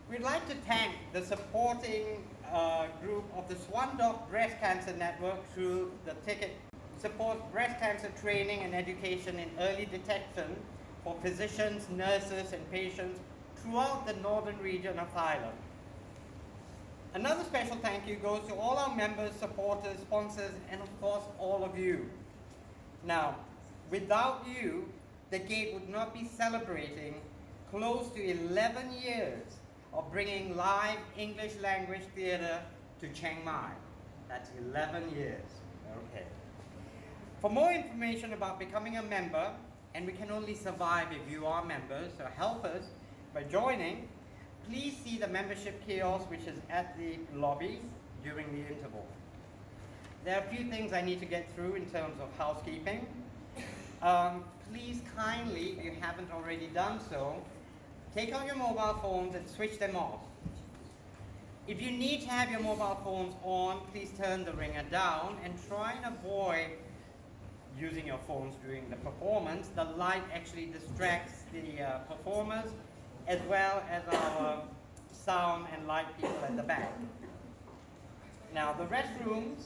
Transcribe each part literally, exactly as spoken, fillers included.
We'd like to thank the supporting uh, group of the Swan Doc Breast Cancer Network through the ticket supports breast cancer training and education in early detection for physicians, nurses, and patients throughout the northern region of Thailand. Another special thank you goes to all our members, supporters, sponsors, and of course all of you. Now, without you, the Gate would not be celebrating close to eleven years of bringing live English language theater to Chiang Mai. That's eleven years. Okay. For more information about becoming a member, and we can only survive if you are members, so help us by joining, please see the membership kiosk which is at the lobby during the interval. There are a few things I need to get through in terms of housekeeping. Um, please kindly, if you haven't already done so, take out your mobile phones and switch them off. If you need to have your mobile phones on, please turn the ringer down and try and avoid using your phones during the performance. The light actually distracts the uh, performers as well as our sound and light people at the back. Now the restrooms,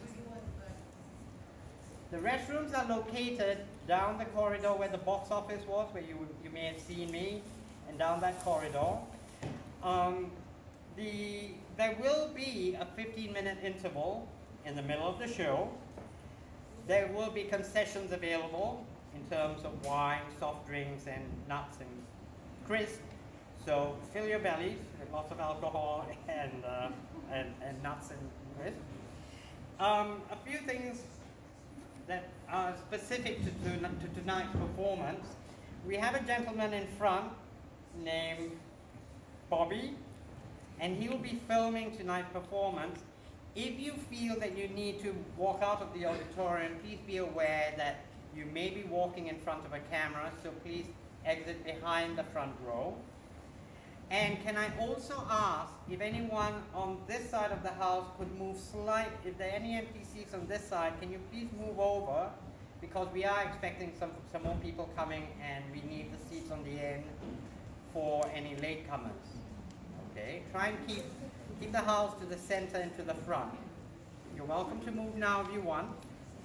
the restrooms are located down the corridor where the box office was, where you, you may have seen me, and down that corridor. Um, the, there will be a fifteen minute interval in the middle of the show. There will be concessions available in terms of wine, soft drinks, and nuts and crisps. So fill your bellies with lots of alcohol and, uh, and, and nuts and crisps. Um, a few things that are specific to, to, to tonight's performance. We have a gentleman in front named Bobby, and he will be filming tonight's performance. If you feel that you need to walk out of the auditorium, please be aware that you may be walking in front of a camera, so please exit behind the front row. And can I also ask if anyone on this side of the house could move slightly, if there are any empty seats on this side, can you please move over, because we are expecting some, some more people coming and we need the seats on the end for any latecomers. Okay, try and keep, keep the house to the center and to the front. You're welcome to move now if you want.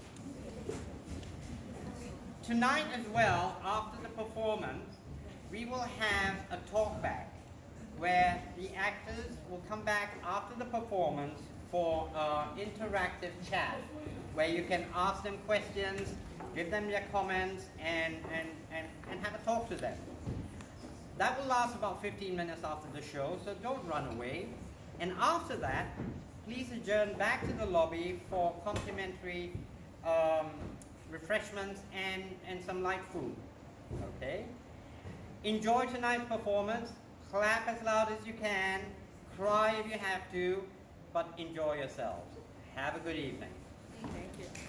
Tonight as well, after the performance, we will have a talk back where the actors will come back after the performance for uh, interactive chat, where you can ask them questions, give them your comments, and, and, and, and have a talk to them. That will last about fifteen minutes after the show, so don't run away. And after that, please adjourn back to the lobby for complimentary um, refreshments and, and some light food. Okay? Enjoy tonight's performance. Clap as loud as you can. Cry if you have to, but enjoy yourselves. Have a good evening. Thank you.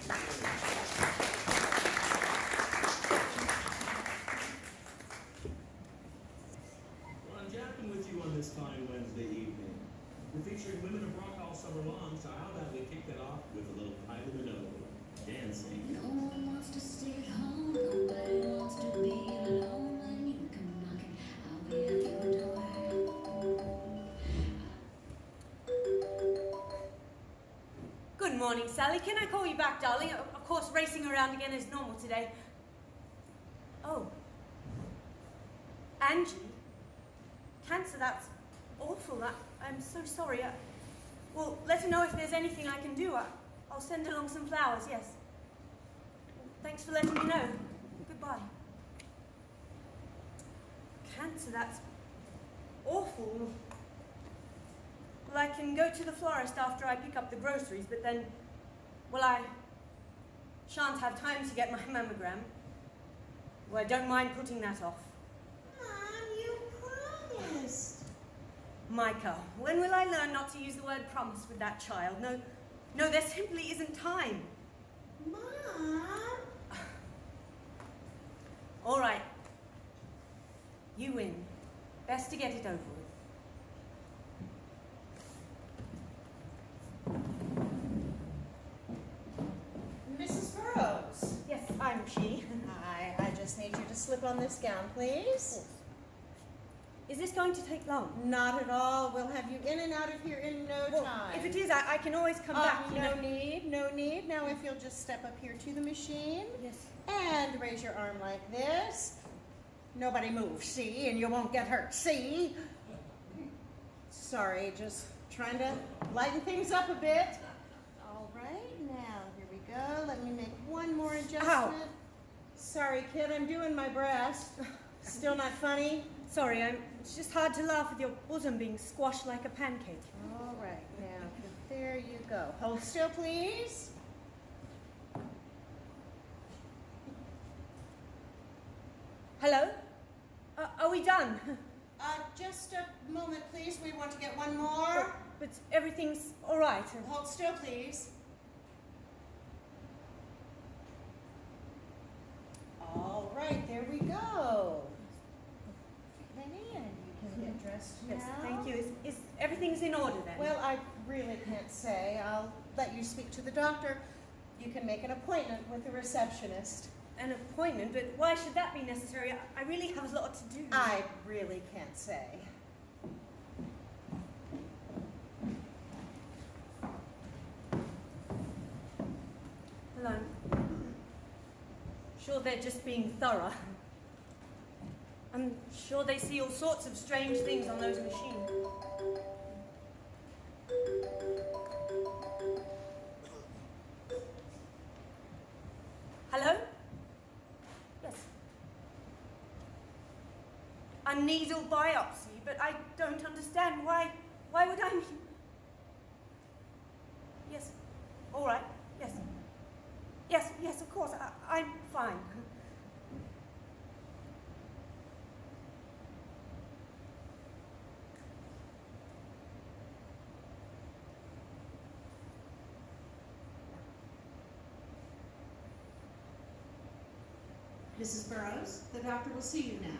I'm jacking with you on this fine Wednesday evening. We're featuring women of rock all summer long, so how about we kick that off with a little pie in the nose, dancing. No one wants to stay at home, nobody wants to be alone. When you come knocking, I'll be at your door. Good morning, Sally. Can I call you back, darling? Of course, racing around again is normal today. Oh. Angie? Cancer, that's awful. That, I'm so sorry. I, well, let her know if there's anything I can do. I, I'll send along some flowers, yes. Thanks for letting me know. Goodbye. Cancer, that's awful. Well, I can go to the florist after I pick up the groceries, but then, well, I shan't have time to get my mammogram. Well, I don't mind putting that off. Micah, when will I learn not to use the word promise with that child? No, no, there simply isn't time. Mom! All right. You win. Best to get it over with. Missus Burroughs. Yes, I'm she. Hi, I just need you to slip on this gown, please. Is this going to take long? Not at all. We'll have you in and out of here in no Well, time. if it is, I, I can always come Uh, back. You no know. need, no need. Now if you'll just step up here to the machine. Yes. And raise your arm like this. Nobody move, see? And you won't get hurt, see? Sorry, just trying to lighten things up a bit. All right, now here we go. Let me make one more adjustment. Ow. Sorry, kid, I'm doing my breast. Still not funny? Sorry, I'm, it's just hard to laugh with your bosom being squashed like a pancake. All right, now there you go. Hold still, please. Hello? Uh, are we done? Uh, just a moment, please. We want to get one more. But everything's all right. Hold still, please. All right, there we go. Penny, and you can get dressed now. Yes, thank you. Is, is everything's in order then? Well, I really can't say. I'll let you speak to the doctor. You can make an appointment with the receptionist. An appointment, but why should that be necessary? I, I really have a lot to do. I really can't say. Well, I'm sure they're just being thorough. I'm sure they see all sorts of strange things on those machines. Hello? Yes. A needle biopsy, but I don't understand why. Why would I? Yes. All right. Yes. Yes. Yes. Of course. I, I'm fine. Missus Burrows, the doctor will see you now.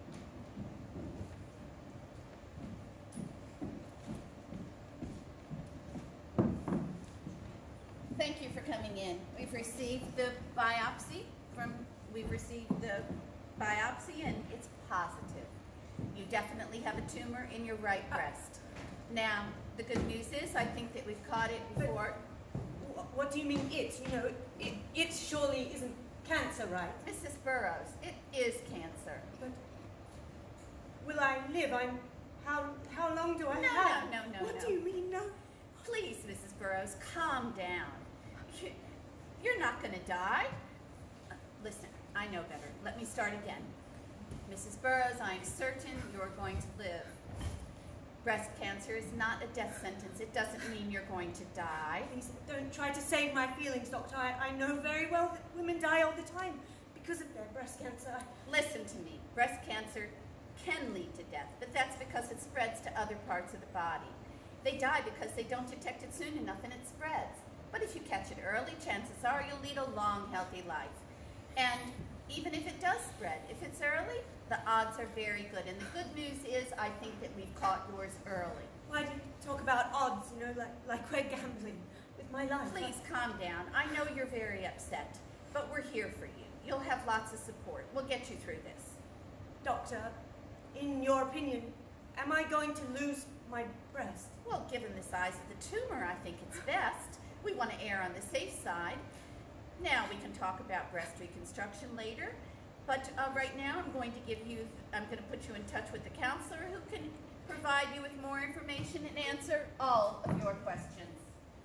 Thank you for coming in. We've received the biopsy from, we've received the biopsy and it's positive. You definitely have a tumor in your right breast. Now, the good news is I think that we've caught it before. Wh- What do you mean it? You know, it, it surely isn't cancer, right? Missus Burrows, it is cancer. But will I live? I'm. How how long do I No, have? no, no, no, What no. do you mean, no? Please, Missus Burrows, calm down. You- You're not going to die. Uh, Listen, I know better. Let me start again. Missus Burrows, I am certain you're going to live. Breast cancer is not a death sentence. It doesn't mean you're going to die. Please don't try to save my feelings, Doctor. I, I know very well that women die all the time because of their breast cancer. Listen to me. Breast cancer can lead to death, but that's because it spreads to other parts of the body. They die because they don't detect it soon enough and it spreads. But if you catch it early, chances are you'll lead a long, healthy life. And even if it does spread, if it's early, the odds are very good. And the good news is I think that we've caught yours early. Why do you talk about odds, you know, like, like we're gambling with my life? Please calm down. I know you're very upset, but we're here for you. You'll have lots of support. We'll get you through this. Doctor, in your opinion, am I going to lose my breast? Well, given the size of the tumor, I think it's best. We want to err on the safe side. Now we can talk about breast reconstruction later, but uh, right now I'm going to give you, I'm going to put you in touch with the counselor who can provide you with more information and answer all of your questions.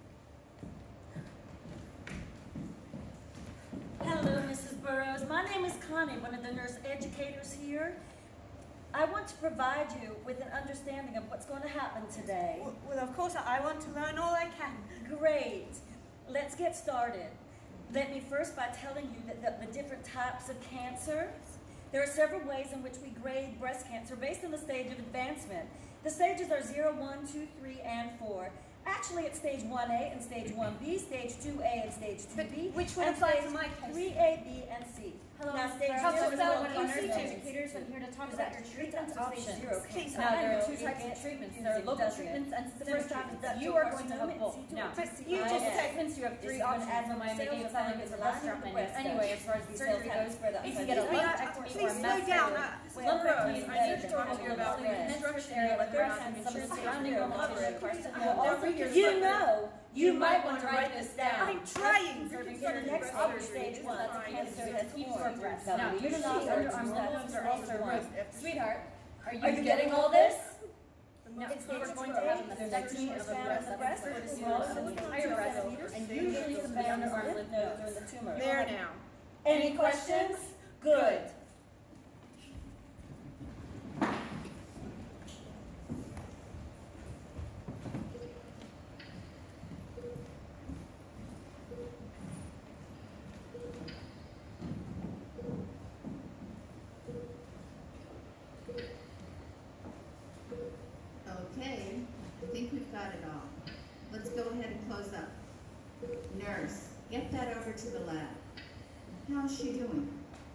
Hello, Missus Burrows. My name is Connie, one of the nurse educators here. I want to provide you with an understanding of what's going to happen today. Well, well, of course, I want to learn all I can. Great. Let's get started. Let me first by telling you that the, the different types of cancers. There are several ways in which we grade breast cancer based on the stage of advancement. The stages are zero, one, two, three, and four. Actually, it's stage one A and stage one B, stage two A and stage two B, which would and apply to stage my case? three A, B, and C. Hello, Now, Miz stage Burrows. zero This is is one one of of our the nurse stages. educators. I'm here to talk Is about that your your treatment treatment options. options? Please, Now, there are I two know types you of get treatments. used There are it local doesn't. treatments and Simple systemic treatments. treatments. You are going to have both. Now, But you I just know. said segments, you have three This is an options. asthma Am I making it sound like it's a This is restaurant the menu? breast Anyway, as far as the surgery sales goes, for the you can outside get a design. lumpectomy or Please a slow down. mastectomy. Uh, Lumber, I need to talk to you about reconstruction and whether or not some surrounding also, you know, you might want to write this down. I'm trying. The next upper stage was cancer has formed. Now, you're not underarm lungs are also one. Sweetheart, are you, Are you getting all this? No, It's we're going going to to have take a the section section of of the breast, the breast, the as well as the entire breast, and usually some underarm lymph nodes or the tumor. There now. Any questions? Good. Okay, I think we've got it all. Let's go ahead and close up. Nurse, get that over to the lab. How's she doing?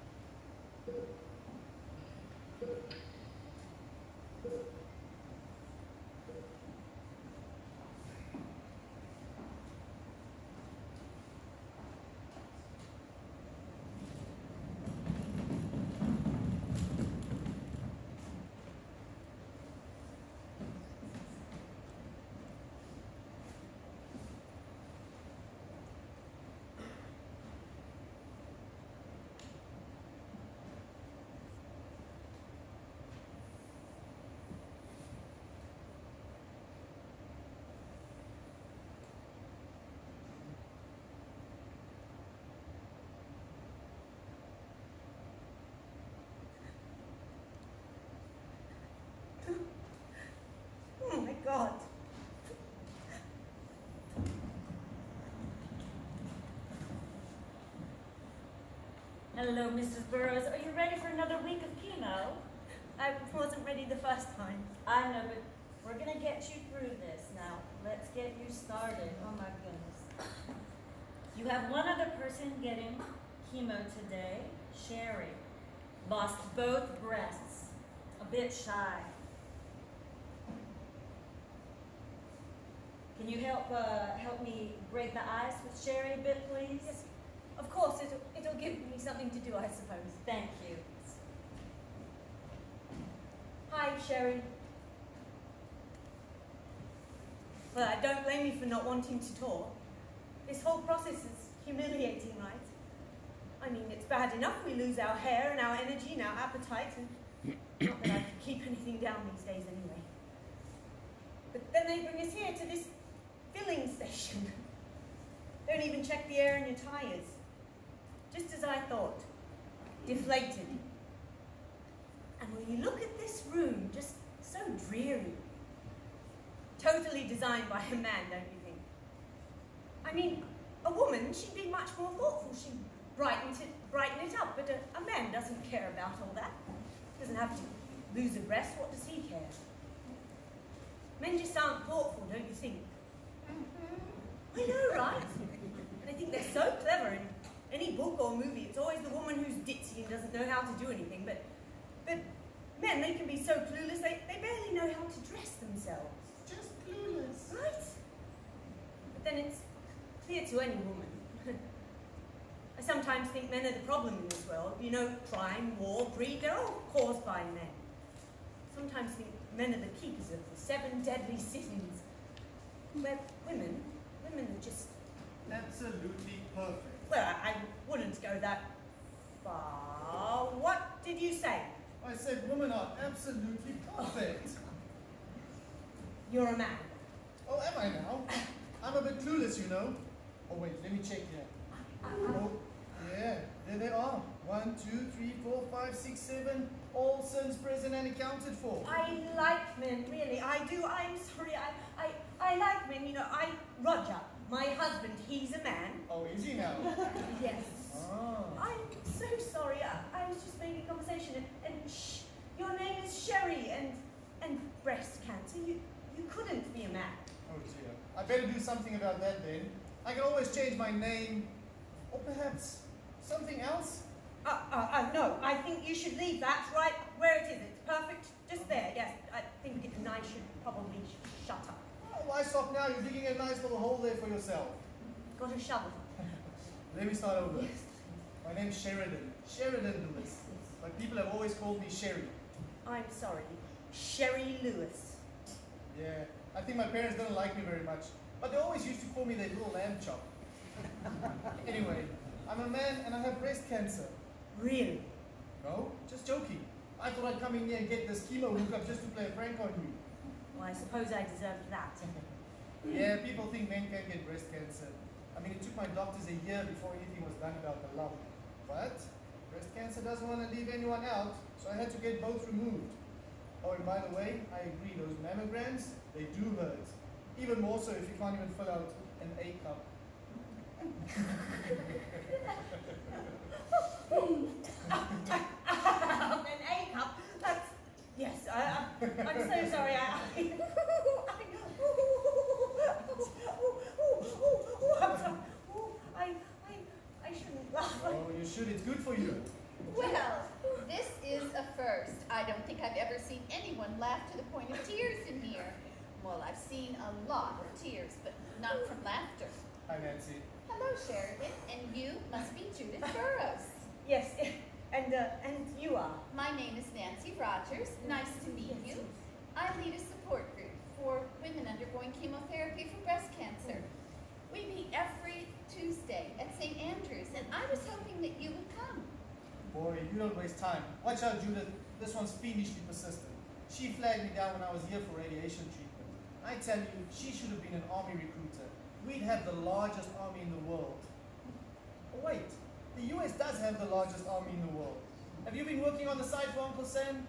Oh my God. Hello, Missus Burroughs. Are you ready for another week of chemo? I wasn't ready the first time. I know, but we're going to get you through this. Now, let's get you started. Oh, my goodness. You have one other person getting chemo today, Sherry. Lost both breasts. A bit shy. Can you help uh, help me break the ice with Sherry a bit, please? Yes, of course, it'll, it'll give me something to do, I suppose. Thank you. Hi, Sherry. Well, I don't blame you for not wanting to talk. This whole process is humiliating, right? I mean, it's bad enough we lose our hair and our energy and our appetite, and not that I can keep anything down these days anyway. But then they bring us here to this filling station. Don't even check the air in your tires. Just as I thought. Deflated. And when you look at this room, just so dreary. Totally designed by a man, don't you think? I mean, a woman, she'd be much more thoughtful. She'd brighten it, brighten it up, but a, a man doesn't care about all that. Doesn't have to lose a breast. What does he care? Men just aren't thoughtful, don't you think? Mm-hmm. I know, right? And I think they're so clever. In any book or movie, it's always the woman who's ditzy and doesn't know how to do anything. But, but men, they can be so clueless, they, they barely know how to dress themselves. Just clueless. Right? But then it's clear to any woman. I sometimes think men are the problem in this world. You know, crime, war, greed, they're all caused by men. Sometimes think men are the keepers of the seven deadly sins. Where women, women are just... Absolutely perfect. Well, I, I wouldn't go that far. What did you say? I said women are absolutely perfect. You're a man. Oh, am I now? I'm a bit clueless, you know. Oh, wait, let me check here. Oh, yeah, there they are. One, two, three, four, five, six, seven. All sins present and accounted for. I like men, really. I do. I'm sorry. I, I, I like men. You know, I, Roger, my husband, he's a man. Oh, is he now? Yes. Ah. I'm so sorry. I, I was just making conversation, and, and shh, your name is Sherry, and and breast cancer. You you couldn't be a man. Oh dear. I better do something about that then. I can always change my name, or perhaps something else. Uh, uh, uh, no, I think you should leave that right where it is. It's perfect, just there. Yes, I think it, and I should probably sh shut up. Oh, why stop now? You're digging a nice little hole there for yourself. Got a shovel. Let me start over. Yes. My name's Sheridan. Sheridan Lewis. but people have always called me Sherry. I'm sorry, Sherry Lewis. Yeah, I think my parents didn't like me very much, but they always used to call me their little lamb chop. Anyway, I'm a man and I have breast cancer. Really? No, just joking. I thought I'd come in here and get this chemo hookup just to play a prank on you. Well, I suppose I deserved that. Yeah, people think men can get breast cancer. I mean, it took my doctors a year before anything was done about the lump. But breast cancer doesn't want to leave anyone out, so I had to get both removed. Oh, and by the way, I agree, those mammograms, they do hurt. Even more so if you can't even fill out an A cup. An A cup? That's... Yes, I, I, I'm so sorry. I, I, I, I, I shouldn't laugh. Oh, you should. It's good for you. Well, this is a first. I don't think I've ever seen anyone laugh to the point of tears in here. Well, I've seen a lot of tears, but not from laughter. Hi, Nancy. Hello, Sheridan, and you must be Judith Burroughs. Yes, and uh, and you are. My name is Nancy Rogers. Nice to meet you. I lead a support group for women undergoing chemotherapy for breast cancer. We meet every Tuesday at Saint Andrews, and I was hoping that you would come. Boy, you don't waste time. Watch out, Judith. This one's fiendishly persistent. She flagged me down when I was here for radiation treatment. I tell you, she should have been an army recruiter. We'd have the largest army in the world. Oh, wait, the U S does have the largest army in the world. Have you been working on the side for Uncle Sam?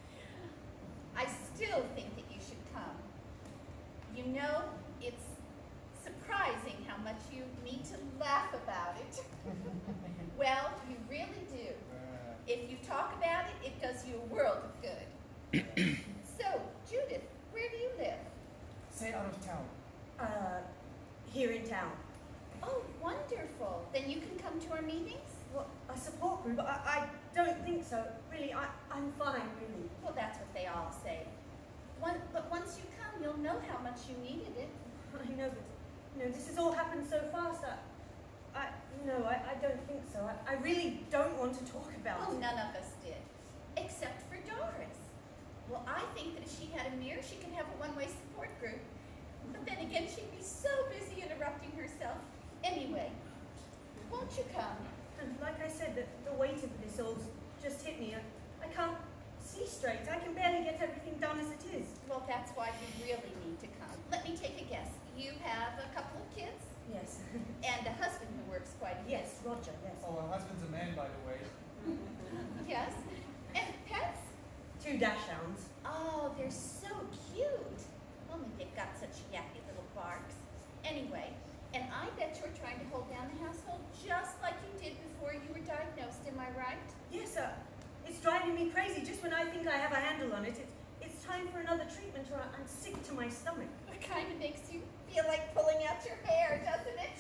I still think that you should come. You know, it's surprising how much you need to laugh about it. Well, you really do. Uh, If you talk about it, it does you a world of good. So, Judith, where do you live? Say out of town. Uh, here in town. Oh, wonderful. Then you can come to our meetings? Well, a support group? I, I don't think so. Really, I, I'm fine, really. Well, that's what they all say. One, but once you come, you'll know how much you needed it. I know, but you know, this has all happened so fast. I, I no, I, I don't think so. I, I really don't want to talk about Well, it. none of us did, except for Doris. Well, I think that if she had a mirror, she could have a one-way support group. But then again, she'd be so busy interrupting herself. Anyway, won't you come? And like I said, the, the weight of this all just hit me. I, I can't see straight. I can barely get everything done as it is. Well, that's why you really need to come. Let me take a guess. You have a couple of kids? Yes. And a husband who works quite a bit. Yes, Roger, yes. Oh, her husband's a man, by the way. Yes. And pets? Two dachshunds. Oh, they're so cute. Only they've got such yappy little barks. Anyway, and I bet you're trying to hold down the household just like you did before you were diagnosed, am I right? Yes, sir. It's driving me crazy just when I think I have a handle on it. It's, it's time for another treatment or I'm sick to my stomach. It kind of makes you feel like pulling out your hair, doesn't it?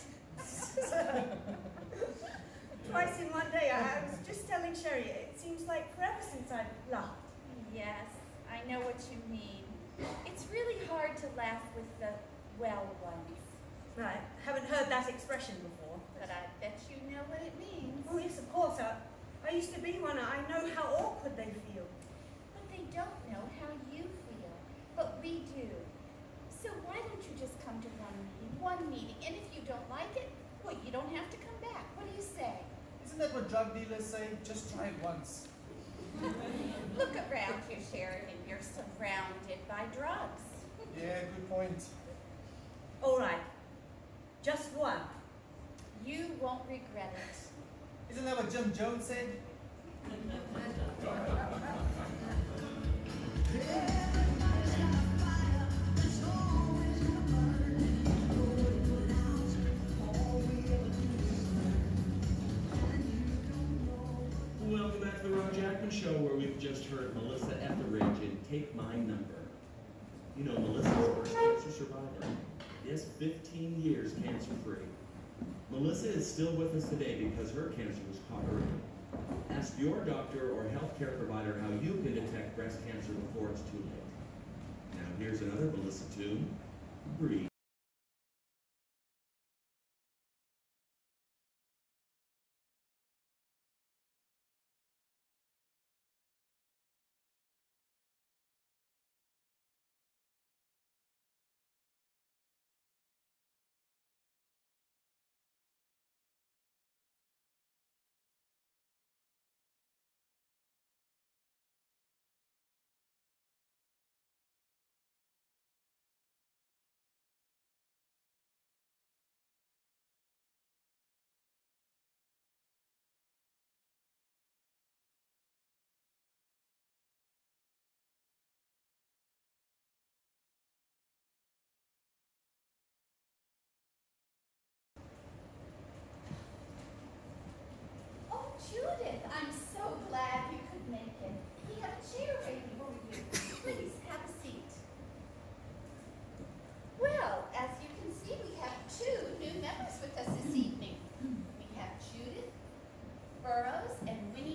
Twice in one day, I, I was just telling Sherry, it seems like forever since I've laughed. Yes, I know what you mean. It's really hard to laugh with the well ones. I haven't heard that expression before. But I bet you know what it means. Oh yes, of course. I, I used to be one. I know how awkward they feel. But they don't know how you feel. But we do. So why don't you just come to one meeting, one meeting, and if you don't like it, well, you don't have to come back. What do you say? Isn't that what drug dealers say? Just try it once. Look around you, Sheridan. You're surrounded by drugs. Yeah, good point. All right. Just one. You won't regret it. Isn't that what Jim Jones said? Welcome back to the Ron Jackman Show, where we've just heard Melissa Etheridge in Take My Number. You know, Melissa's a breast cancer survivor. Yes, fifteen years cancer-free. Melissa is still with us today because her cancer was caught early. Ask your doctor or healthcare provider how you can detect breast cancer before it's too late. Now here's another Melissa tune, Breathe.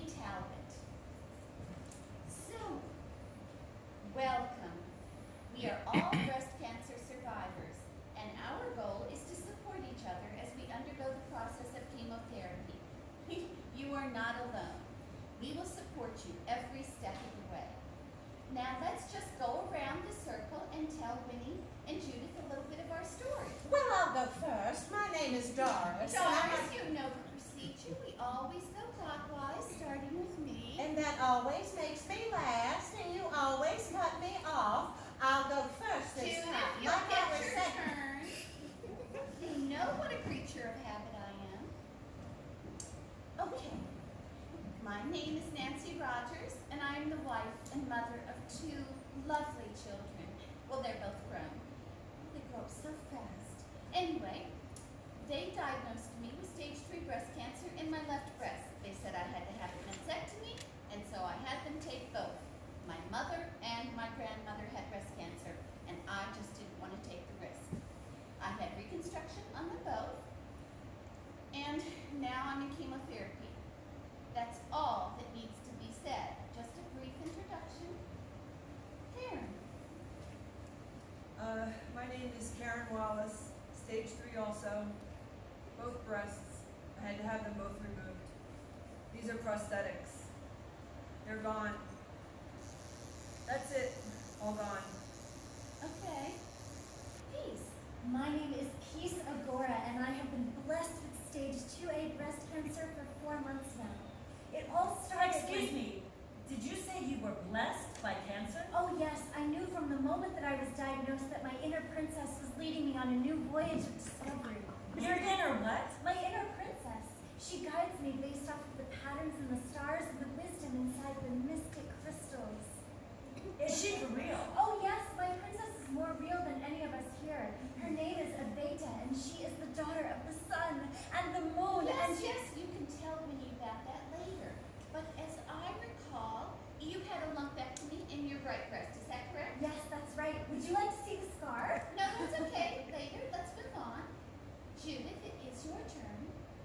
Talbot. So, welcome. We are all breast cancer survivors, and our goal is to support each other as we undergo the process of chemotherapy. You are not alone. We will support you every step of the way. Now let's just go around the circle and tell Winnie and Judith a little bit of our story. Well, I'll go first. My name is Doris. Doris, you know the procedure. We always go clockwise, starting with me. And that always makes me last, and you always cut me off. I'll go first this Judith, time. you'll Like I get was your saying. turn. You know what a creature of habit I am. Okay. My name is Nancy Rogers, and I am the wife and mother of two lovely children. Well, they're both grown. They grow up so fast. Anyway, they diagnosed me with stage three breast cancer in my left breast. They said I had to have a mastectomy, and so I had them take both. My mother and my grandmother had breast cancer, and I just didn't want to take the risk. I had reconstruction on them both, and now I'm in chemotherapy. That's all that needs to be said. Just a brief introduction. Karen. Uh, my name is Karen Wallace, stage three also, both breasts. I had to have them both removed. These are prosthetics. They're gone. That's it, all gone. Okay. Peace. My name is Peace Agora, and I have been blessed with stage two A breast cancer for four months now. It all started Excuse with- me, did you say you were blessed by cancer? Oh yes, I knew from the moment that I was diagnosed that my inner princess was leading me on a new voyage of discovery. Your inner what? My inner princess. She guides me based off of the patterns in the stars and the wisdom inside the mystic crystals. Is she for real? Oh yes, my princess is more real than any of us here. Her name is Aveta, and she is the daughter of the sun and the moon. Yes, and she yes, you can tell Winnie about that later. But as I recall, you had a lumpectomy in your right breast. Is that correct? Yes, that's right. Would you like to see the scar? No, that's okay. Later, let's move on. Judith, it is your turn.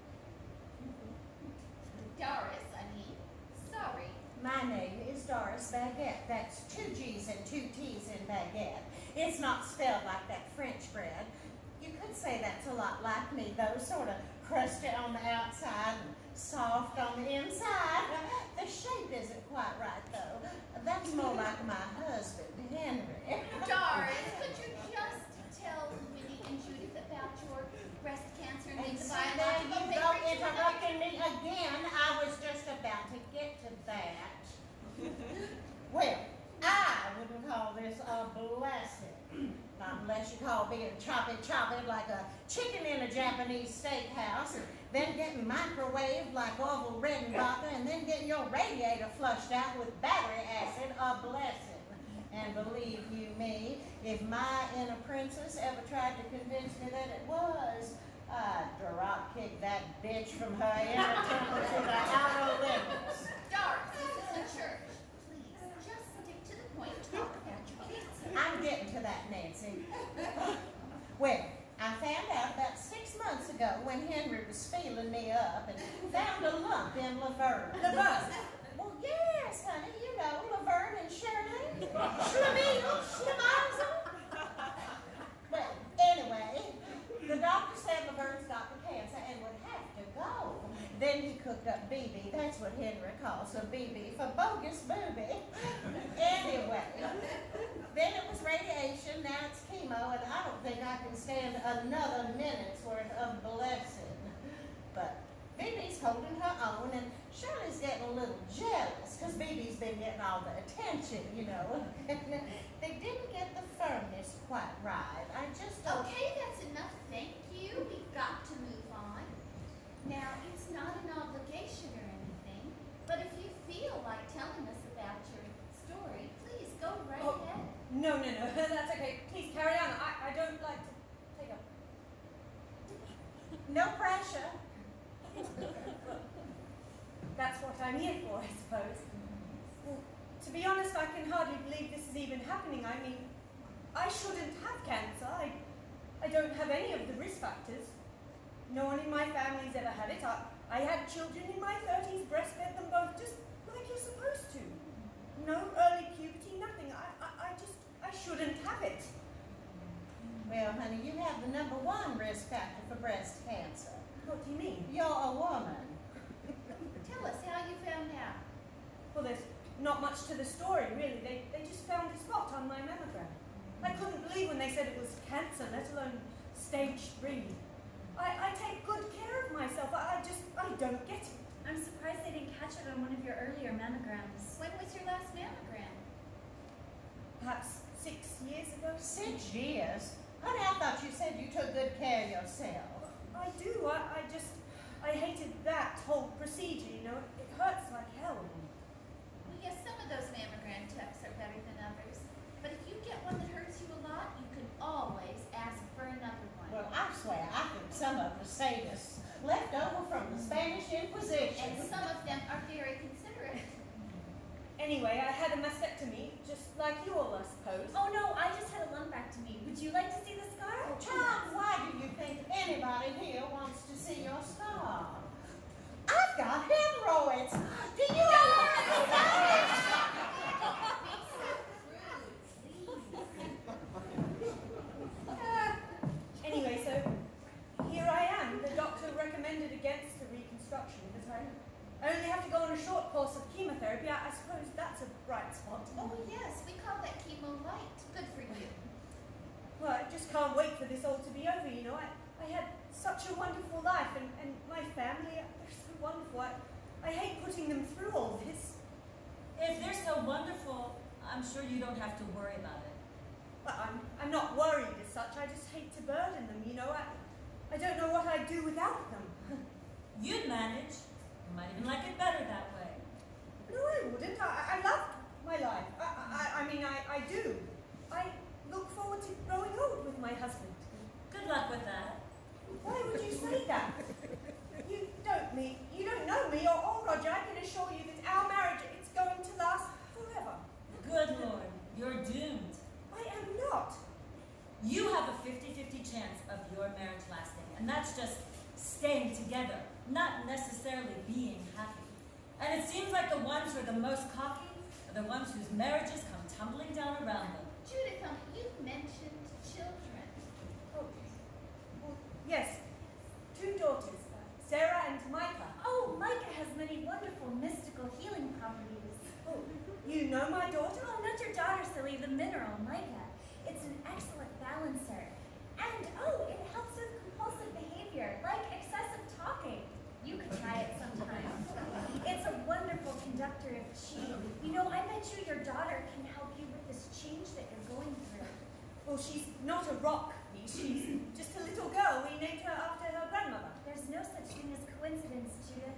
Doris, I mean. Sorry. My name is Doris Baguette. That's two G's and two T's in baguette. It's not spelled like that French bread. You could say that's a lot like me, though, sort of crusty on the outside and soft on the inside. The shape isn't quite right, though. That's more like my husband, Henry. Doris, could you just tell Winnie and Judith about your breast cancer and And the see, there biological you go, matrix? interrupting me again. I was just about to get to that. Well, I wouldn't call this a blessing. Not unless you call being choppy choppy like a chicken in a Japanese steakhouse, and then getting microwaved like Orville Redenbacher, and then getting your radiator flushed out with battery acid a blessing. And believe you me, if my inner princess ever tried to convince me that it was, I'd drop kick that bitch from her inner temple to the outer limits. Doris, this is a church. Please, just stick to the point. Talk about your cancer. I'm getting to that, Nancy. Well, I found out about six months ago when Henry was feeling me up and found a lump in Laverne. Laverne? Well, yes, honey, you know, Laverne and Shirley. Schlemiel, Schlemazel. Well, anyway, the doctor said Laverne's got the cancer and would have to go. Then he cooked up B B. That's what Henry calls a B B for bogus booby. Anyway, then it was radiation, now it's chemo, and I don't think I can stand another minute's worth of blessing. But B B's holding her own, and Shirley's getting a little jealous, because B B's been getting all the attention, you know. They didn't get the firmness quite right. I just don't... Okay, that's enough. Thank you. We've got to move on. Now, it's not an obligation or anything, but if you feel like telling us about your story, please go right Oh. ahead. No, no, no, that's okay. Please carry on. I, I don't like to take up. No pressure. That's what I'm here for, I suppose. Well, to be honest, I can hardly believe this is even happening. I mean, I shouldn't have cancer. I, I don't have any of the risk factors. No one in my family's ever had it. I, I had children in my thirties, breastfed them both just not much to the story, really. They, they just found a spot on my mammogram. I couldn't believe when they said it was cancer, let alone stage three. I, I take good care of myself. I, I just, I don't get it. I'm surprised they didn't catch it on one of your earlier mammograms. When was your last mammogram? Perhaps six years ago. Six years? Honey, I thought you said you took good care of yourself. I do. I, I just, I hated that whole procedure, you know. It hurts like hell. Well, yes, some of those mammogram techs are better than others. But if you get one that hurts you a lot, you can always ask for another one. Well, I swear, I think some of the sadists left over from the Spanish Inquisition. And some of them are very considerate. Anyway, I had a mastectomy, just like you all, I suppose. Oh no, I just had a lumpectomy. Would you like to see the scar? Oh, Tom, why do you think anybody here wants to see your scar? I've got hemorrhoids. Do you know uh, Anyway, so here I am. The doctor recommended against the reconstruction, but I I only have to go on a short course of chemotherapy. I, I suppose that's a bright spot. Oh, yes, we call that chemo light. Good for you. Well, I just can't wait for this all to be over, you know. I, I had such a wonderful life, and, and my family, they're so wonderful. I, I hate putting them through all this. If they're so wonderful, I'm sure you don't have to worry about it. Well, I'm, I'm not worried as such. I just hate to burden them, you know. I, I don't know what I'd do without them. You'd manage. You might even like it better that way. No, I wouldn't. I, I love my life. I, I, I mean, I, I do. I look forward to growing old with my husband. Good luck with that. Why would you say that? You don't me. You don't know me or, or Roger. I can assure you that our marriage is going to last forever. Good Lord, you're doomed. I am not. You have a fifty fifty chance of your marriage lasting, and that's just staying together, not necessarily being happy. And it seems like the ones who are the most cocky are the ones whose marriages come tumbling down around them. Judith, um, you mentioned children. Oh, well, yes. Two daughters, uh, Sarah and Micah. Oh, Micah has many wonderful mystical healing properties. Oh, you know my daughter? Oh, not your daughter, silly, the mineral, Micah. It's an excellent balancer. And, oh, it helps with compulsive behavior, like excessive talking. You could try it sometime. It's a wonderful conductor of chi. You know, I bet you your daughter can help you with this change that you're going through. Well, she's not a rock piece. She's just a little girl. We named her after her grandmother. There's no such thing as coincidence, Judith.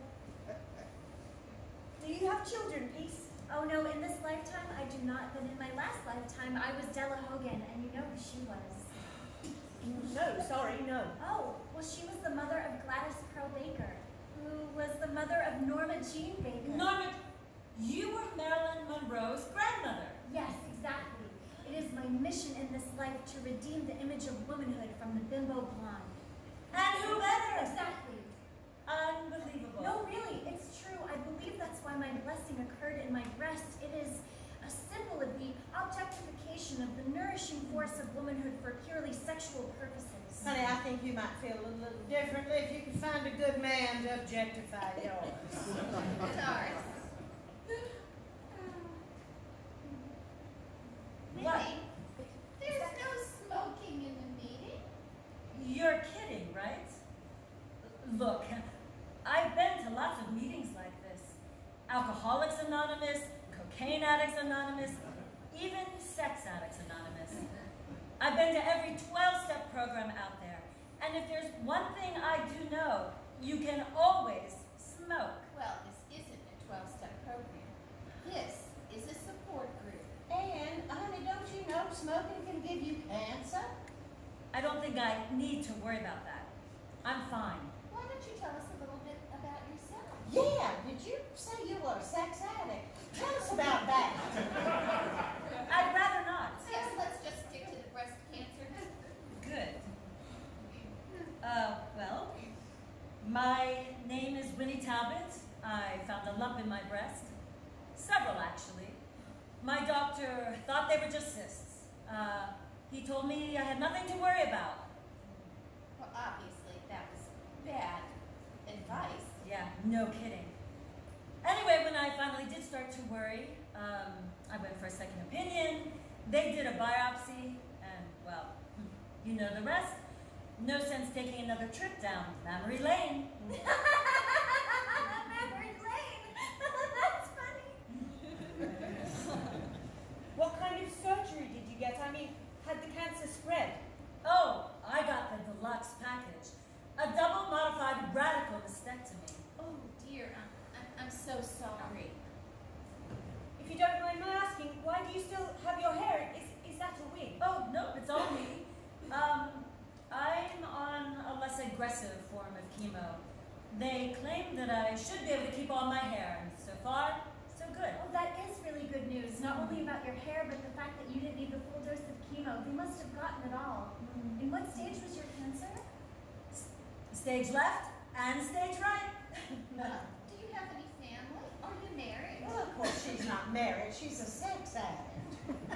Do you have children, Peace? Oh no, in this lifetime I do not, but in my last lifetime I was Della Hogan, and you know who she was. No, sorry, no. Oh, well she was the mother of Gladys Pearl Baker, who was the mother of Norma Jean Baker. Norma, you were Marilyn Monroe's grandmother. Yes, exactly. It is my mission in this life to redeem the image of womanhood from the bimbo blonde. And who better? Exactly. Unbelievable. No, really, it's true. I believe that's why my blessing occurred in my breast. It is a symbol of the objectification of the nourishing force of womanhood for purely sexual purposes. Honey, I think you might feel a little differently if you could find a good man to objectify yours. And ours. What? Minnie, there's no smoking in the meeting. You're kidding, right? Look, I've been to lots of meetings like this. Alcoholics Anonymous, Cocaine Addicts Anonymous, even Sex Addicts Anonymous. I've been to every twelve-step program out there. And if there's one thing I do know, you can always smoke. Well, this isn't a twelve-step program. This is a support group. And, honey, don't you know smoking can give you cancer? I don't think I need to worry about that. I'm fine. Why don't you tell us a little bit about yourself? Yeah, did you say you were a sex addict? Tell us about that. I'd rather not. Yes, let's just stick to the breast cancer. Good. Uh, well, my name is Winnie Talbot. I found a lump in my breast. Several, actually. My doctor thought they were just cysts. Uh, he told me I had nothing to worry about. Well, obviously, that was bad advice. Yeah, no kidding. Anyway, when I finally did start to worry. Um, I went for a second opinion. They did a biopsy, and well, you know the rest. No sense taking another trip down memory lane. Memory lane. That's funny. What kind of surgery did you get? I mean, had the cancer spread? Oh, I got the deluxe package. A double modified radical mastectomy. Oh dear, I'm, I'm, I'm so sorry. If you don't mind my asking, why do you still have your hair? Is, is that a wig? Oh, no, it's all me. Um, I'm on a less aggressive form of chemo. They claim that I should be able to keep all my hair, and so far, so good. Oh, that is really good news. Not only about your hair, but the fact that you didn't need the full dose of chemo. They must have gotten it all. Mm. In what stage was your cancer? S- Stage left and stage right. Do you have any family? Are you married? Well, of course she's not married. She's a sex addict.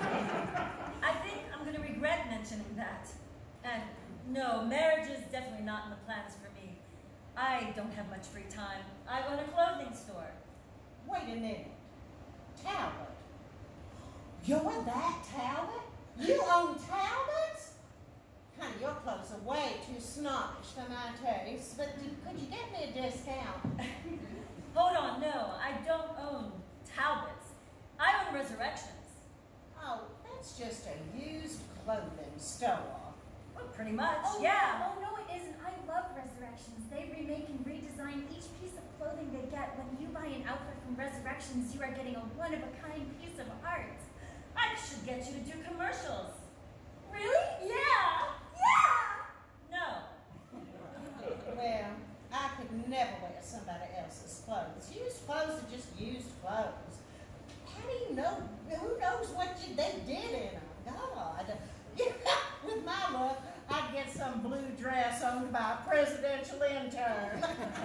I think I'm going to regret mentioning that. And no, marriage is definitely not in the plans for me. I don't have much free time. I own a clothing store. Wait a minute. Talbot. You're that Talbot? You own Talbot's? Honey, your clothes are way too snobbish for my taste, but could you get me a discount? Hold on, no, I don't own Talbot's. I own Resurrections. Oh, that's just a used clothing store. Well, pretty much, Oh, yeah. Oh, no, it isn't. I love Resurrections. They remake and redesign each piece of clothing they get. When you buy an outfit from Resurrections, you are getting a one-of-a-kind piece of art. I should get you to do commercials. Really? Yeah. Yeah! No. Well, I could never wear somebody else's clothes. Used clothes are just used clothes. How do you know? Who knows what you, they did in them? God. With my luck, I'd get some blue dress owned by a presidential intern.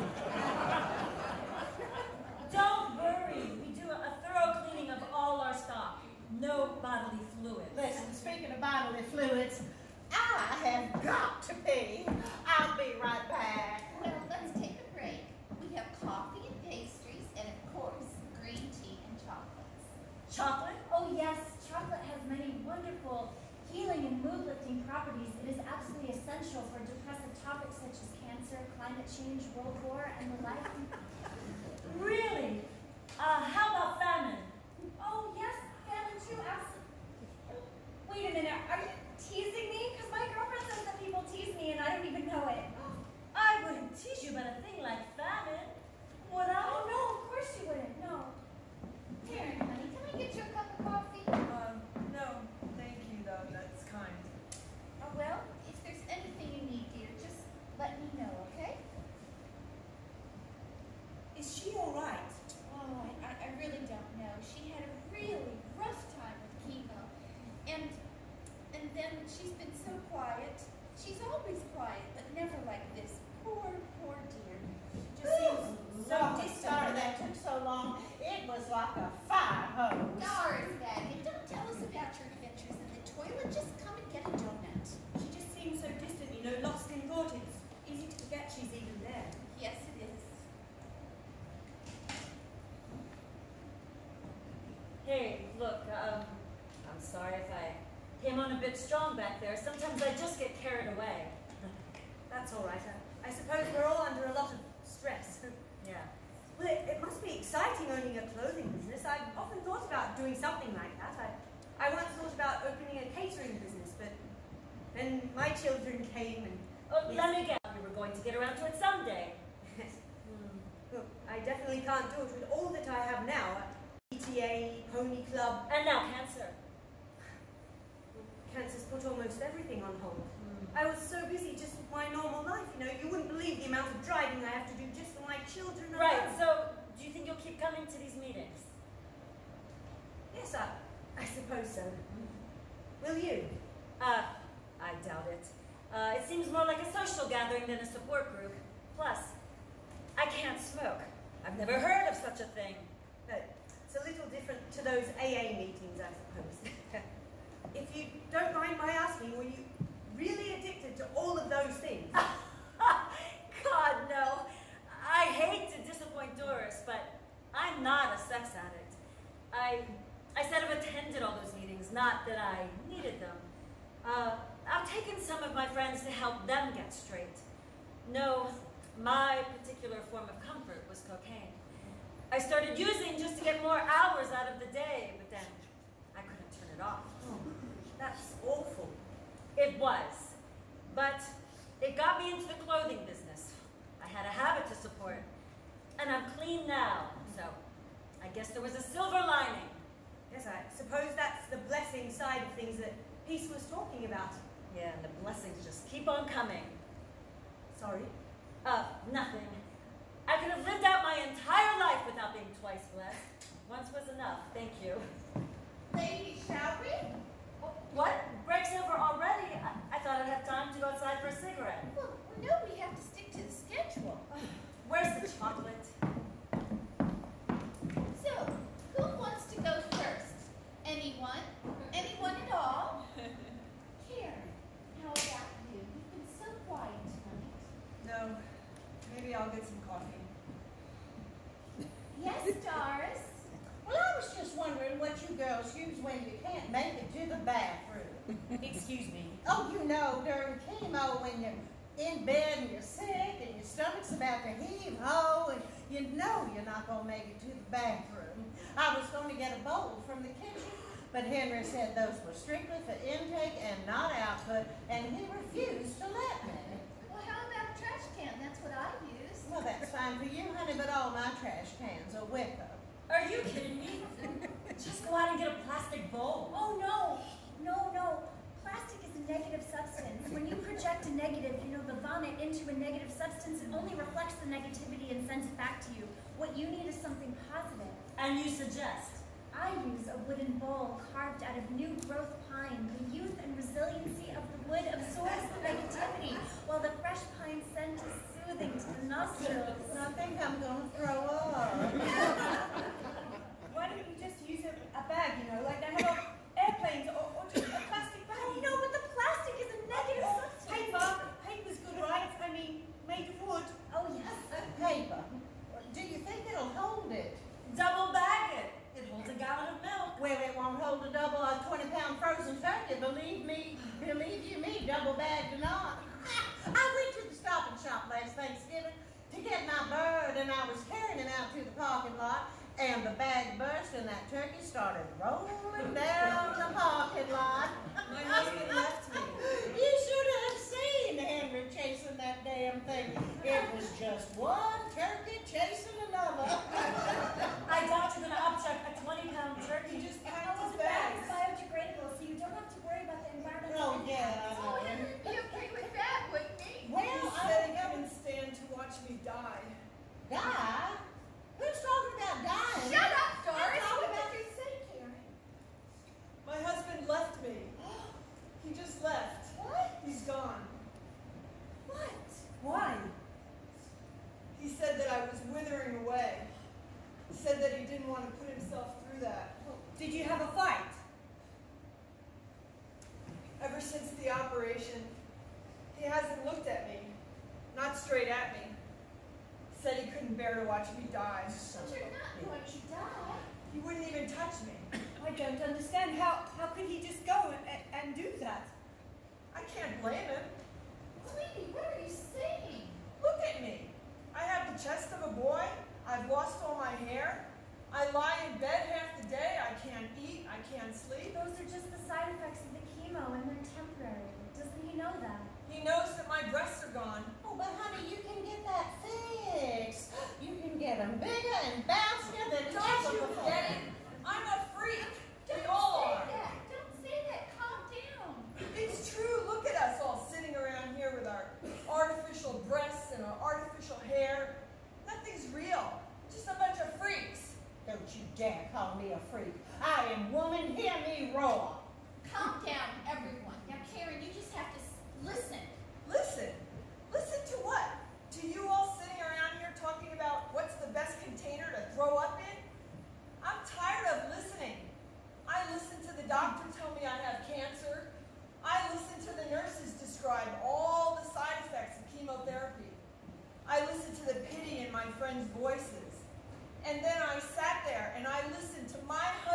Don't worry. We do a thorough cleaning of all our stock. No bodily fluids. Listen, speaking of bodily fluids, I have got to pee. I'll be right back. Well, let's take a break. We have coffee and pastries, and of course, green tea and chocolates. Chocolate? Oh, yes. Chocolate has many wonderful healing and mood-lifting properties. It is absolutely essential for depressive topics such as cancer, climate change, world war, and the like. Really? Uh, how about famine? Oh, yes, famine too, absolutely. Wait a minute, are you teasing me? Because my girlfriend says that people tease me and I don't even know it. I wouldn't tease you about a thing like famine. Would I? Oh, no, of course you wouldn't, no. Karen, honey, can I get you a cup of coffee? Um, no, thank you, though. That's kind. Oh, well, if there's anything you need, dear, just let me know, okay? Is she all right? Oh, I, I, I really don't know. She had a really rough time with chemo. And and then she's been so quiet. She's always quiet, but never like this. Poor, poor dear. Just seems so distant. Sorry that took so long. It was like a fire hose. Doris, Daddy, don't tell us about your adventures in the toilet. Just come and get a donut. She just seems so distant, you know, lost in thought. It's easy to forget she's even there. Yes, it is. Hey, look, um, I'm sorry if I came on a bit strong back there. Sometimes I just get carried away. That's all right. I, I suppose we're all under a lot of stress. Yeah. Well, it, it must be exciting owning a clothing business. I've often thought about doing something like that. I, I once thought about opening a catering business, but then my children came and... Oh, let me guess. We were going to get around to it someday. Hmm. Look, I definitely can't do it with all that I have now. P T A, Pony Club... And now cancer. Cancer's put almost everything on hold. Mm. I was so busy just with my normal life, you know. You wouldn't believe the amount of driving I have to do just for my children. Right, alone. so do you think you'll keep coming to these meetings? Yes, I, I suppose so. Mm. Will you? Uh, I doubt it. Uh, it seems more like a social gathering than a support group. Plus, I can't smoke. I've never heard of such a thing. Uh, it's a little different to those A A meetings, I suppose. If you don't mind my asking, were you really addicted to all of those things? God, no. I hate to disappoint Doris, but I'm not a sex addict. I, I said I've attended all those meetings, not that I needed them. Uh, I've taken some of my friends to help them get straight. No, my particular form of comfort was cocaine. I started using just to get more hours out of the day, but then I couldn't turn it off. Oh, that's awful. It was, but it got me into the clothing business. I had a habit to support, and I'm clean now, so I guess there was a silver lining. Yes, I suppose that's the blessing side of things that Peace was talking about. Yeah, and the blessings just keep on coming. Sorry? Uh, nothing. I could have lived out my entire life without being twice blessed. Once was enough, thank you. Ladies, shall we? What? Break's over already? I, I thought I'd have time to go outside for a cigarette. Well, no, we have to stick to the schedule. Where's the chocolate? So, who wants to go first? Anyone? Anyone at all? Karen, how about you? You've been so quiet tonight. No, maybe I'll get some coffee. Yes, Doris? Well, I was just wondering what you girls use when you can't make it to the bathroom. Excuse me. Oh, you know, during chemo when you're in bed and you're sick and your stomach's about to heave-ho and you know you're not going to make it to the bathroom. I was going to get a bowl from the kitchen, but Henry said those were strictly for intake and not output, and he refused to let me. Well, how about a trash can? That's what I use. Well, that's fine for you, honey, but all my trash cans are wicker. Are you kidding me? Just go out and get a plastic bowl. Oh no, no, no. Plastic is a negative substance. When you project a negative, you know, the vomit into a negative substance, it only reflects the negativity and sends it back to you. What you need is something positive. And you suggest? I use a wooden bowl carved out of new growth pine. The youth and resiliency of the wood absorbs the negativity, while the fresh pine scent is soothing to the nostrils. I think I'm going to throw up. Why don't you just use a, a bag, you know, like they have on airplanes, or, or just a plastic bag? Oh no, but the plastic is a negative Oh, substance. paper. Paper's good, right? I mean, made of wood. Oh yes. Paper. Do you think it'll hold it? Double bag it. It holds a gallon of milk. Well, it won't hold a double a twenty pound frozen turkey. Believe me, believe you me, double bagged or not. I went to the Stop and Shop last Thanksgiving to get my bird, and I was carrying it out to the parking lot, and the bag burst, and that turkey started rolling down the parking lot. My husband left me. You should have seen Henry chasing that damn thing. It was just one turkey chasing another. I doubt you're going to upchuck a twenty pound turkey. He just Oh, packed his the bag is bags. biodegradable, so you don't have to worry about the environmental Oh, yeah. Oh, Henry'd be okay with that, wouldn't he? Well, He I said he don't know. couldn't stand to watch me die. Die? Who's talking about dying? Shut up, I'm Doris. talking What about- did you say, Karen? My husband left me. He just left. What? He's gone. What? Why? He said that I was withering away. He said that he didn't want to put himself through that. Did you have a fight? Ever since the operation, he hasn't looked at me. Not straight at me. Said he couldn't bear to watch me die. But you're not going to die. He wouldn't even touch me. I don't understand. How how could he just go and, and do that? I can't blame him. Sweetie, what are you saying? Look at me. I have the chest of a boy. I've lost all my hair. I lie in bed half the day. I can't eat. I can't sleep. Those are just the side effects of the chemo, and they're temporary. Doesn't he know that? He knows that my breasts are gone. Oh, but honey, you can get that fixed. You can get them bigger and bouncier than Don't ever you before. get it? I'm a freak. Don't We all say are. that. Don't say that. Calm down. It's true. Look at us all sitting around here with our artificial breasts and our artificial hair. Nothing's real. Just a bunch of freaks. Don't you dare call me a freak. I am woman. Hear me roar. Calm down, everyone. Now, Karen, you just have to s- listen. Listen. Listen to what? To you all sitting around here talking about what's the best container to throw up in? I'm tired of listening. I listen to the doctor tell me I have cancer. I listen to the nurses describe all the side effects of chemotherapy. I listen to the pity in my friends' voices. And then I sat there and I listened to my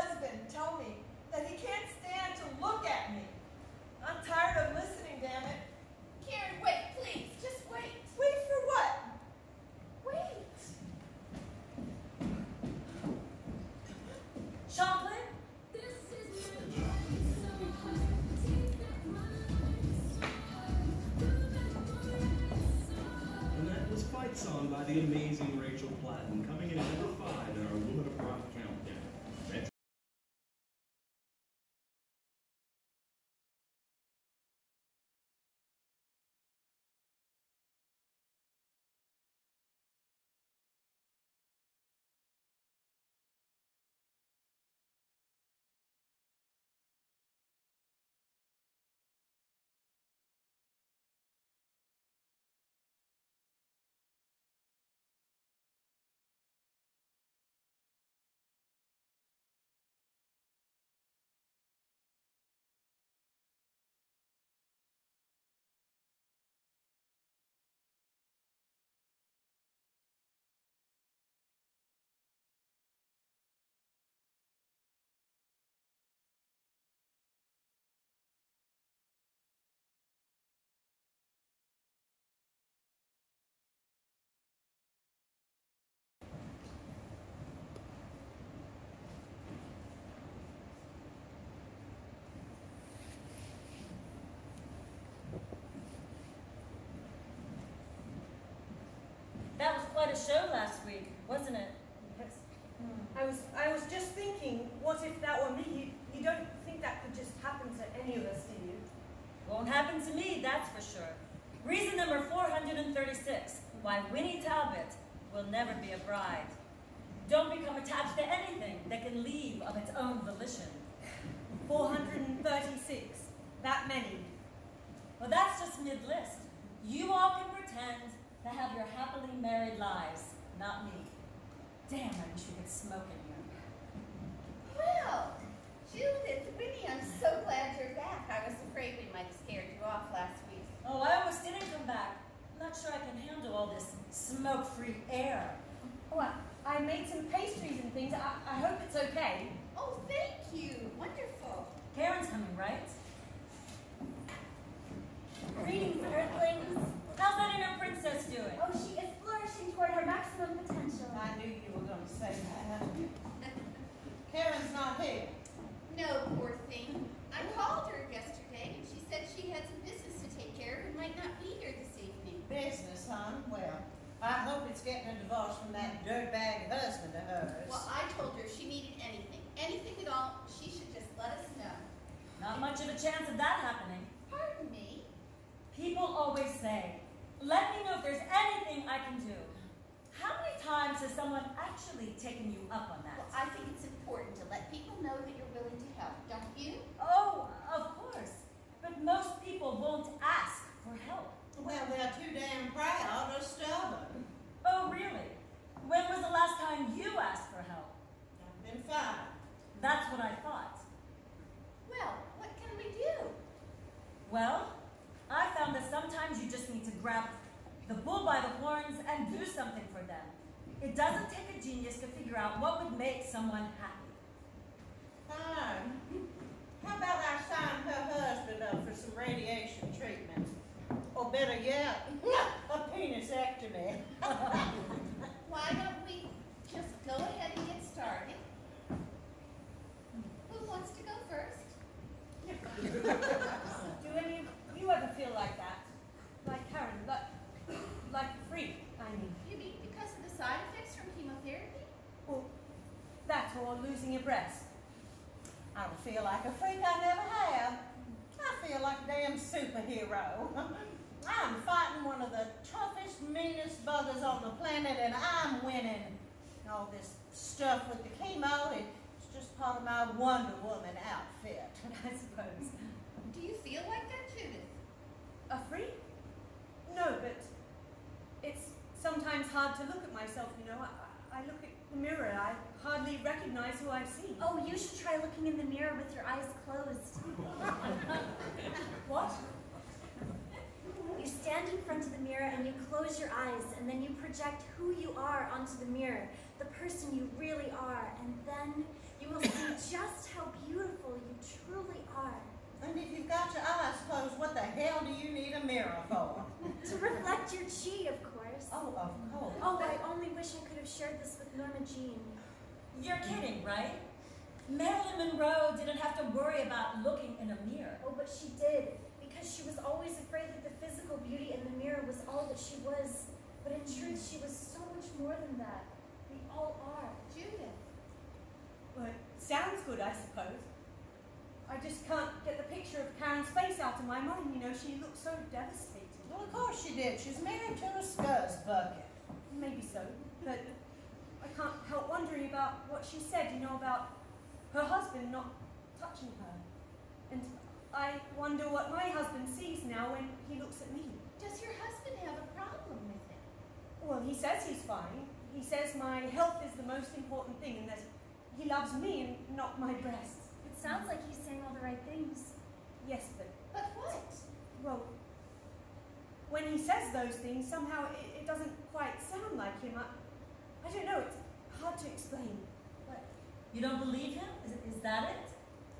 the amazing Rachel Platten, coming in at number five in our Woman of Rock countdown. That's That was quite a show last week, wasn't it? Yes. I was I was just thinking, what if that were me? You, you don't think that could just happen to any of us, do you? Won't happen to me, that's for sure. Reason number four hundred thirty-six, why Winnie Talbot will never be a bride. Don't become attached to anything that can leave of its own volition. four hundred thirty-six. That many. Well, that's just mid-list. You all can pretend to have your happily married lives, not me. Damn, I wish we could smoke in here. Well, Judith, Winnie, I'm so glad you're back. I was afraid we might have scared you off last week. Oh, I almost didn't come back. I'm not sure I can handle all this smoke-free air. Oh, I, I made some pastries and things. I, I hope it's okay. Oh, thank you. Wonderful. Karen's coming, right? Greetings, Earthlings. How's that inner princess doing? Oh, she is flourishing toward her maximum potential. I knew you were going to say that. Karen's not here. No, poor thing. I called her yesterday, and she said she had some business to take care of and might not be here this evening. Business, huh? Well, I hope it's getting a divorce from that dirtbag husband of hers. Well, I told her if she needed anything, anything at all, she should just let us know. Not much of a chance of that happening. Pardon me? People always say, let me know if there's anything I can do. How many times has someone actually taken you up on that? Well, I think it's important to let people know that you're willing to help, don't you? Oh, of course. But most people won't ask for help. Well, they're too damn proud or stubborn. Oh, really? When was the last time you asked for help? I've been fine. That's what I thought. Well, what can we do? Well, I found that sometimes you just need to grab the bull by the horns and do something for them. It doesn't take a genius to figure out what would make someone happy. Fine. How about I sign her husband up for some radiation treatment? Or better yet, a penisectomy. Why don't we just go ahead and get started? Who wants to go first? Do any of you ever feel like that? Like Karen, like, like free, I mean. You mean because of the side effects from chemotherapy? Or that, or losing your breast. I don't feel like a freak I never have. I feel like a damn superhero. I'm fighting one of the toughest, meanest buggers on the planet, and I'm winning. All this stuff with the chemo, it's just part of my Wonder Woman outfit. I suppose. Do you feel like that, Judith? A freak? No, but it's sometimes hard to look at myself, you know. I, I look at the mirror, I hardly recognize who I've seen. Oh, you should try looking in the mirror with your eyes closed. What? You stand in front of the mirror and you close your eyes, and then you project who you are onto the mirror, the person you really are, and then you will see just how beautiful you truly are. And if you've got your eyes closed, what the hell do you need a mirror for? To reflect your chi, of course. Oh, of course. Oh, I only wish I could have shared this with Norma Jean. You're kidding, right? Marilyn Monroe didn't have to worry about looking in a mirror. Oh, but she did, because she was always afraid that the physical beauty in the mirror was all that she was. But in truth, she was so much more than that. We all are. Judith. Well, it sounds good, I suppose. I just can't get the picture of Karen's face out of my mind. You know, she looks so devastated. Well, of course she did. She's married to a scuzz bucket. Maybe so, but I can't help wondering about what she said, you know, about her husband not touching her. And I wonder what my husband sees now when he looks at me. Does your husband have a problem with it? Well, he says he's fine. He says my health is the most important thing and that he loves me and not my breasts. It sounds like he's saying all the right things. Yes, but... But what? Well, when he says those things, somehow it, it doesn't quite sound like him. I, I don't know, it's hard to explain. What? You don't believe him? Is, is that it?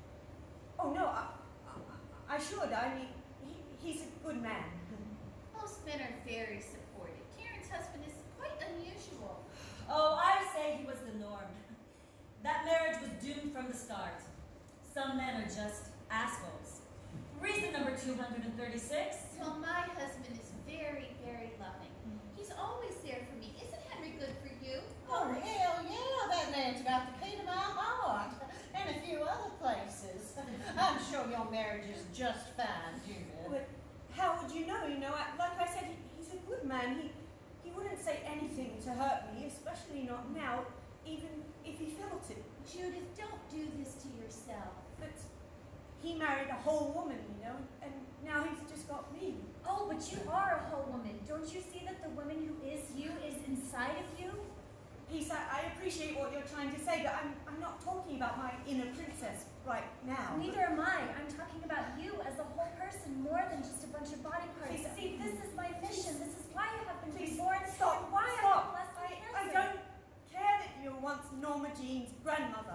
Oh, no, I, I, I should. I mean, he, he's a good man. Most men are very supportive. Karen's husband is quite unusual. Oh, I say he was the norm. That marriage was doomed from the start. Some men are just assholes. Reason number two hundred thirty-six. Well, my husband is very, very loving. He's always there for me. Isn't Henry good for you? Oh, hell yeah, that man's got the key to my heart. And a few other places. I'm sure your marriage is just fine, Judith. But how would you know? You know, I, like I said, he, he's a good man. He, he wouldn't say anything to hurt me, especially not now, even if he felt it. Judith, don't do this to yourself. But he married a whole woman, you know, and now he's just got me. Oh, but you are a whole woman. Don't you see that the woman who is you is inside of you? Lisa, I appreciate what you're trying to say, but I'm, I'm not talking about my inner princess right now. Neither am I. I'm talking about you as a whole person, more than just a bunch of body parts. Please, See, this is my mission. This is why I have been Please, born. stop, and why stop. I have blessed with I, I cancer. don't care that you were once Norma Jean's grandmother.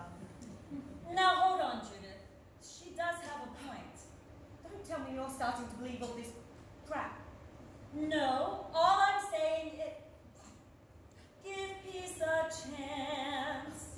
Now hold on, Judith. She does have a point. Don't tell me you're starting to believe all this crap. No, all I'm saying is, give peace a chance.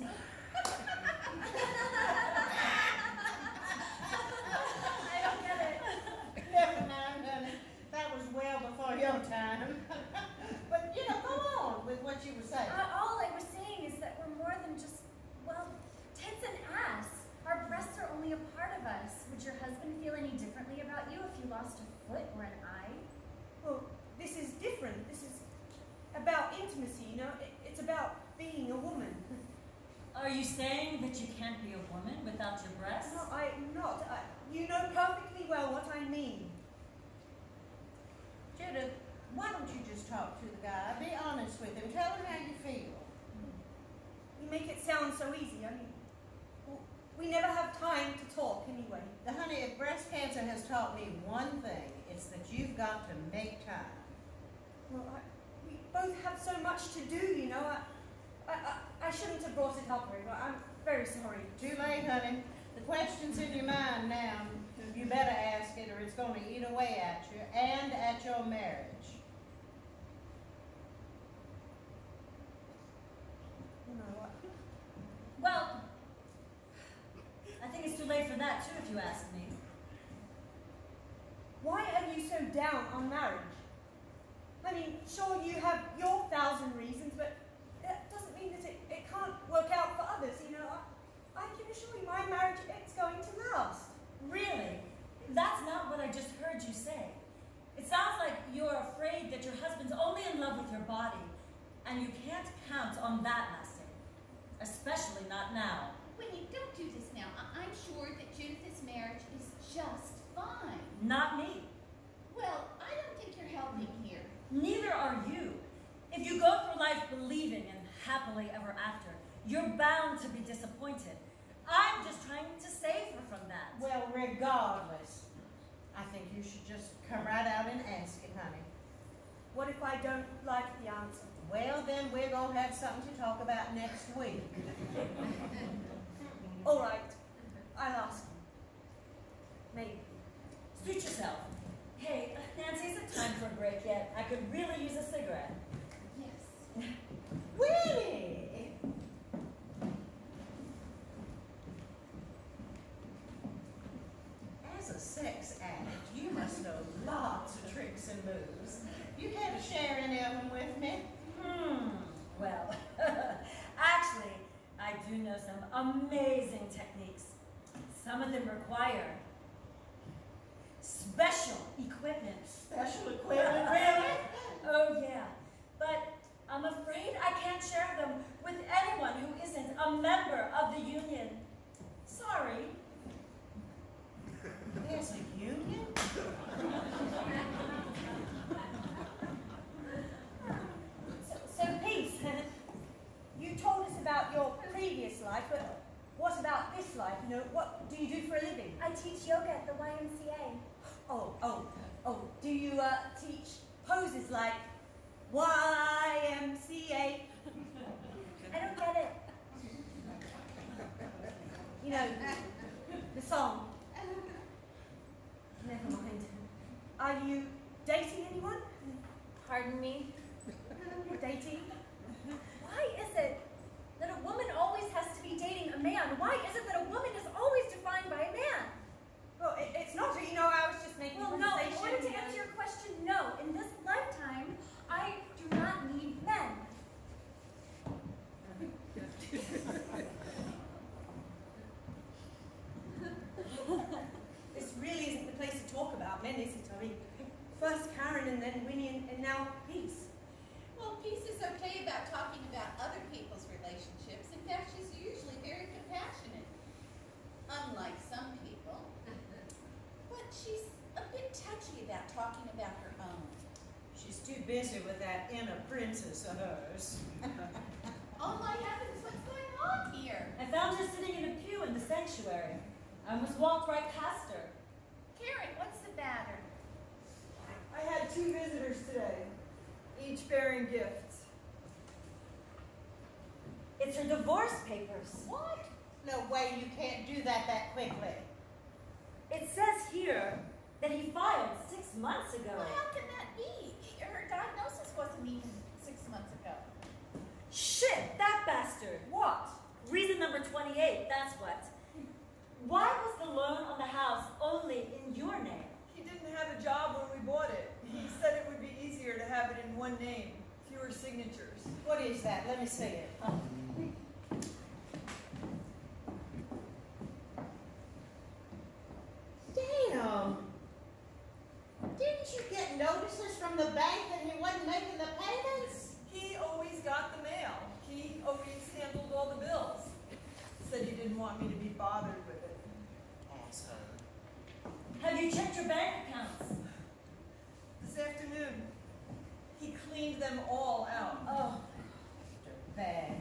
I don't get it. Never mind, honey. That was well before your time. But, you know, go on with what you were saying. Uh, all I was saying is that we're more than just, well, tits and ass. Our breasts are only a part of us. Would your husband feel any differently about you if you lost a foot or an eye? Well, this is different. This is about intimacy, you know? It, it's about being a woman. Are you saying that you can't be a woman without your breasts? No, I'm not. I, you know perfectly well what I mean. Judith, why don't you just talk to the guy? Be honest with him. Tell him how you feel. You make it sound so easy. I mean, well, we never have time to talk anyway. The honey, if breast cancer has taught me one thing, it's that you've got to make time. Well, I, we both have so much to do, you know. I, I, I, I shouldn't have brought it up, River. I'm very sorry. Too late, honey. The question's in your mind now. You better ask it or it's going to eat away at you and at your marriage. No, I, Well, I think it's too late for that too, if you ask me. why are you so down on marriage? I mean, sure, you have your thousand reasons, but that doesn't mean that it, it can't work out for others, you know. I, I can assure you my marriage, it's going to last. Really? That's not what I just heard you say. It sounds like you're afraid that your husband's only in love with your body, and you can't count on that lasting. Especially not now. Winnie, don't do this now. I- I'm sure that Judith's marriage is just fine. Not me. Well, I don't think you're helping here. Neither are you. If you go through life believing in happily ever after, you're bound to be disappointed. I'm just trying to save her from that. Well, regardless, I think you should just come right out and ask it, honey. What if I don't like the answer? Well, then we're going to have something to talk about next week. All right, I'll ask you. Maybe. Suit yourself. Hey, Nancy, is it time for a break yet? I could really use a cigarette. Yes. Winnie! As a sex addict, you must know lots of tricks and moves. You care to share any of them with me? Hmm. know some amazing techniques. Some of them require special equipment. Special equipment, really? Oh yeah, but I'm afraid I can't share them with anyone who isn't a member of the union. Sorry. There's a union? So, so Peace, you told us about your previous life, but what about this life? You know, what do you do for a living? I teach yoga at the Y M C A. Oh, oh, oh, do you uh, teach poses like Y M C A? I don't get it. You know, the song. Never mind. Are you dating anyone? Pardon me? You're dating? Why is it that a woman always has to be dating a man? Why is it that a woman is always defined by a man? Well, it, it's not, you know, I was just making Well, no, in conversation. order to you know. answer your question, no. In this lifetime, I do not need men. This really isn't the place to talk about men, is it? I mean, first Karen and then Winnie and, and now Peace. Well, Peace is okay about talking about other people's relationships. In fact, she's usually very compassionate, unlike some people. But she's a bit touchy about talking about her own. She's too busy with that inner princess of hers. Oh my heavens, what's going on here? I found her sitting in a pew in the sanctuary. I almost walked right past her. Karen, what's the matter? I had two visitors today, each bearing gifts. It's her divorce papers. What? No way you can't do that that quickly. It says here that he filed six months ago. Well, how can that be? Her diagnosis wasn't even six months ago. Shit, that bastard. What? Reason number twenty-eight, that's what. Why was the loan on the house only in your name? He didn't have a job when we bought it. He said it would be easier to have it in one name, fewer signatures. What is that? Let me see it. Oh. Damn. Didn't you get notices from the bank that he wasn't making the payments? He always got the mail. He always handled all the bills. Said he didn't want me to be bothered with it. Awesome. Have you checked your bank accounts? This afternoon, he cleaned them all out. Oh. Bag.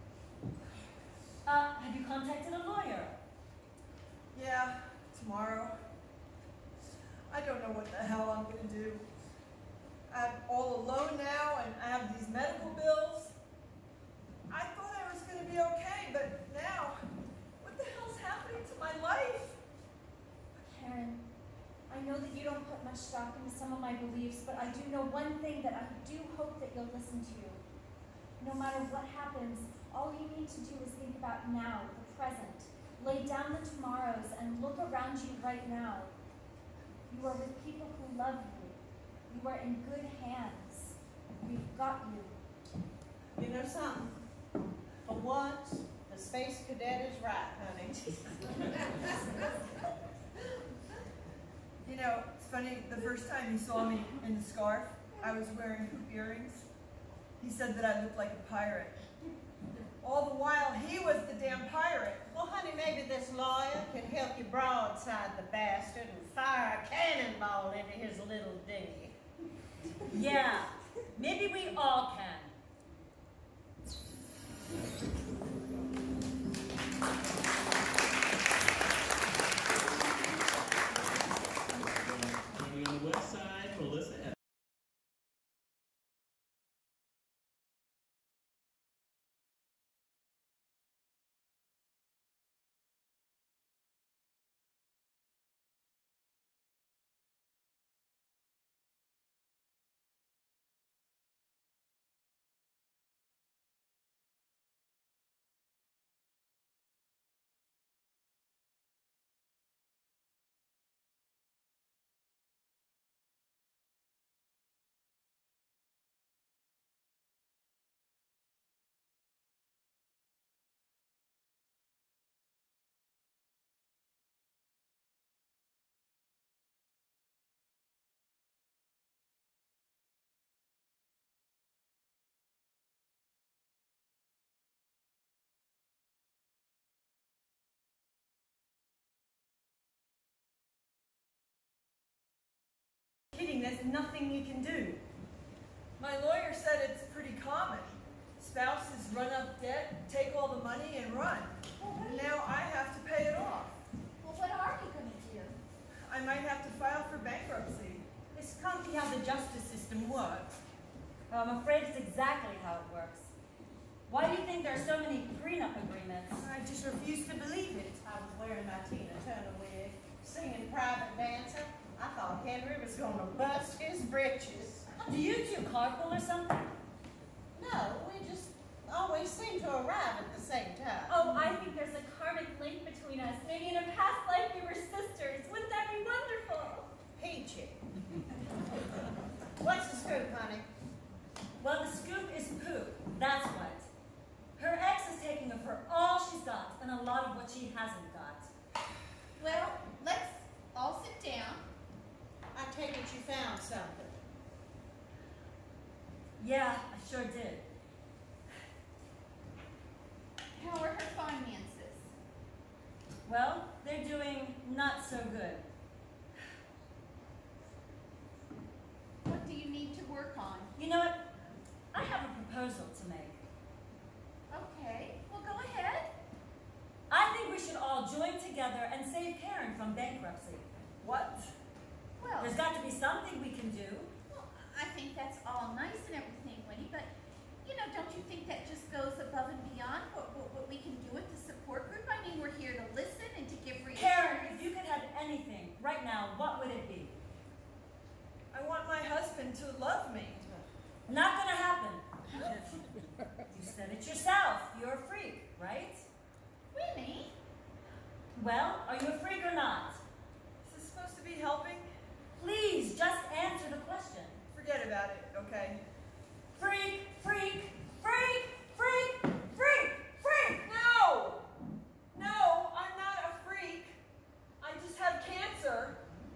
Uh, have you contacted a lawyer? Yeah, tomorrow. I don't know what the hell I'm going to do. I'm all alone now, and I have these medical bills. I thought I was going to be okay, but now, what the hell's happening to my life? Karen, I know that you don't put much stock into some of my beliefs, but I do know one thing that I do hope that you'll listen to. No matter what happens, all you need to do is think about now, the present. Lay down the tomorrows and look around you right now. You are with people who love you. You are in good hands. We've got you. You know something? For once, the space cadet is right, honey. You know, it's funny, the first time he saw me in the scarf, I was wearing hoop earrings. He said that I looked like a pirate. All the while, he was the damn pirate. Well, honey, maybe this lawyer can help you broadside the bastard and fire a cannonball into his little dinghy. Yeah, maybe we all can. there's nothing you can do. My lawyer said it's pretty common. Spouses run up debt, take all the money, and run. Well, what And do you- now I have to pay it off. Well, what are you going to do? I might have to file for bankruptcy. This can't be how the justice system works. Well, I'm afraid it's exactly how it works. Why do you think there are so many prenup agreements? I just refuse to believe it. I was wearing my Tina Turner wig, singing private dancer. I thought Henry was going to bust his britches. Do you two carpool or something? No, we just always seem to arrive at the same time. Oh, I think there's a karmic link between us. Maybe in a past life we were sisters. Wouldn't that be wonderful? Peachy. What's the scoop, honey? Well, the scoop is poop. That's what. Her ex is taking her for all she's got and a lot of what she hasn't got. Well, let's all sit down. I take it you found something. Yeah, I sure did. How are her finances? Well, they're doing not so good. What do you need to work on? You know what? I have a proposal to make. Okay, well go ahead. I think we should all join together and save Karen from bankruptcy. What? Well, There's got to be something we can do. well, I think that's all nice and everything, Winnie, but you know, don't you think that just goes above and beyond what, what, what we can do with the support group? I mean, we're here to listen and to give reassurance. Karen, if you could have anything right now, what would it be? I want my husband to love me. Not gonna happen. You said it yourself. You're a freak, right? Winnie? Well, are you a freak or not? Is this supposed to be helping? Please, just answer the question. Forget about it, okay? Freak, freak, freak, freak, freak, freak! No! No, I'm not a freak. I just have cancer.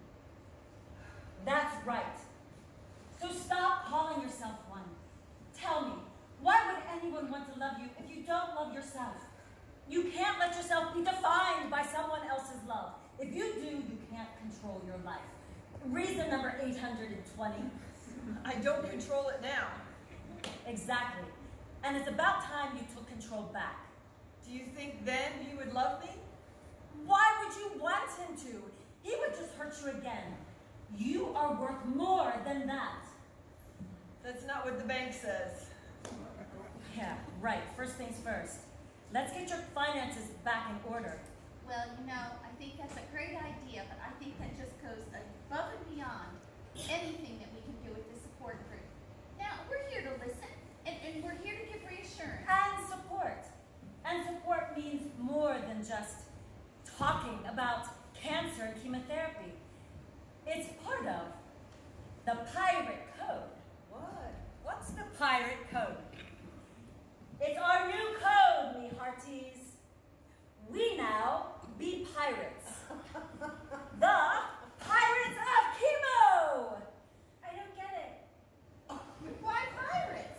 That's right. So stop calling yourself one. Tell me, why would anyone want to love you if you don't love yourself? You can't let yourself be defined by someone else's love. If you do, you can't control your life. Reason number eight hundred twenty. I don't control it now. Exactly. And it's about time you took control back. Do you think then he would love me? Why would you want him to? He would just hurt you again. You are worth more than that. That's not what the bank says. Yeah, right. First things first. Let's get your finances back in order. Well, you know, I think that's a great idea, but I think that just goes above and beyond anything that we can do with the support group. Now, we're here to listen, and, and we're here to give reassurance. And support. And support means more than just talking about cancer and chemotherapy. It's part of the pirate code. What? What's the pirate code? It's our new code, me hearties. We now be pirates. The Pirates of Chemo! I don't get it. Why pirates?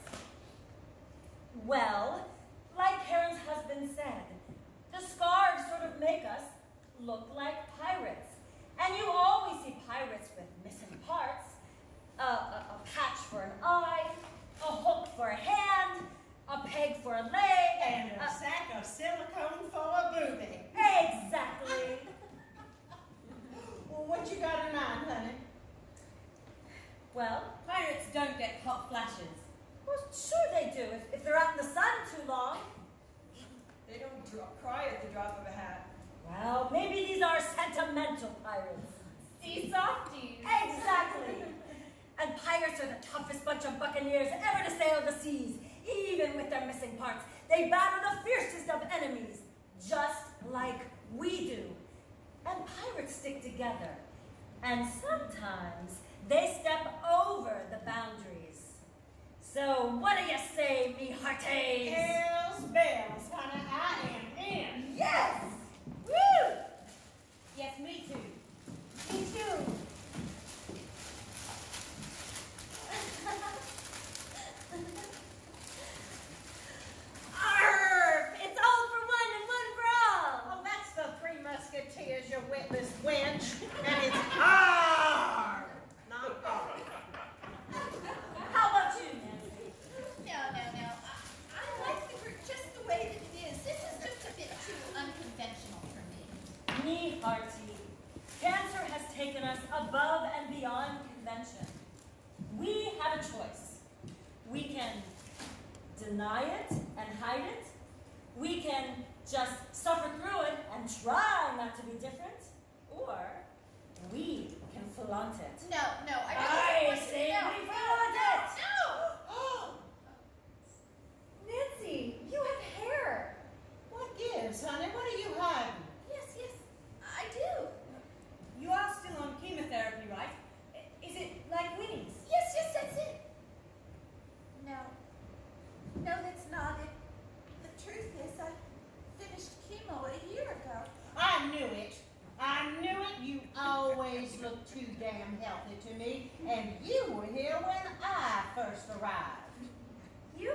Well, like Karen's husband said, the scarves sort of make us look like pirates. And you always see pirates with missing parts, uh, a, a patch for an eye, a hook for a hand, a peg for a leg, And a sack of silicone for a booby. Exactly. Well, what you got in mind, honey? Well, Pirates don't get hot flashes. well, sure they do, if, if they're out in the sun too long. They don't dro- cry at the drop of a hat. Well, maybe these are sentimental pirates. Sea softies. Exactly. And pirates are the toughest bunch of buccaneers ever to sail the seas. Even with their missing parts, they battle the fiercest of enemies, just like we do. And pirates stick together. And sometimes they step over the boundaries. So what do you say, me hearties? Hells bells, honey, I am in. Yes! Woo! Yes, me too. Me too. Arrgh! It's all for one and one for all. Oh, that's the Three Musketeers, you witless wench. And it's R, not R. conventional for me. Me, Hearty. Cancer has taken us above and beyond convention. We have a choice. We can deny it and hide it. We can just suffer through it and try not to be different. Or we can flaunt it. No, no, I don't I want to. say No, we no, flaunt it! no. Nancy, you have hair. What gives, honey? What are you hiding? Yes, yes, I do. You are still on chemotherapy, right? I- Is it like Winnie's? Yes, yes, that's it. No, no, that's not it. The truth is, I finished chemo a year ago. I knew it. I knew it. You always look too damn healthy to me, and you were here when I first arrived. You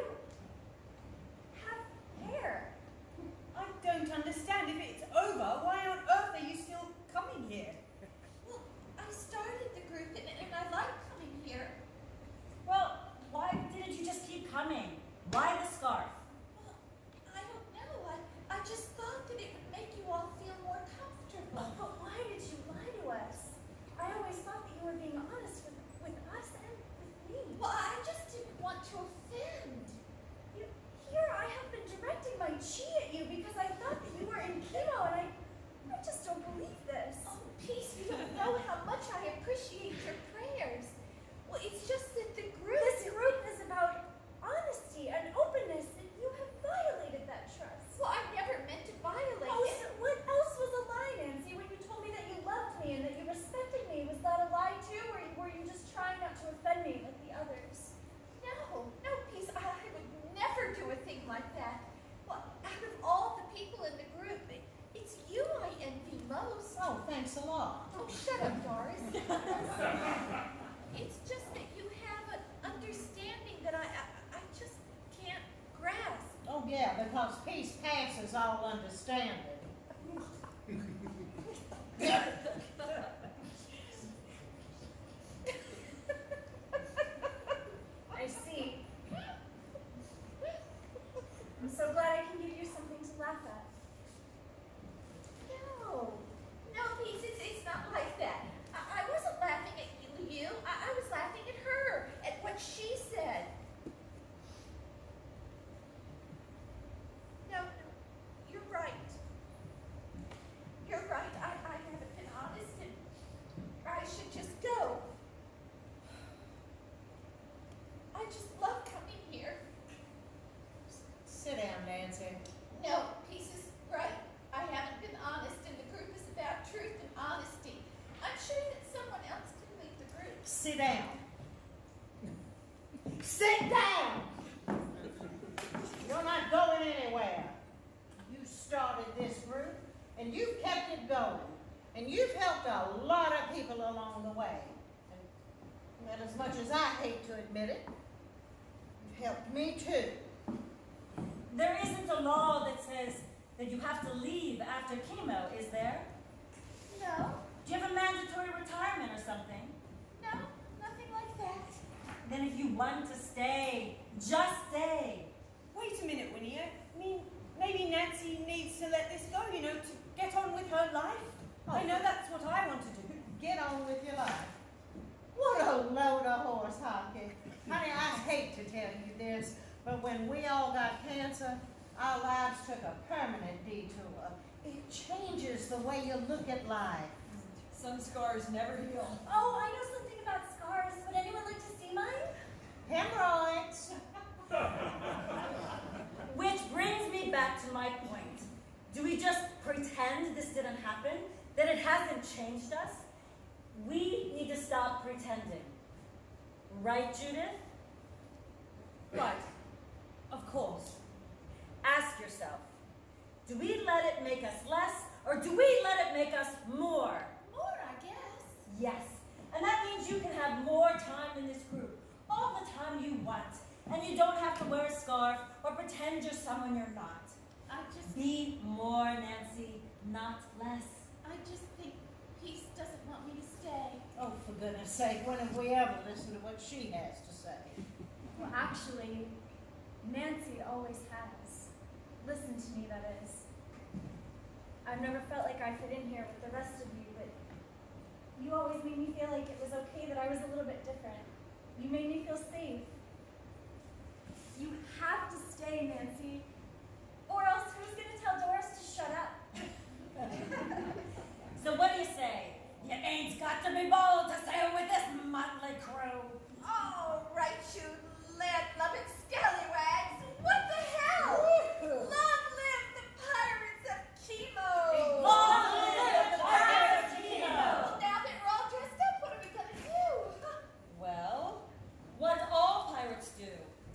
have hair. I don't understand. If it's over, why on earth are you still coming here? Well, I started the group and, and I like coming here. Well, why didn't you just keep coming? Why the scarf? Well, I don't know. I, I just thought that it would make you all feel more comfortable. But why did you lie to us? I always thought that you were being honest with, with us and with me. Well, I just didn't want to offend. You, here I have been directing my chi at you because I thought that you were in chemo, and I, I just don't believe this. Oh, Peace, you don't know how much I appreciate your prayers. Well, it's just that the group... This group is about honesty and openness, and you have violated that trust. Well, I never meant to violate Oh, it. so what else was a lie, Nancy? When you told me that you loved me and that you respected me, was that a lie too, or were you just trying not to offend me like the others? No, no, Peace, I would never do a thing like that. Well, out of all the people in the group, it, it's you I envy most. Oh, thanks a lot. Oh, shut up, Doris. It's just that you have an understanding that I, I, I just can't grasp. Oh, yeah, because peace passes all understanding. I see. I'm so glad I can give you something to laugh at. No, no, Peace, it's, it's not like that. I, I wasn't laughing at you, you. I, I was laughing at her, at what she said. No, no, you're right. You're right, I, I haven't been honest, and I should just go. I just love coming here. Sit down, Nancy. No, Peace is right. I haven't been honest, and the group is about truth and honesty. I'm sure that someone else can lead the group. Sit down. Sit down! You're not going anywhere. You started this group, and you've kept it going. And you've helped a lot of people along the way. And, and as much as I hate to admit it, you've helped me too. There isn't a law that says that you have to leave after chemo, is there? No, Do you have a mandatory retirement or something? no, nothing like that. Then if you want to stay, just stay. Wait a minute, Winnie. I mean, maybe Nancy needs to let this go, you know, to get on with her life. Oh. I know that's what I want to do. Get on with your life. What a load of horse hockey. Honey, I hate to tell you this, but when we all got cancer, our lives took a permanent detour. It changes the way you look at life. Some scars never heal. Oh, I know something about scars. Would anyone like to see mine? Hemorrhoids. Which brings me back to my point. Do we just pretend this didn't happen? That it hasn't changed us? We need to stop pretending. Right, Judith? Right. Of course. Ask yourself, do we let it make us less, or do we let it make us more? More, I guess. Yes, and that means you can have more time in this group, all the time you want, and you don't have to wear a scarf or pretend you're someone you're not. I just, Be more, Nancy, not less. I just think Peace doesn't want me to stay. Oh, for goodness sake, when have we ever listened to what she has to say? Well, actually, Nancy always has. Listen to me, that is. I've never felt like I fit in here with the rest of you, but you always made me feel like it was okay that I was a little bit different. You made me feel safe. You have to stay, Nancy, or else who's going to tell Doris to shut up? So what do you say? You ain't got to be bold to sail with this motley crew. Oh, right, you land-lubbing scallywags. What the hell? Long live the pirates of Chemo! Long live the pirates of Chemo! Well, now that we're all dressed up, what are we going to do? Well, what all pirates do.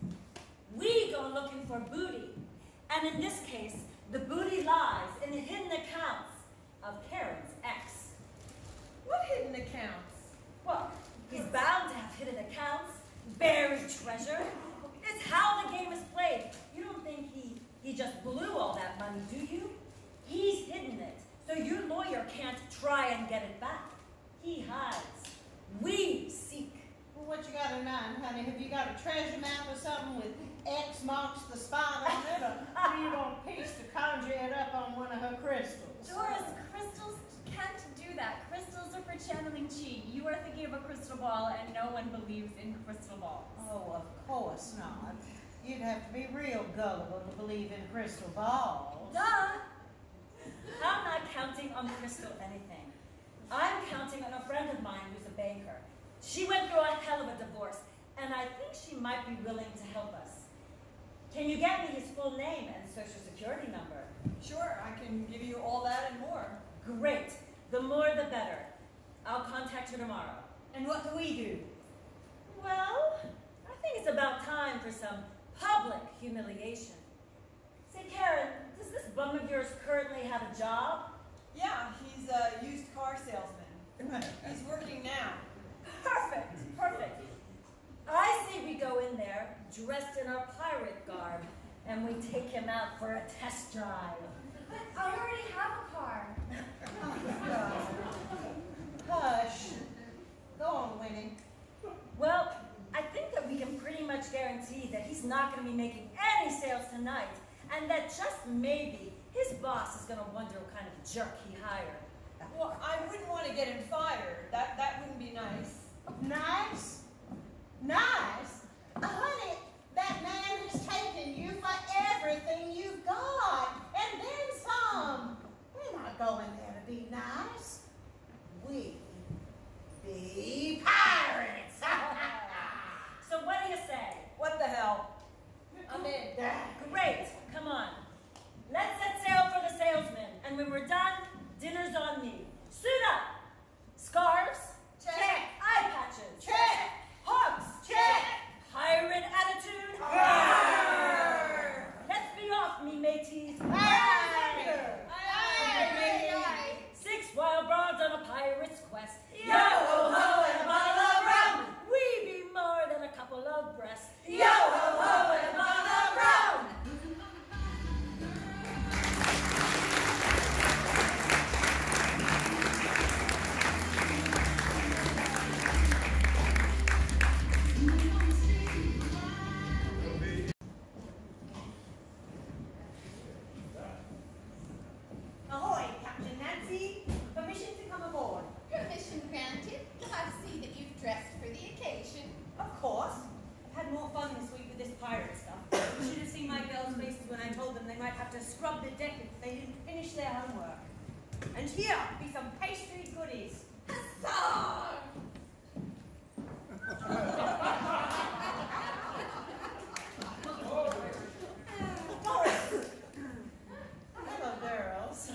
We go looking for booty. And in this case, the booty lies in the hidden accounts of Karen's ex. What hidden accounts? Well, he's bound to have hidden accounts, buried treasure. It's how the game is played. You don't think he, he just blew all that money, do you? He's hidden it, so your lawyer can't try and get it back. He hides. We seek. Well, what you got in mind, honey? Have you got a treasure map or something with X marks the spot on it, or do you want a piece to conjure it up on one of her crystals? Doris, crystals can't do that. Crystals are for channeling chi. You are thinking of a crystal ball, and no one believes in crystal balls. Oh, of course not. You'd have to be real gullible to believe in crystal balls. Duh! I'm not counting on crystal anything. I'm counting on a friend of mine who's a banker. She went through a hell of a divorce, and I think she might be willing to help us. Can you get me his full name and social security number? Sure, I can give you all that and more. Great. The more the better. I'll contact her tomorrow. And what do we do? Well, I think it's about time for some public humiliation. Say, Karen, does this bum of yours currently have a job? Yeah, he's a used car salesman. He's working now. Perfect, perfect. I say we go in there, dressed in our pirate garb, and we take him out for a test drive. But I already have a car. Hush. Go on, Winnie. Well, I think that we can pretty much guarantee that he's not going to be making any sales tonight, and that just maybe his boss is going to wonder what kind of jerk he hired. Well, I wouldn't want to get him fired. That, that wouldn't be nice. Nice? Nice? Honey, that man has taken you for everything you've got, and then some. We're not going there to be nice. We be pirates. So what do you say? What the hell? I'm in. Great, come on. Let's set sail for the salesman, and when we're done, dinner's on me. Suit up. Scarves? Check. Check. Eye patches? Check. Hooks? Check. Pirate attitude? Arr. Let's be off, me mateys. Aye. Aye. Six wild broads on a pirate's quest. Yo-ho-ho and a bottle of rum. We be more than a couple of breasts. Yo-ho-ho and a bottle of rum. Ahoy, Captain Nancy. Permission to come aboard. Permission granted. I see that you've dressed for the occasion. Of course. I've had more fun this week with this pirate stuff. You should have seen my girls' faces when I told them they might have to scrub the deck if they didn't finish their homework. And here be some pastry goodies. Huzzah! Doris! Hello, girls.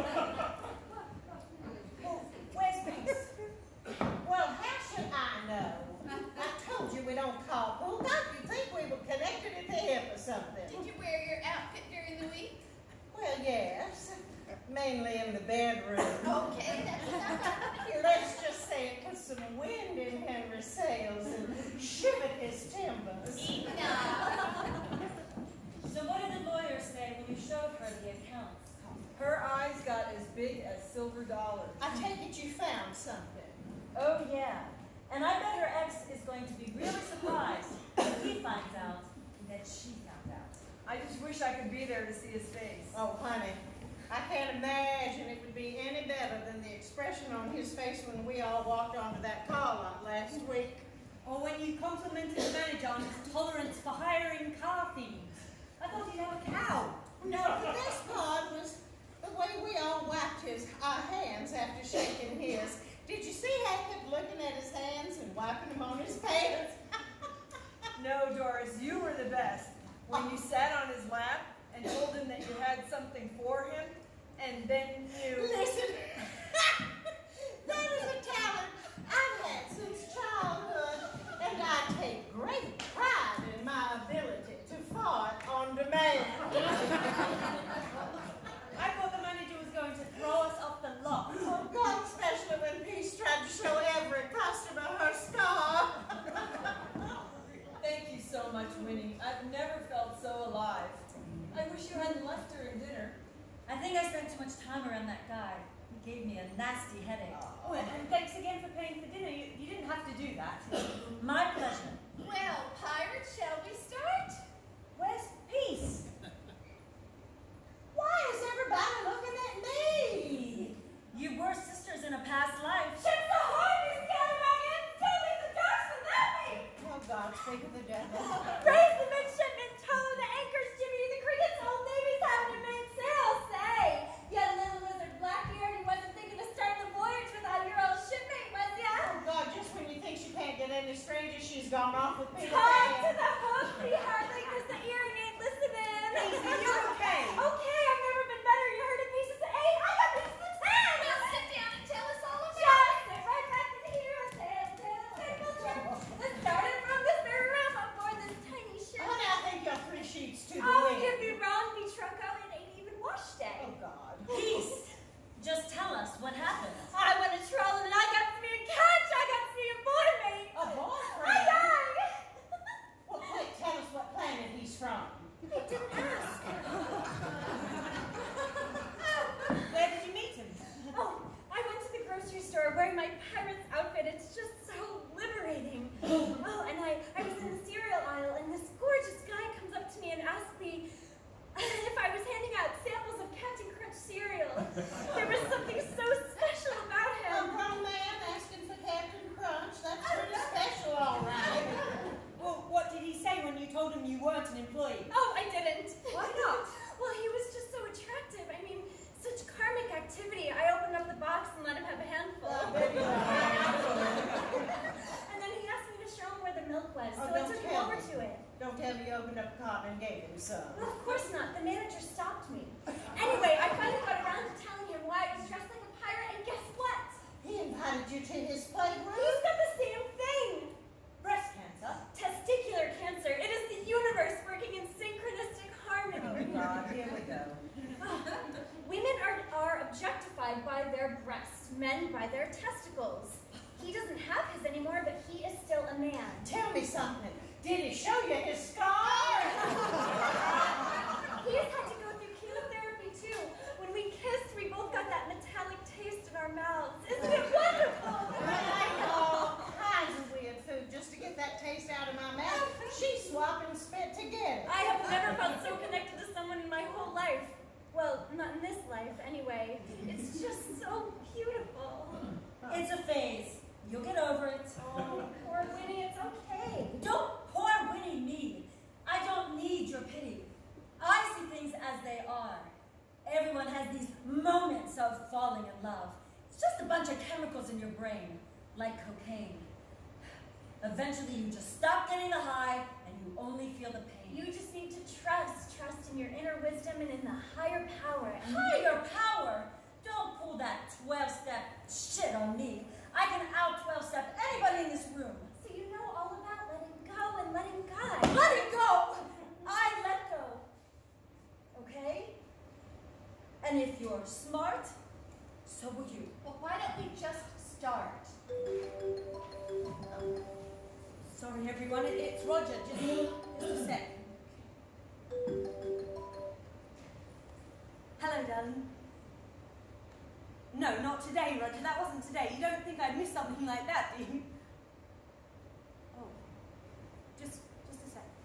Well, where's Peace? Well, how should I know? I told you we don't carpool. Don't you think we were connected at the hip or something? Did you wear your outfit during the week? Well, yes. Mainly in the bedroom. Okay, that's enough. Let's just say it put some wind in Henry's sails and shivered his timbers. Enough. So what did the lawyer say when you showed her the accounts? Her eyes got as big as silver dollars. I take it you found something. Oh yeah. And I bet her ex is going to be really surprised when he finds out that she found out. I just wish I could be there to see his face. Oh, honey, I can't imagine it would be any better than the expression on his face when we all walked onto that car lot last week. Or when you complimented the manager on his tolerance for hiring car thieves. I thought he'd have a cow. No, the best part was the way we all wiped his our hands after shaking his. Did you see how he kept looking at his hands and wiping them on his pants? No, Doris, you were the best. When you sat on his lap and told him that you had something for him, and then you... Listen, that is a talent I've had since childhood, and I take great pride in my ability to fart on demand. I thought the manager was going to throw us off the lot. Oh, God, especially when Peace tried to show every customer her scar. Thank you so much, Winnie. I've never felt so alive. I wish you hadn't left during dinner. I think I spent too much time around that guy. He gave me a nasty headache. Oh, and, and thanks again for paying for dinner. You, you didn't have to do that. My pleasure. Well, pirates, shall we start? Where's Peace? Why is everybody looking at me? You were sisters in a past life. Shut the horn, you scallywag! Don't leave the dogs without me! Oh, God, speak of the devil. Raise the midshipmen, tow the anchors, Jimmy. The Cricket's Old Navy's having a mainsail. Say, you little lizard Blackbeard, you wasn't thinking of starting the voyage without your old shipmate, was ya? Oh, God, just when you think she can't get any stranger, she's gone off with Peter Talk to Pan. the hook, pretty hardly, because the earring ain't listening. Are you okay? Okay, I've never been better. You heard of pieces of eight? I got pieces of ten. Well, sit down and tell us all about Just sit right back in here and tell, tell, table trip. Let's start it from this very room on board this tiny ship. Honey, I think you're three sheets to the Oh, wind. you'd be wrong, be Trunko. It ain't even wash day. Oh, God. Peace. Just tell us what happened. I went a trolling and I got to me a catch. I got to me a boy mate. A boyfriend? Aye, aye. Well, quick, tell us what planet he's from. I didn't ask. Where did you meet him? Oh, I went to the grocery store wearing my pirate's outfit. It's just so liberating. Oh, and I, I was in the cereal aisle, and this gorgeous guy comes up to me and asks me if I was handing out samples of Captain Crunch cereal. There was something so special about A him. grown man asking for Captain Crunch. That's pretty special, all right. Well, what did he say when you told him you weren't an employee? Oh, I didn't. Why not? Well, he was just so attractive. I mean, such karmic activity. I opened up the box and let him have a handful. Oh, baby, And then he asked me to show him where the milk was, Oh, so I don't took him tell over me. to it. Don't tell me you opened up a carton and gave him some. Well, of course not. The manager stopped me. Anyway, I finally got around to telling him why I was dressed like a pirate, and guess what? He invited you to his playroom? He's got the same thing. Breast cancer? Testicular cancer. It is the universe working in synchronistic harmony. Oh, God, here we go. Women are, are objectified by their breasts, men by their testicles. He doesn't have his anymore, but he is still a man. Tell me something. Did he show you his scar? He has had to go through chemotherapy too. When we kissed, we both got that metallic taste in our mouths. Isn't it wonderful? I ate all kinds of weird food just to get that taste out of my mouth. She swapped and spit together. I have never felt so connected to someone in my whole life. Well, not in this life, anyway. It's just so beautiful. It's a phase. You'll get over it. Oh, poor Winnie, it's okay. Don't poor Winnie me. I don't need your pity. I see things as they are. Everyone has these moments of falling in love. It's just a bunch of chemicals in your brain, like cocaine. Eventually you just stop getting the high and you only feel the pain. You just need to trust. Trust in your inner wisdom and in the higher power. And Higher power? Don't pull that twelve-step shit on me. I can out twelve-step anybody in this room. So you know all about letting go and letting God. Let it go! I let go. Okay? And if you're smart, so will you. Well, why don't we just start? Sorry, everyone. It, it's Roger. Just, just a sec. Hello, darling. No, not today, Roger. That wasn't today. You don't think I'd miss something like that, do you? Oh. Just, just a sec.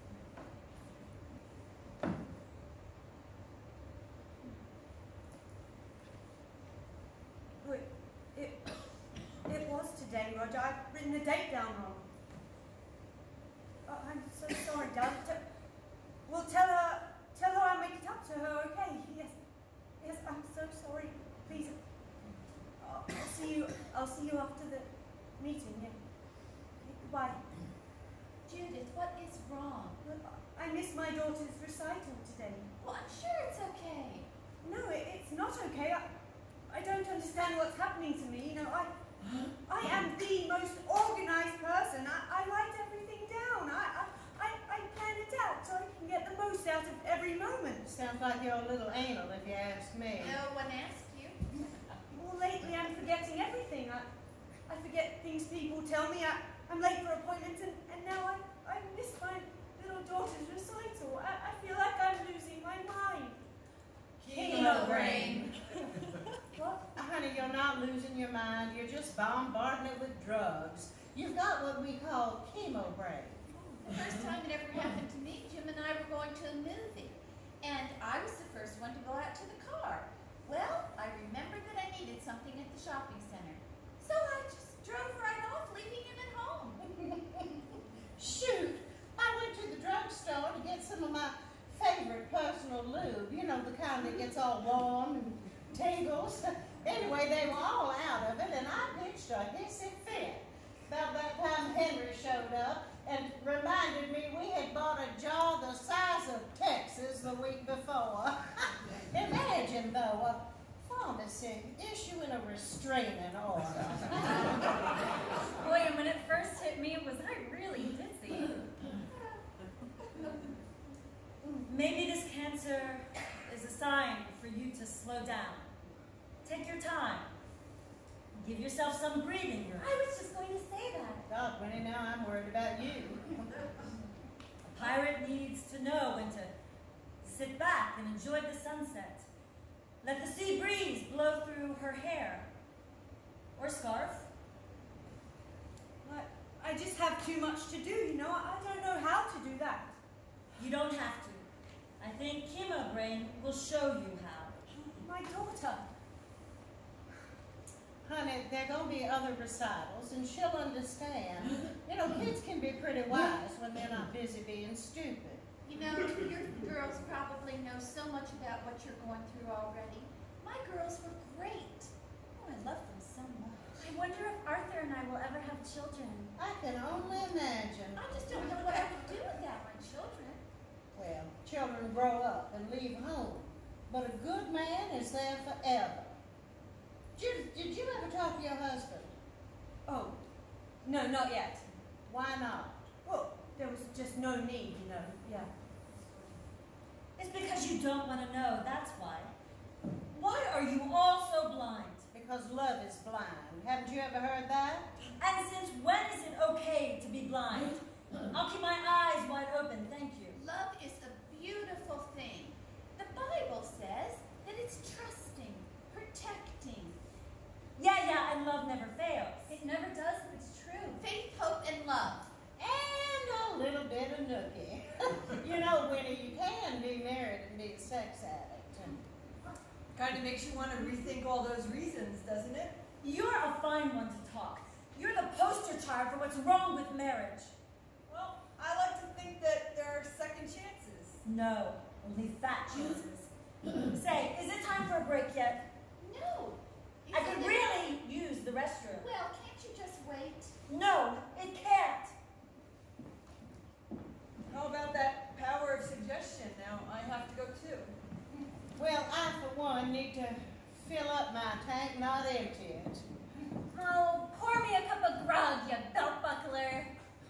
Roger. I've written the date down wrong. Oh, I'm so sorry, darling. Well, tell her, tell her I'll make it up to her, okay? Yes, yes, I'm so sorry. Please, I'll, I'll see you, I'll see you after the meeting, yeah. Okay, goodbye. Judith, what is wrong? Well, I missed my daughter's recital today. Well, I'm sure it's okay. No, it, it's not okay. I, I don't understand what's happening to me. You know, I, I am the most organized person. I, I write everything down. I, I, I, I plan it out so I can get the most out of every moment. Sounds like you're a little anal, if you ask me. No one asked you. Well, lately I'm forgetting everything. I, I forget things people tell me. I, I'm late for appointments, and, and now I, I missed my little daughter's recital. I, I feel like I'm losing my mind. Chemo brain. What? Honey, you're not losing your mind. You're just bombarding it with drugs. You've got what we call chemo brain. The first time it ever happened to me, Jim and I were going to a movie, and I was the first one to go out to the car. Well, I remembered that I needed something at the shopping center, so I just drove right off, leaving him at home. Shoot, I went to the drugstore to get some of my favorite personal lube. You know, the kind that gets all warm and tingles. Anyway, they were all out of it, and I pitched a hissy fit. About that time, Henry showed up and reminded me we had bought a jar the size of Texas the week before. Imagine, though, a pharmacy issuing a restraining order. Boy, and when it first hit me, it was I really dizzy. Maybe this cancer is a sign for you to slow down. Take your time. Give yourself some breathing room. I was just going to say that. God, Winnie, now I'm worried about you. A pirate needs to know when to sit back and enjoy the sunset. Let the sea breeze blow through her hair. Or scarf. I, I just have too much to do, you know. I, I don't know how to do that. You don't have to. I think Chemo Brain will show you how. My daughter. Honey, there are going to be other recitals, and she'll understand. You know, kids can be pretty wise when they're not busy being stupid. You know, your girls probably know so much about what you're going through already. My girls were great. Oh, I love them so much. I wonder if Arthur and I will ever have children. I can only imagine. I just don't know what I would do without my children. Well, children grow up and leave home, but a good man is there forever. Did, did you ever talk to your husband? Oh, no, not yet. Why not? Well, there was just no need, you know, yeah. It's because you don't want to know, that's why. Why are you all so blind? Because love is blind. Haven't you ever heard that? And since when is it okay to be blind? I'll keep my eyes wide open, thank you. Love is a beautiful thing. The Bible says that it's trusting, protecting. Yeah, yeah, and love never fails. It never does if it's true. Faith, hope, and love. And a little bit of nookie. You know, Winnie, you can be married and be a sex addict. Kind of makes you want to rethink all those reasons, doesn't it? You're a fine one to talk. You're the poster child for what's wrong with marriage. Well, I like to think that there are second chances. No, only fat chances. Say, is it time for a break yet? No. I could really use the restroom. Well, can't you just wait? No, it can't. How about that power of suggestion? Now I have to go too. Well, I, for one, need to fill up my tank, not empty it. Oh, pour me a cup of grog, you belt buckler.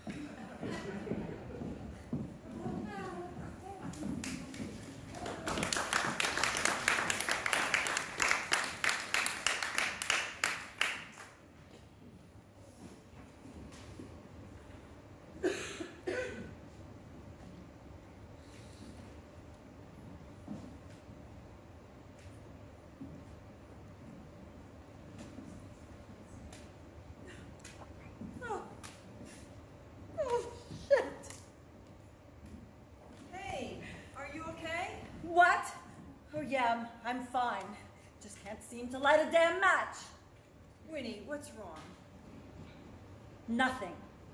Yeah, I'm, I'm fine. Just can't seem to light a damn match. Winnie, what's wrong? Nothing.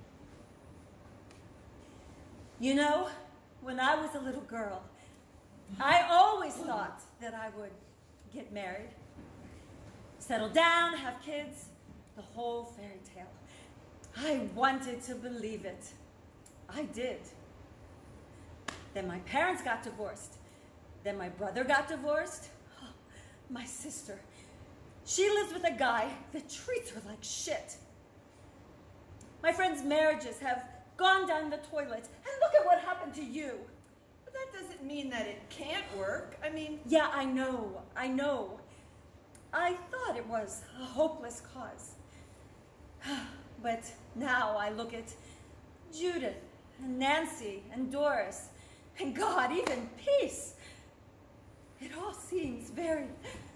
You know, when I was a little girl, I always thought that I would get married, settle down, have kids, the whole fairy tale. I wanted to believe it. I did. Then my parents got divorced. Then my brother got divorced. Oh, my sister, she lives with a guy that treats her like shit. My friends' marriages have gone down the toilet, and look at what happened to you. But that doesn't mean that it can't work. I mean... Yeah, I know, I know. I thought it was a hopeless cause. But now I look at Judith and Nancy and Doris and God, even peace. It all seems very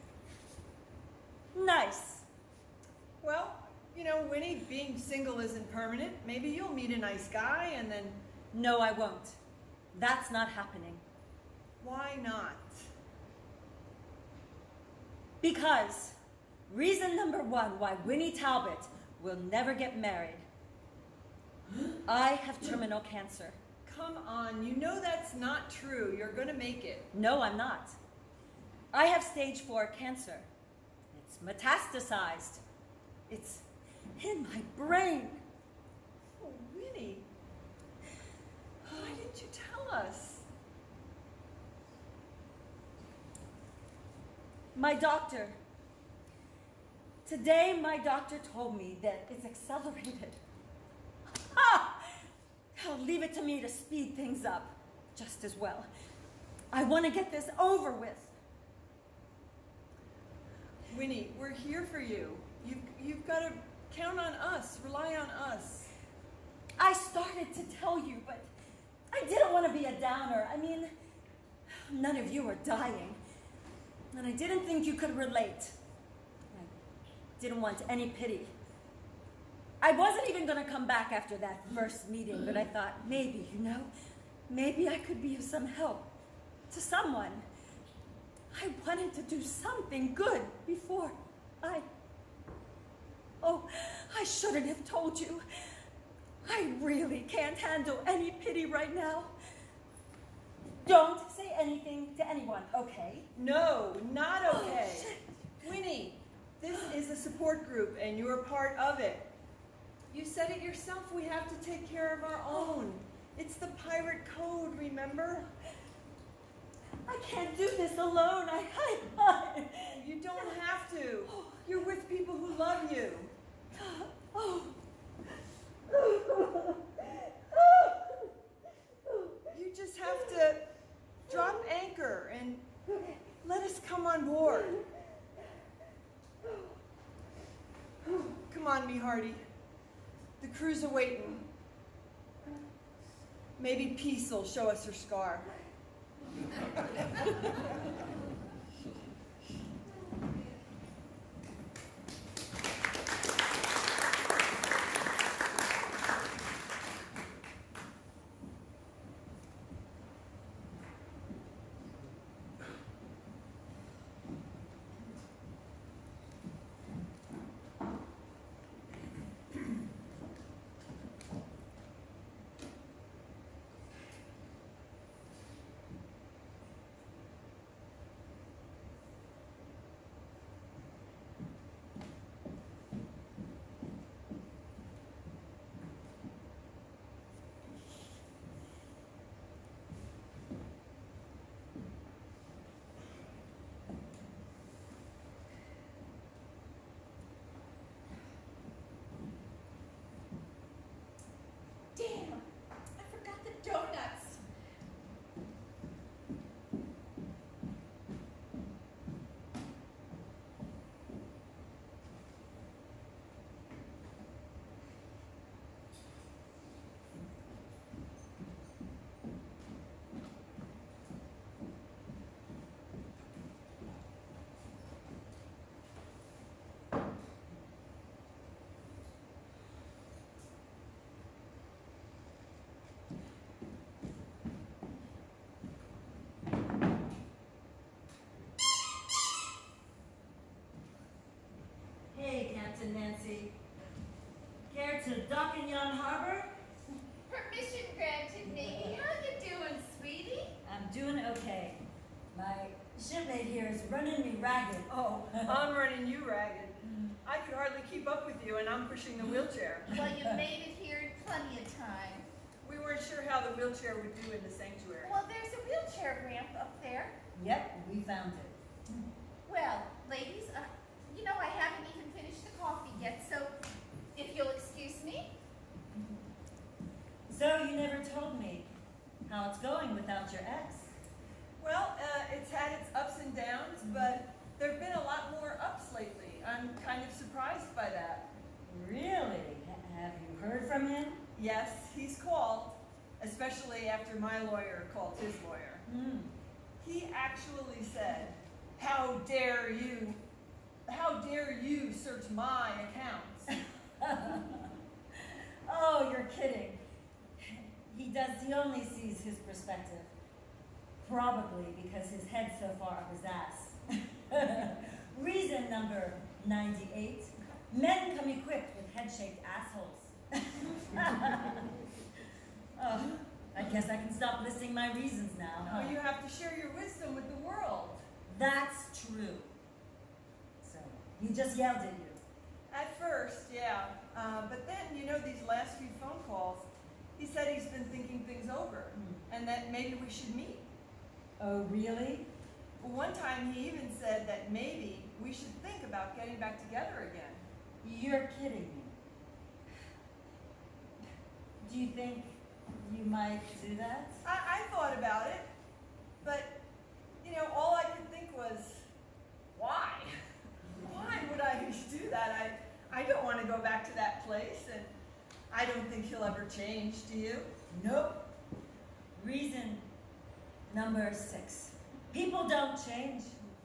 nice. Well, you know, Winnie, being single isn't permanent. Maybe you'll meet a nice guy and then... No, I won't. That's not happening. Why not? Because reason number one why Winnie Talbot will never get married. I have terminal cancer. Come on, you know that's not true. You're gonna make it. No, I'm not. I have stage four cancer. It's metastasized. It's in my brain. Oh, Winnie. Why didn't you tell us? My doctor. Today, my doctor told me that it's accelerated. Ha! I'll leave it to me to speed things up just as well. I want to get this over with. Winnie, we're here for you. You've, you've got to count on us, rely on us. I started to tell you, but I didn't want to be a downer. I mean, none of you are dying. And I didn't think you could relate. I didn't want any pity. I wasn't even going to come back after that first meeting, but I thought, maybe, you know, maybe I could be of some help to someone. I wanted to do something good before I... Oh, I shouldn't have told you. I really can't handle any pity right now. Don't say anything to anyone, okay? No, not okay. Oh, Winnie, this is a support group and you're a part of it. You said it yourself, we have to take care of our own. It's the pirate code, remember? I can't do this alone. I, I, I. You don't have to. You're with people who love you. Oh. You just have to drop anchor and let us come on board. Come on, me hearty. The crew's awaiting. Maybe peace will show us her scar. Hey, Captain Nancy. Care to dock in Yon Harbor? Permission granted, Navy. How you doing, sweetie? I'm doing okay. My shipmate here is running me ragged. Oh, I'm running you ragged. I could hardly keep up with you, and I'm pushing the wheelchair. Well, you made it here in plenty of time. We weren't sure how the wheelchair would do in the sanctuary. Well, there's a wheelchair ramp up there. Yep, we found it. Well, ladies, uh, you know I haven't even finished the coffee yet, so if you'll excuse me. So you never told me how it's going without your ex. Well, uh, it's had its ups and downs, but there have been a lot more ups lately. I'm kind of surprised by that. Really? H- have you heard from him? Yes, he's called, especially after my lawyer called his lawyer. Mm. He actually said, how dare you, how dare you search my accounts? Oh, you're kidding. He does, he only sees his perspective. Probably because his head's so far up his ass. Reason number ninety-eight. Men come equipped with head-shaped assholes. Oh, I guess I can stop listing my reasons now, huh? Well, you have to share your wisdom with the world. That's true. So, he just yelled at you. At first, yeah. Uh, but then, you know, these last few phone calls, he said he's been thinking things over, Hmm. and that maybe we should meet. Oh, really? One time he even said that maybe we should think about getting back together again. You're kidding me. Do you think you might do that? I, I thought about it, but, you know, all I could think was, why? Why would I do that? I, I don't want to go back to that place, and I don't think he'll ever change, do you? Nope. Reason number six. People don't change.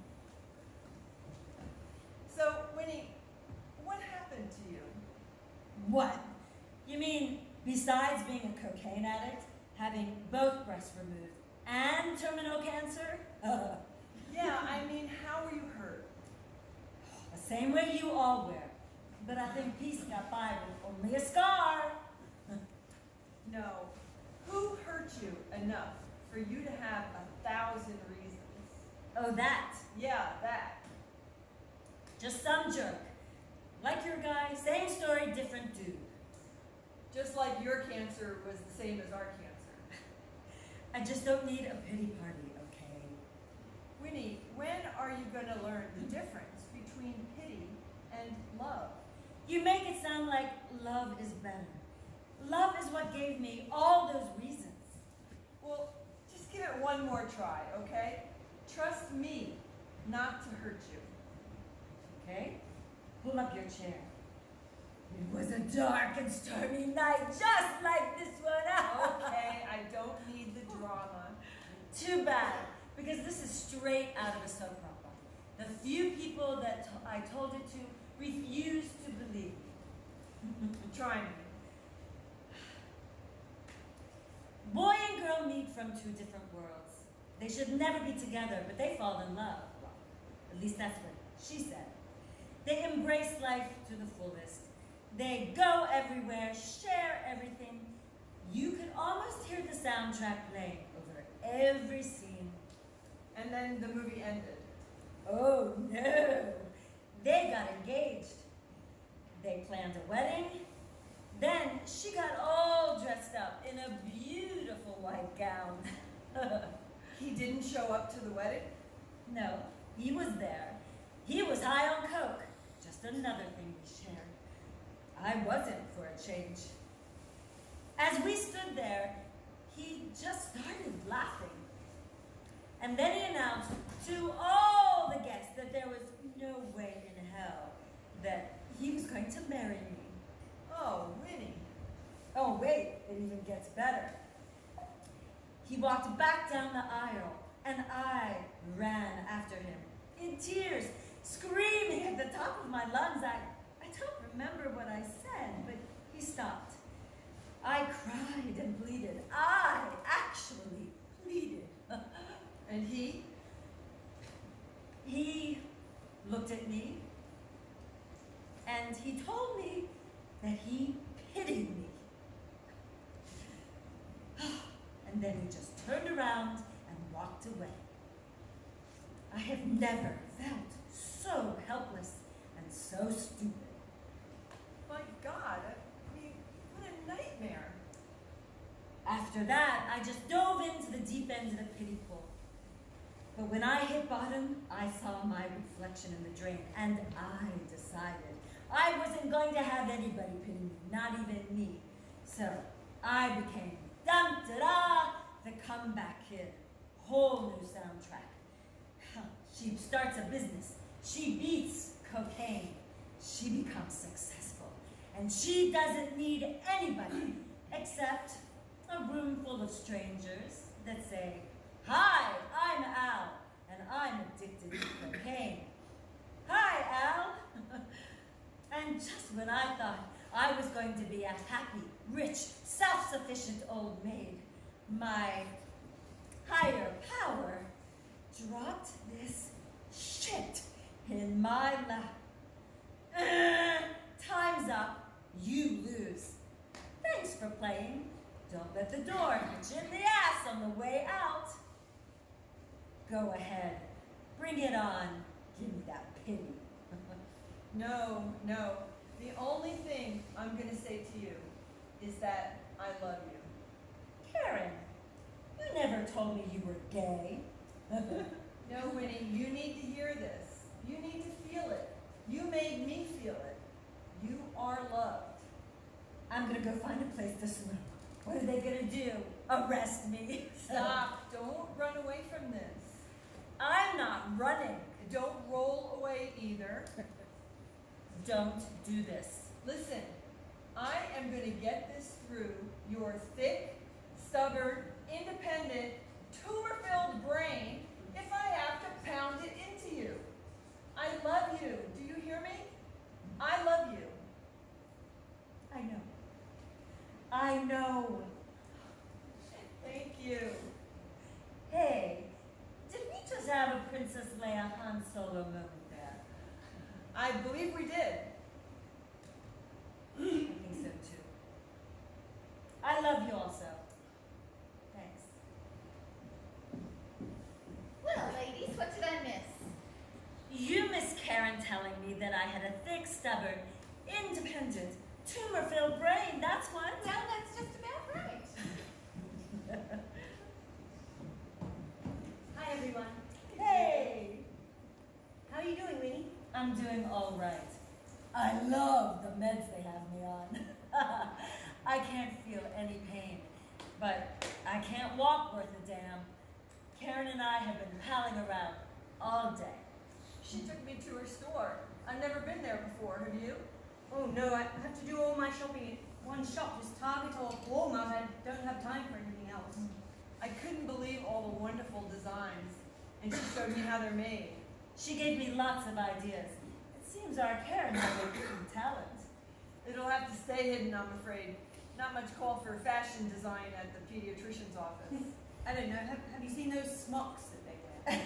So, Winnie, what happened to you? What? You mean besides being a cocaine addict, having both breasts removed, and terminal cancer? Uh, Yeah, I mean, how were you hurt? the same way you all were. But I think peace got by with only a scar. No. Who hurt you enough for you to have a thousand reasons? Oh, that. Yeah, that. Just some jerk. Like your guy, same story, different dude. Just like your cancer was the same as our cancer. I just don't need a pity party, okay? Winnie, when are you going to learn the difference between pity and love? You make it sound like love is better. Love is what gave me all those reasons. Well, just give it one more try, okay? Trust me not to hurt you. Okay? Pull up your chair. It was a dark and stormy night, just like this one. Okay, I don't need the drama. Too bad, because this is straight out of a soap opera. The few people that t- I told it to refused to believe me. Try me. Boy and girl meet from two different worlds. They should never be together, but they fall in love. Well, at least that's what she said. They embrace life to the fullest. They go everywhere, share everything. You could almost hear the soundtrack playing over every scene. And then the movie ended. Oh no! They got engaged. They planned a wedding. Then she got all dressed up in a beautiful white gown. He didn't show up to the wedding? No, he was there. He was high on coke. Just another thing we shared. I wasn't, for a change. As we stood there, he just started laughing. And then he announced to all the guests that there was no way in hell that he was going to marry me. Oh, Winnie. Oh, wait, it even gets better. He walked back down the aisle, and I ran after him, in tears, screaming at the top of my lungs. I, I don't remember what I said, but he stopped. I cried and pleaded. I actually pleaded. And he? He looked at me, and he told me that he pitied me. And then he just turned around and walked away. I have never felt so helpless and so stupid. My God, I mean, what a nightmare. After that, I just dove into the deep end of the pity pool. But when I hit bottom, I saw my reflection in the drain, and I decided I wasn't going to have anybody pity me, not even me. So I became dum-da-da, the comeback kid. Whole new soundtrack. She starts a business. She beats cocaine. She becomes successful. And she doesn't need anybody except a room full of strangers that say, "Hi, I'm Al, and I'm addicted to cocaine." "Hi, Al." And just when I thought I was going to be a happy, rich, self-sufficient old maid, my higher power dropped this shit in my lap. Uh, time's up. You lose. Thanks for playing. Don't let the door hit you in the ass on the way out. Go ahead. Bring it on. Give me that pity. No, no. The only thing I'm going to say to you is that I love you. Karen, you never told me you were gay. No, Winnie, you need to hear this. You need to feel it. You made me feel it. You are loved. I'm going to go find a place to swim. What are they going to do? Arrest me? Stop. Don't run away from this. I'm not running. Don't roll away either. Don't do this. Listen, I am going to get this through your thick, stubborn, independent, tumor-filled brain if I have to pound it into you. I love you. Do you hear me? I love you. I know. I know. Thank you. Hey, did we just have a Princess Leia Han Solo moment there? I believe we did. I think so too. I love you also. Thanks. Well, ladies, what did I miss? You miss Karen telling me that I had a thick, stubborn, independent, tumor-filled brain. That's what. Well, that's just about right. Hi, everyone. Hey! How are you doing, Winnie? I'm doing all right. I love the meds they have me on. I can't feel any pain, but I can't walk worth a damn. Karen and I have been palling around all day. She took me to her store. I've never been there before. Have you? Oh, no, I have to do all my shopping at one shop, just Target or Walmart. I don't have time for anything else. I couldn't believe all the wonderful designs, and she showed me how they're made. She gave me lots of ideas. It seems our Karen has a hidden talent. It'll have to stay hidden, I'm afraid. Not much call for fashion design at the pediatrician's office. I don't know, have, have you seen those smocks that they wear?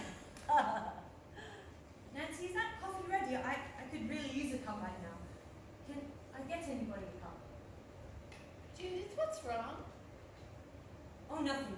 Nancy, is that coffee ready? I, I could really use a cup right now. Can I get anybody a cup? Judith, what's wrong? Oh, nothing.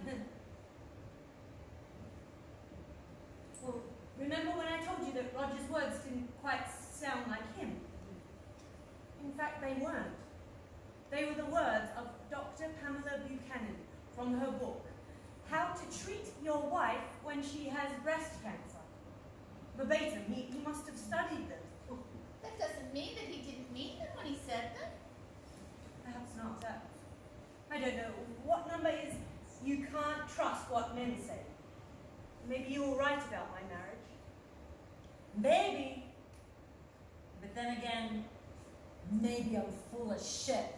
Well, remember when I told you that Roger's words didn't quite sound like him? In fact, they weren't. They were the words of Doctor Pamela Buchanan from her book, How to Treat Your Wife When She Has Breast Cancer. Verbatim, he, he must have studied them. That doesn't mean that he didn't mean them when he said them. Perhaps not. Uh, I don't know. What number is you can't trust what men say? Maybe you were right about my marriage. Maybe. But then again, maybe I'm full of shit.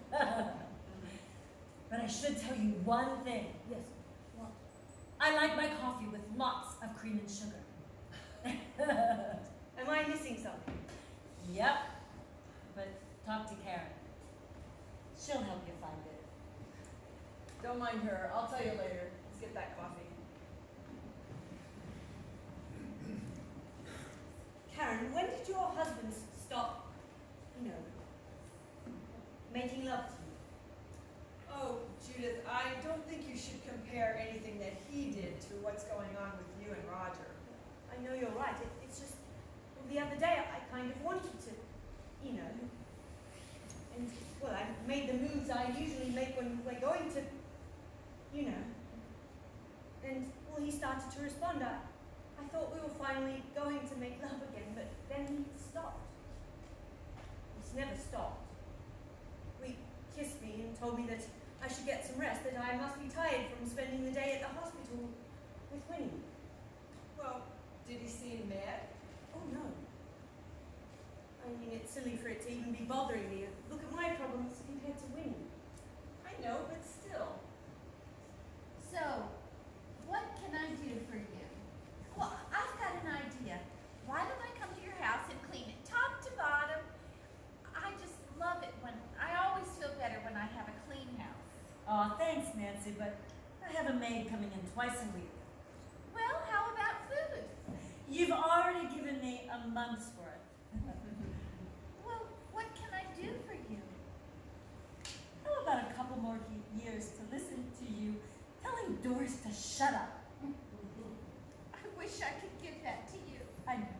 But I should tell you one thing. Yes. What? I like my coffee with lots of cream and sugar. Am I missing something? Yep. But talk to Karen. She'll help you find it. Don't mind her. I'll tell you later. Let's get that coffee. Karen, when did your husband stop, you know, made the moves I usually make when we're going to, you know. And, well, he started to respond. I, I thought we were finally going to make love again, but then he stopped. He's never stopped. We kissed me and told me that I should get some rest, that I must be tired from spending the day at the hospital with Winnie. Well, did he seem mad? Oh, no. I mean, it's silly for it to even be bothering me. Look at my problems compared to Winnie. I know, but still. So, what can I do for you? Well, I've got an idea. Why don't I come to your house and clean it top to bottom? I just love it when, I always feel better when I have a clean house. Aw, thanks, Nancy, but I have a maid coming in twice a week. Well, how about food? You've already given me a month's worth. Well, what can I do for you? How about a couple more he- years to listen to you telling Doris to shut up? I wish I could give that to you. I know.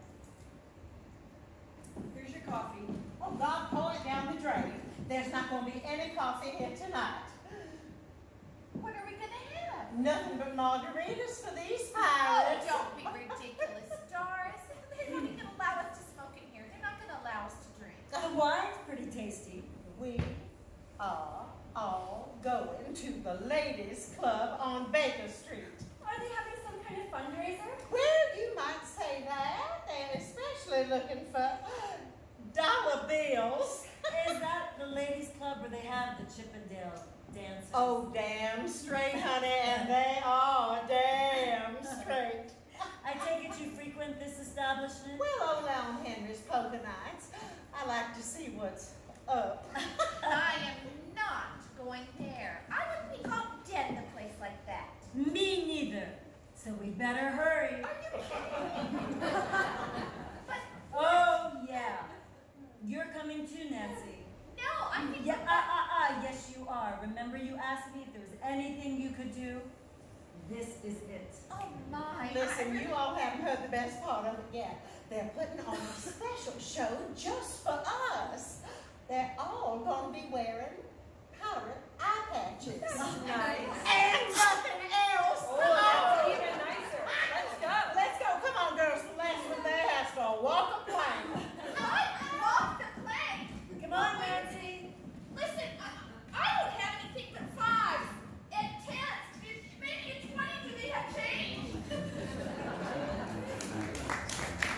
Here's your coffee. Oh, God, pour it down the drain. There's not going to be any coffee here tonight. What are we going to have? Nothing but margaritas for these Oh, pirates. don't be ridiculous, Doris. They're not even going to allow us to smoke in here. They're not going to allow us to drink. The wine's pretty tasty. We are all going to the ladies' club on Baker Street. Are they having some kind of fundraiser? Well, you might say that. They're especially looking for dollar bills. Is that the ladies' club where they have the Chippendale dances? Oh, damn straight, honey, and they are damn straight. I take it you frequent this establishment? Well, old Elm Henry's poker nights. I like to see what's up. I am not going there. I wouldn't be caught dead in a place like that. Me neither. So we better hurry. Are you kidding? But Oh, yeah. You're coming too, Nancy. no, I think Yeah, ah, ah, ah, yes you are. Remember you asked me if there was anything you could do? This is it. Oh my! Listen, you all haven't heard the best part of it yet. They're putting on a special show just for us. They're all going to be wearing pirate eye patches. Nice. And nothing else. Oh, Come on. that's even nicer. Let's go. Let's go. Come on, girls. The last one there has to walk a plank. I walk the plank. Come on, Nancy. Listen, I, I don't have anything but fives and tens. Maybe a twenty do they have change?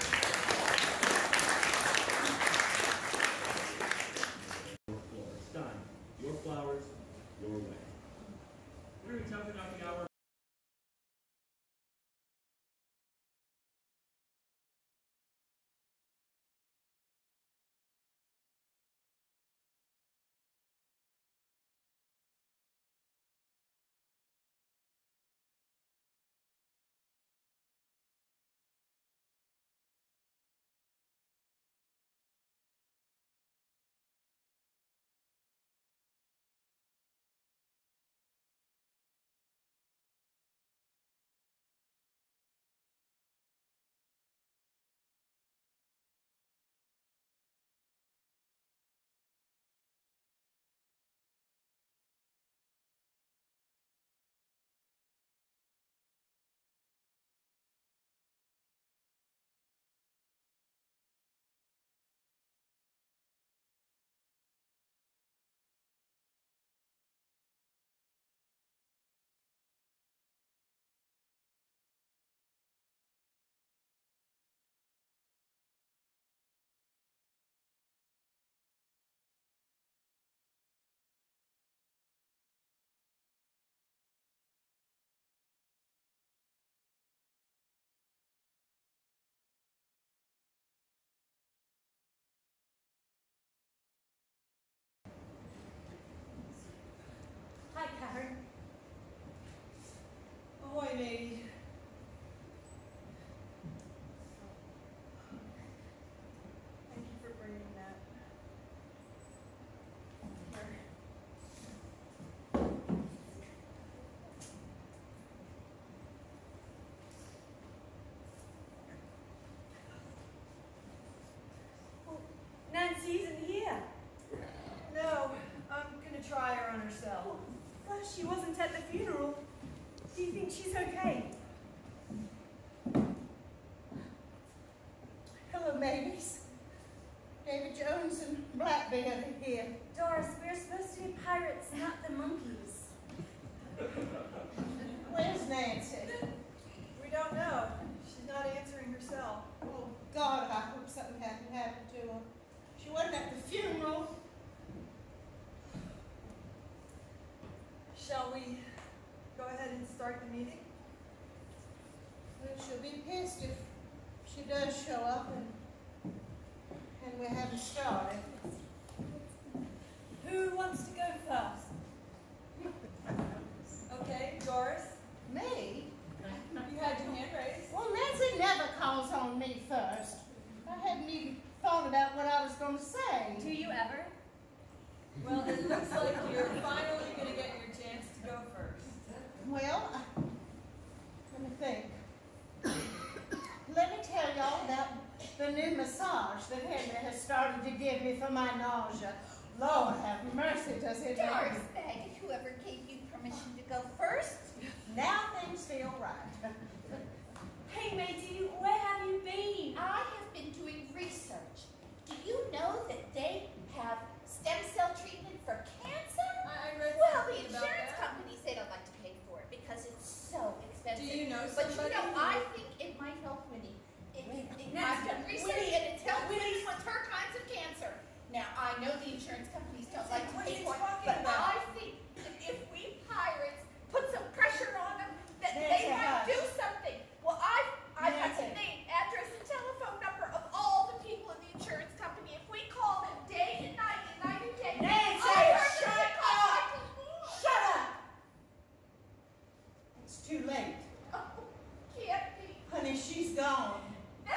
Floor, style. Do you think she's okay? Hello, babies. David Jones and Blackbeard are here. Doris, we're supposed to be pirates, not the monkeys. Where's Nancy? We don't know. She's not answering herself. Oh, God, I hope something hadn't happened to her. She wasn't at the funeral. Shall we go ahead and start the meeting? Well, she'll be pissed if she does show up and, and we haven't started. Who wants to go first? Okay, Doris, Me? you had your hand raised. Well, Nancy never calls on me first. I hadn't even thought about what I was going to say. Do you ever? Well, it looks like you're finally going to get your chance to go first. Well, I- let me think. Let me tell y'all about the new massage that Henry has started to give me for my nausea. Lord have mercy, does it Doris hurt? begged whoever gave you permission to go first. Now things feel right. Hey, matey, where have you been? I have been doing research. Do you know that they have stem cell treatment for cancer? I read Well, the something about insurance that. companies, they don't like to pay for it because it's so expensive. Do you know But you somebody know, who- I think it might help Winnie. It, it, it, Now, I've done research Winnie- and it's helped Winnie- Winnie with her kinds of cancer. Now, I know the insurance companies don't like to What are pay you for it, talking but about? I think that if we pirates put some pressure on them, that Nancy, they might hush. do something. Well, I've, I've got the Nancy. name, address, and telephone number of all the people in the insurance company. If we call them day and night and night and day, Nancy, I heard that shut they call up! Michael Moore. Shut up! It's too late. Oh, can't be. Honey, she's gone. No,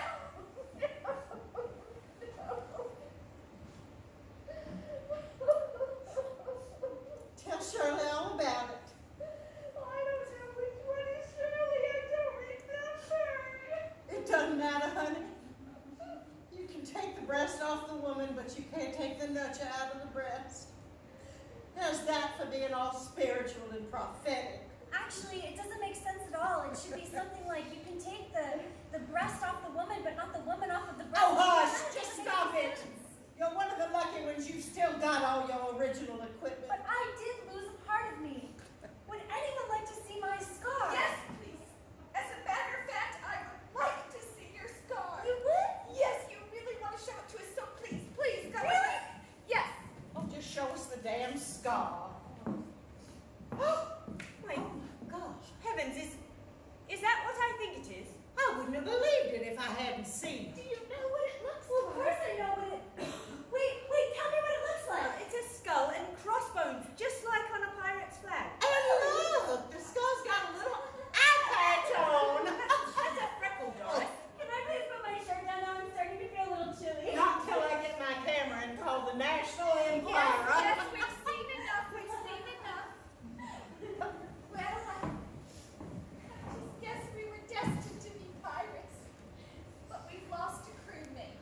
Tell Shirley all about it. I don't know which one is Shirley. I don't remember. It doesn't matter, honey. You can take the breast off the woman, but you can't take the nurture out of the breast. There's that for being all spiritual and prophetic. Actually, it doesn't make sense at all. It should be something like you can take the, the breast off the woman, but not the woman off of the breast. Oh, hush! That doesn't Just make stop any it! sense. You're one of the lucky ones. You've still got all your original equipment. But I did lose a part of me. Would anyone like to see my scar? Yes, please. As a matter of fact, I would like to see your scar. You would? Yes, you really want to show it to us, so please, please, go Really? ahead. Yes. Oh, just show us the damn scar. Oh, my gosh, heavens, is, is that what I think it is? I wouldn't have believed it if I hadn't seen Do it. you know what it looks Well, of like? course I know what it... Wait, wait, tell me what it looks Well, like. it's a skull and crossbones, just like on a pirate's flag. Oh, look, the skull's got a little eye patch on. That's a freckle, Doris. Can I please put my shirt down now? I'm starting to feel a little chilly. Not till I get my camera and call the National Yes, Enquirer. yes, we've seen enough, we've seen enough. Well, I just guess we were destined to be pirates, but we've lost a crewmate.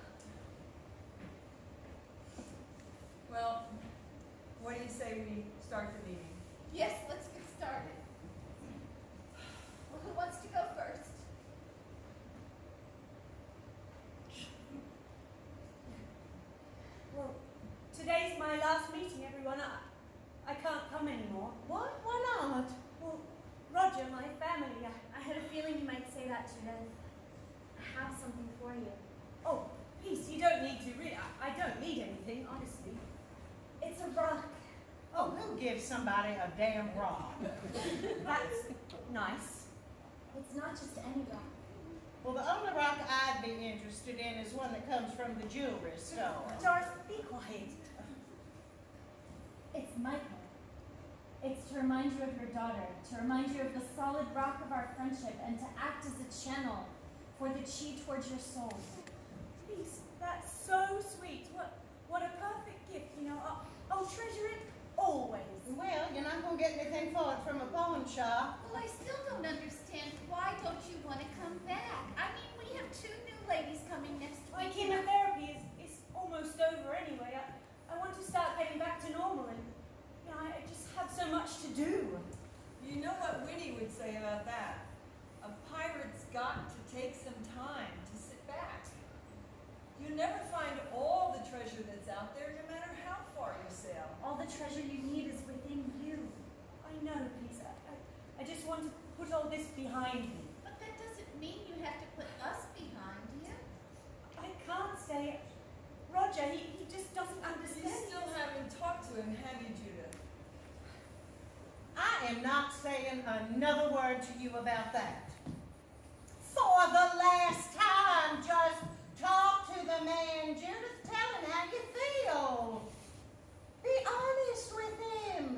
Well, what do you say we start the meeting? Yes, let's get started. Well, who wants to go first? Well, today's my last meeting, everyone. I, I can't come anymore. What? Why not? Well, Roger, my family, I, I had a feeling you might say that, Judith. I have something for you. oh, please, you don't need to read. I, I don't need anything, honestly. It's a rock. Oh, who gives somebody a damn rock? That's nice. It's not just any rock. Well, the only rock I'd be interested in is one that comes from the jewelry store. Doris, be quiet. It's Michael. It's to remind you of your daughter, to remind you of the solid rock of our friendship, and to act as a channel for the chi towards your soul. Please, that's so sweet. What, what a perfect gift, you know. I'll, I'll treasure it always. Well, you're not going to get anything for it from a pawn shop. Well, I still don't understand. Why don't you want to come back? I mean, we have two new ladies coming next My week. chemotherapy is, is almost over anyway. I, I want to start getting back to normal, and you know, I just have so much to do. You know what Winnie would say about I just want to put all this behind me. But that doesn't mean you have to put us behind you. I can't say it. Roger, he, he just doesn't understand. You still haven't talked to him, have you, Judith? I am not saying another word to you about that. For the last time, just talk to the man, Judith. Tell him how you feel. Be honest with him.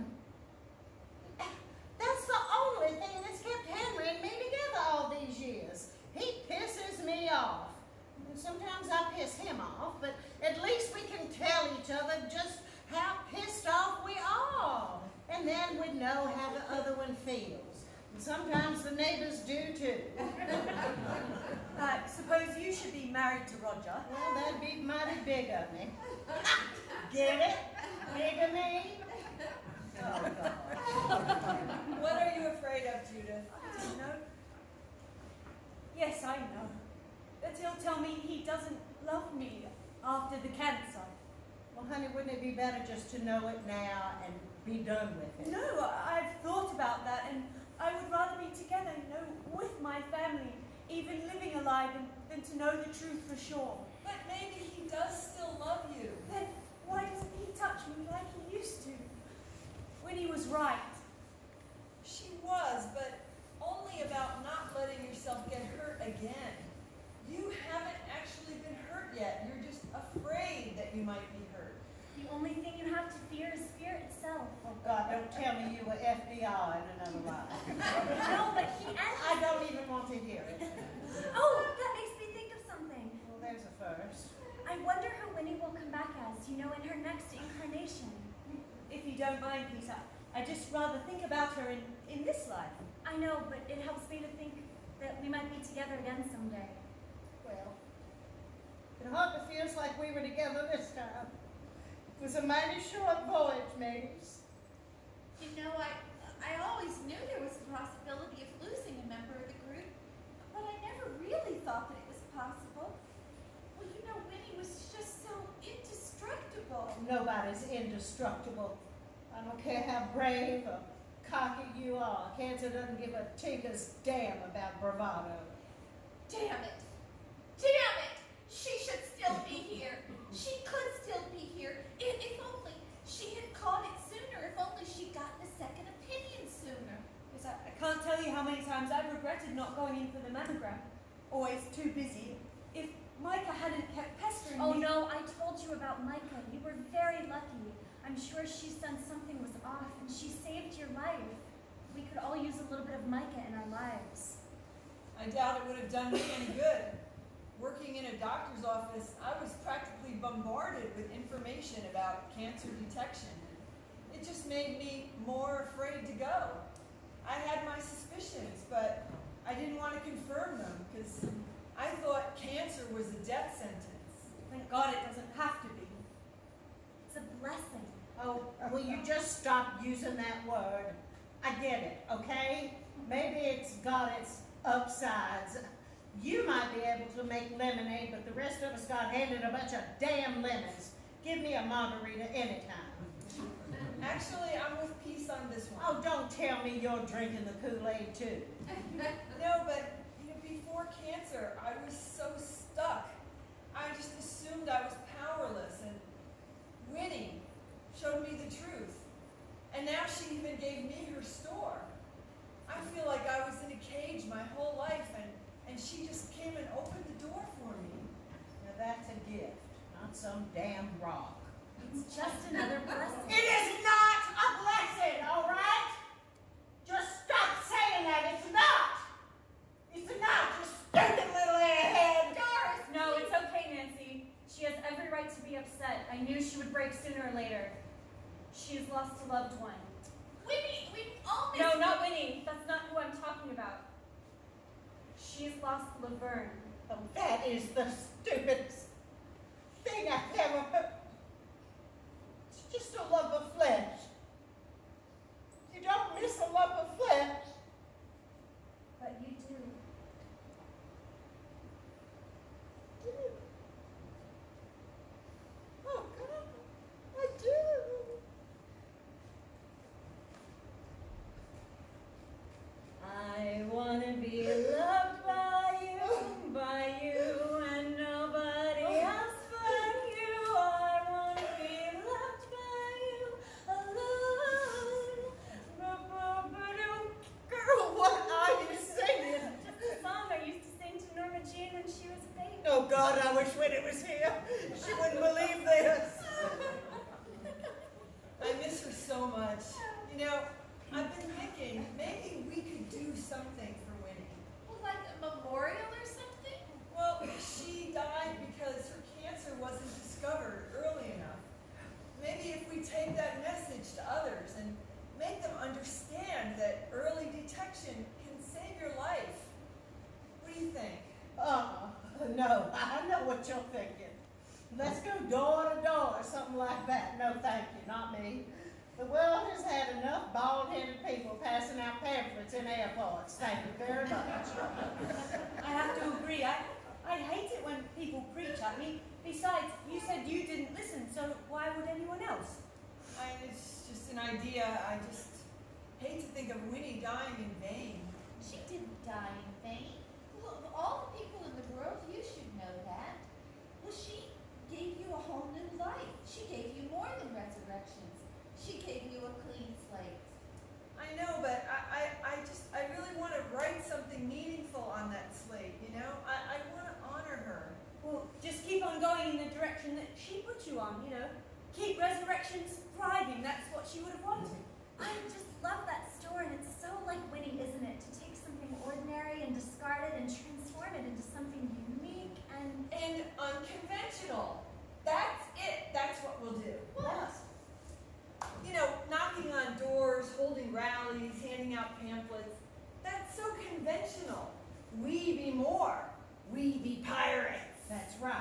That's the only thing that's kept Henry and me together all these years. He pisses me off. And sometimes I piss him off, but at least we can tell each other just how pissed off we are. And then we'd know how the other one feels. And sometimes the neighbors do too. I suppose you should be married to Roger. Well, that'd be mighty big of me. Get it? Big of me? Oh, God. What are you afraid of, Judith? I don't know. Yes, I know. That he'll tell me he doesn't love me after the cancer. Well, honey, wouldn't it be better just to know it now and be done with it? No, I- I've thought about that, and I would rather be together, you know, with my family, even living alive, than, than to know the truth for sure. But maybe he does still love you. Then why doesn't he touch me like he used to? When he was right. She was, but only about not letting yourself get hurt again. You haven't actually been hurt yet. You're just afraid that you might be hurt. The only thing you have to fear is fear itself. Oh, God, don't tell me you were F B I in another life. No, but he and I don't even want to hear it. Oh, that makes me think of something. Well, there's a first. I wonder who Winnie will come back as, you know, in her next incarnation. If you don't mind, Peter, I'd just rather think about her in, in this life. I know, but it helps me to think that we might be together again someday. Well, it hardly feels like we were together this time. It was a mighty short voyage, mateys. You know, I, I always knew there was a possibility of losing a member of the group, but I never really thought that it was possible. Well, you know, Winnie was just so indestructible. Nobody's indestructible. I don't care how brave or cocky you are. Cancer doesn't give a tinker's damn about bravado. Damn it. Damn it! She should still be here. She could still be here. If, if only she had caught it sooner. If only she'd gotten a second opinion sooner. Yes, I, I can't tell you how many times I've regretted not going in for the mammogram. Always too busy. If Micah hadn't kept pestering Oh me... no, I told you about Micah. You were very lucky. I'm sure she sensed something was off, and she saved your life. We could all use a little bit of Micah in our lives. I doubt it would have done me any good. Working in a doctor's office, I was practically bombarded with information about cancer detection. It just made me more afraid to go. I had my suspicions, but I didn't want to confirm them because I thought cancer was a death sentence. Thank God it doesn't have to be. It's a blessing. Oh, will you just stop using that word? I get it, okay? Maybe it's got its upsides. You might be able to make lemonade, but the rest of us got handed a bunch of damn lemons. Give me a margarita anytime. Actually, I'm with Peace on this one. Oh, don't tell me you're drinking the Kool-Aid too. No, but you know, before cancer, I was so stuck. I just assumed I was powerless, and Winnie showed me the truth. And now she even gave me her store. I feel like I was in a cage my whole life, and, and she just came and opened the door for me. Now that's a gift, not some damn rock. It's just another blessing. It is not a blessing, all right? Just stop saying that. It's not. It's not, you stupid little airhead. Doris! No, it's okay, Nancy. She has every right to be upset. I knew she would break sooner or later. She has lost a loved one. Winnie, we always... No, not Winnie. That's not who I'm talking about. She's lost Laverne. Oh, that is the stupidest thing I've ever heard. It's just a lump of flesh. You don't miss a lump of flesh. But you do. Oh, God, I do. what you're thinking. Let's go door to door or something like that. No, thank you, not me. The world has had enough bald-headed people passing out pamphlets in airports. Thank you very much. I have to agree. I, I hate it when people preach at me. Besides, you said you didn't listen, so why would anyone else? I, it's just an idea. I just hate to think of Winnie dying in vain. She didn't die in vain. Well, of all the people in the world, you should know that. Well, she gave you a whole new life. She gave you more than resurrections. She gave you a clean slate. I know, but I, I, I just, I really want to write something meaningful on that slate, you know? I, I want to honor her. Well, just keep on going in the direction that she put you on, you know? Keep resurrections thriving. That's what she would have wanted. I just love that story, and it's so like Winnie, isn't it? To take something ordinary and discard it and transform it into something unique and... And unconventional. That's it. That's what we'll do. What? You know, knocking on doors, holding rallies, handing out pamphlets. That's so conventional. We be more. We be pirates. That's right.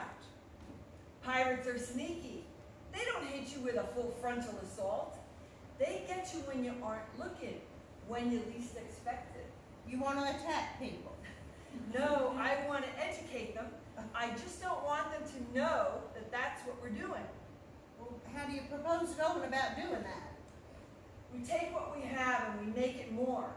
Pirates are sneaky. They don't hit you with a full frontal assault. They get you when you aren't looking, when you least expect it. You want to attack people? No, I want to educate them. I just don't want them to know that that's what we're doing. Well, how do you propose going about doing that? We take what we have and we make it more.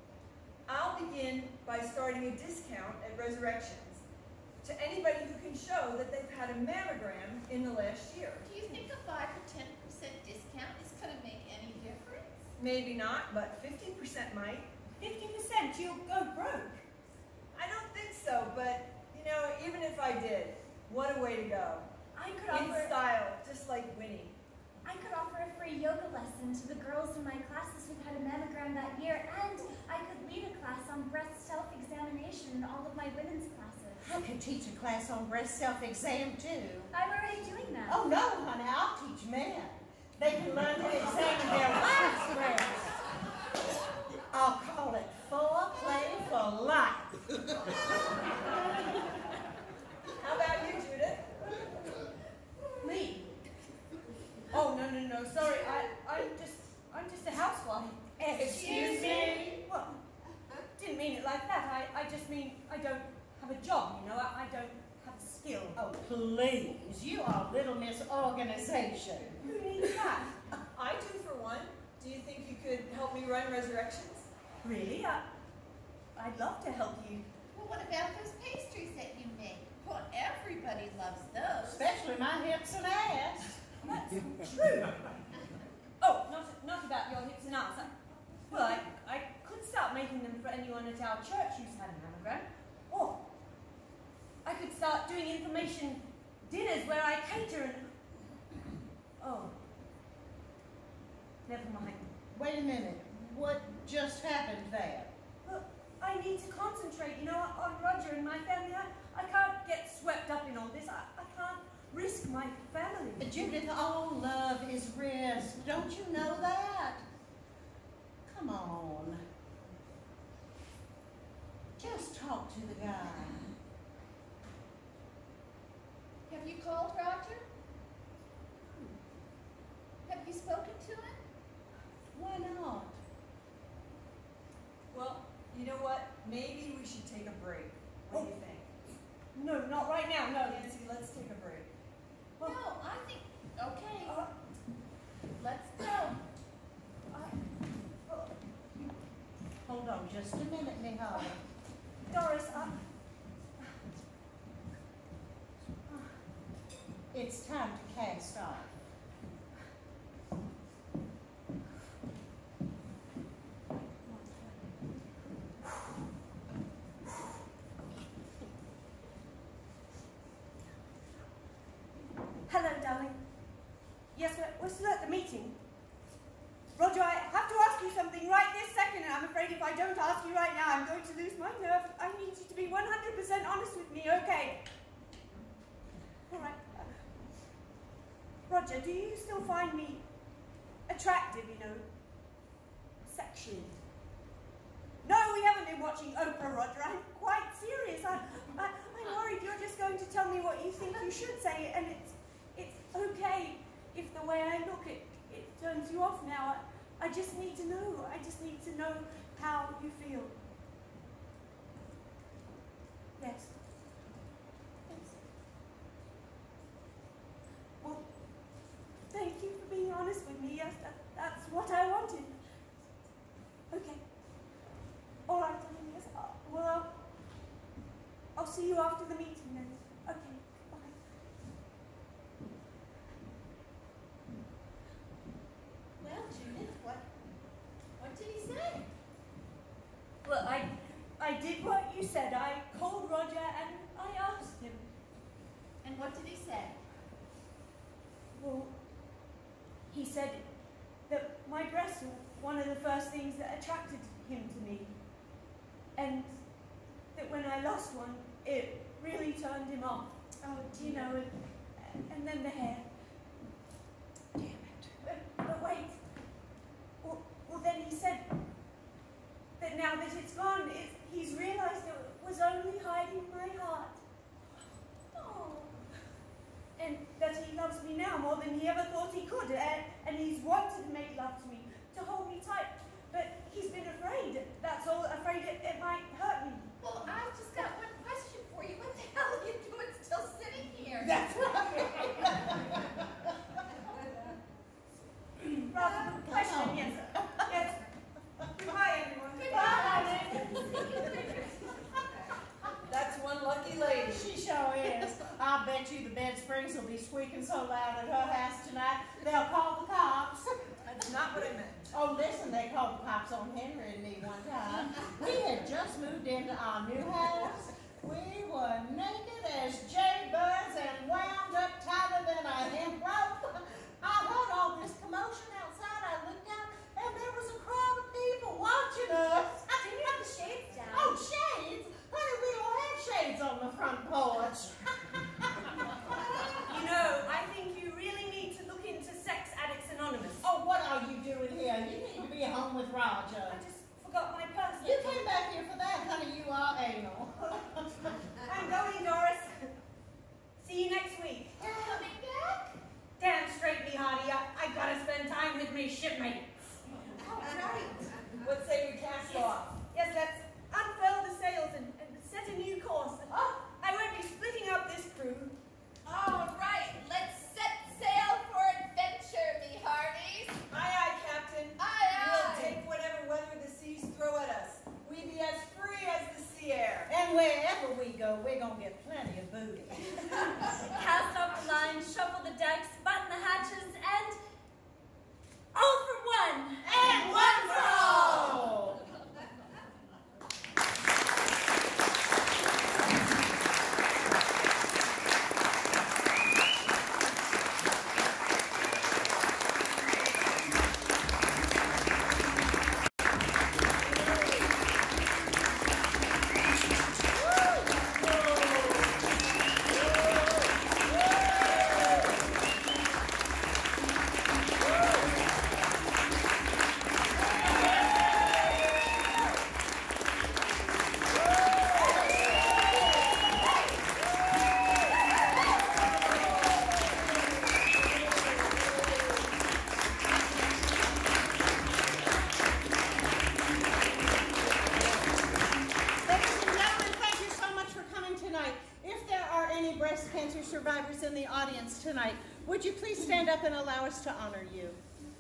I'll begin by starting a discount at Resurrections to anybody who can show that they've had a mammogram in the last year. Do you think a five or ten percent discount is going to make any difference? Maybe not, but fifty percent might. fifty percent, you'll go broke. I don't think so, but, you know, even if I did, what a way to go. I could In offer... style, just like Winnie. I could offer a free yoga lesson to the girls in my classes who've had a mammogram that year, and I could lead a class on breast self-examination in all of my women's classes. I could teach a class on breast self-exam too. I'm already doing that. Oh no, honey, I'll teach men. They can learn to examine their wife's breast. I'll call it foreplay for life. How about you, Judith? Me? Oh, no, no, no, sorry. I, I'm just, I'm just a housewife. Excuse me? Well, didn't mean it like that. I, I just mean I don't have a job, you know. I, I don't have a skill. Oh, please. You are Little Miss Organization. Who needs that? I do for one. Do you think you could help me run Resurrections? Really? I, I'd love to help you. Well, what about those pastries that you make? Well, everybody loves those. Especially my hips and ass. That's true. Oh, not, not about your hips and ass. I, well, I, I could start making them for anyone at our church who's had a mammogram. Or I could start doing information dinners where I cater and... Oh. Never mind. Wait a minute. What just happened there? Well, I need to concentrate, you know, on Roger and my family. I, I can't get swept up in all this. I, I can't risk my family. Judith, all love is risk. Don't you know that? Come on. Just talk to the guy. Have you called Roger? Have you spoken to him? Why not? Well, you know what? Maybe we should take a break. What do you think? No, not right now, no. Nancy, let's take a break. No, I think, okay, Uh, let's go. I, oh, Hold on just a minute, Nihal. Doris, I... It's time to cast off. Hello, darling. Yes, we're, we're still at the meeting. Roger, I have to ask you something right this second, and I'm afraid if I don't ask you right now, I'm going to lose my nerve. I need you to be one hundred percent honest with me, okay? All right. Uh, Roger, do you still find me attractive, you know, sexually? No, we haven't been watching Oprah, Roger. I'm quite serious. I, I, I worried you're just going to tell me what you think you should say, and it's it's okay if the way I look it it turns you off now. I, I just need to know. I just need to know how you feel. Yes. Yes. Well, thank you for being honest with me. Yes, that, that's what I wanted. Okay. All right, darling, yes. Uh, well, I'll see you after the meeting then. Okay, bye. Well, Judith, what, what did he say? Well, I, I did what you said. I called Roger and I asked him. And what did he say? Well, he said that my breasts were one of the first things that attracted him to me. And that when I lost one, it really turned him off. Oh, You know, and, and then the hair. Damn it. But, but wait. Well, well, then he said that now that it's gone, it, he's realized it was only hiding my heart. Oh. And that he loves me now more than he ever thought he could. And, and he's wanted to make love to me, to hold me tight. But he's been afraid. That's all, afraid it, it might hurt me. Well, I've just got one question for you. What the hell are you doing still sitting here? That's right. Rather than question, yes. Yes. Goodbye, everyone. Goodbye. That's one lucky lady. She sure is. I bet you the bed springs will be squeaking so loud at her house tonight, they'll call the cops. That's not what I meant. Oh, listen, they called the cops on Henry and me one time. We had just moved into our new house. We were naked as jaybirds and wound up tighter than a hemp rope. I heard all this commotion outside. I looked out, and there was a crowd of people watching us. Didn't you have the shades down? Oh, shades? Honey, we don't have shades on the front porch. You know, I think you really need to look into Sex Addicts Anonymous. Oh, what are you doing here? You need to be home with Roger. I just forgot my purse. You came back here for that, honey. You are anal. I'm going, Doris. See you next week. You're coming back? Damn straight, me hearty. I, I gotta spend time with me shipmates. All right. What say we cast off? Yes, let's unfurl the sails and, and set a new course. Oh, I won't be splitting up this crew. All right, let's set sail for adventure, me hearties. Aye, aye, Captain. Aye, We'll aye. take whatever weather the seas throw at us. We be as free as the sea air. And wherever we go, we're going to get plenty of booty. Cast off the lines, shuffle the decks, button the hatches, and all for one. And one for all! Survivors in the audience tonight, would you please stand up and allow us to honor you?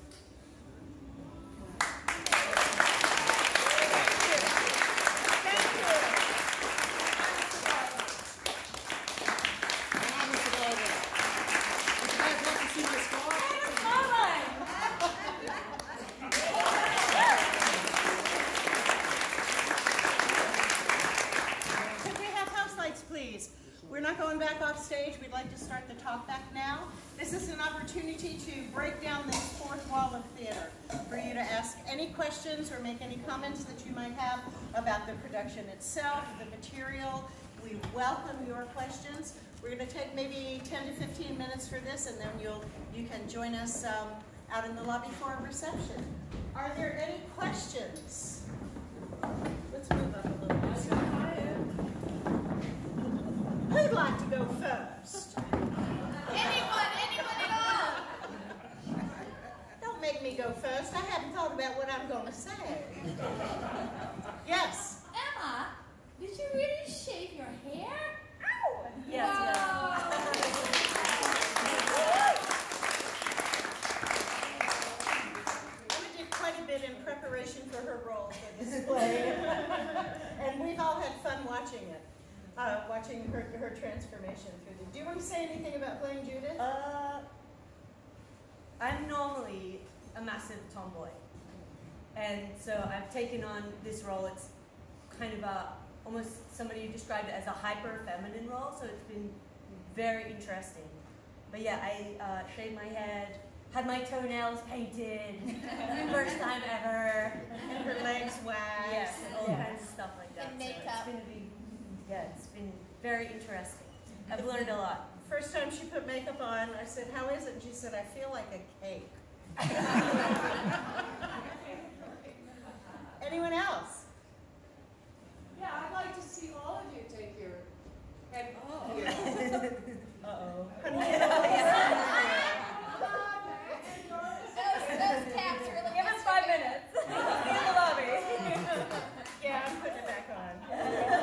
We're not going back off stage. We'd like to start the talk back now. This is an opportunity to break down this fourth wall of theater, for you to ask any questions or make any comments that you might have about the production itself, the material. We welcome your questions. We're going to take maybe ten to fifteen minutes for this, and then you'll you can join us um, out in the lobby for a reception. Are there any questions? Let's move up a little bit. like to go first? Anyone, anyone at all? Don't make me go first. I haven't thought about what I'm going to say. Yes? Emma, did you really shave your hair? Ow! Yes, wow. We did quite a bit in preparation for her role for this play. And we've all had fun watching it. Uh, watching her, her transformation through the... Do you want to say anything about playing Judith? Uh, I'm normally a massive tomboy. And so I've taken on this role. It's kind of a, almost somebody who described it as a hyper feminine role, so it's been very interesting. But yeah, I uh, shaved my head, had my toenails painted, first time ever. And her legs waxed. Yes, all Yeah. kinds of stuff like that. And So makeup. it's been a big, yeah, it's been very interesting. I've learned a lot. First time she put makeup on, I said, how is it? And she said, I feel like a cake. Anyone else? Yeah, I'd like to see all of you take your head off. Uh-oh. Those, those caps really Give us five minutes. See you in the lobby. Yeah, I'm putting it back on.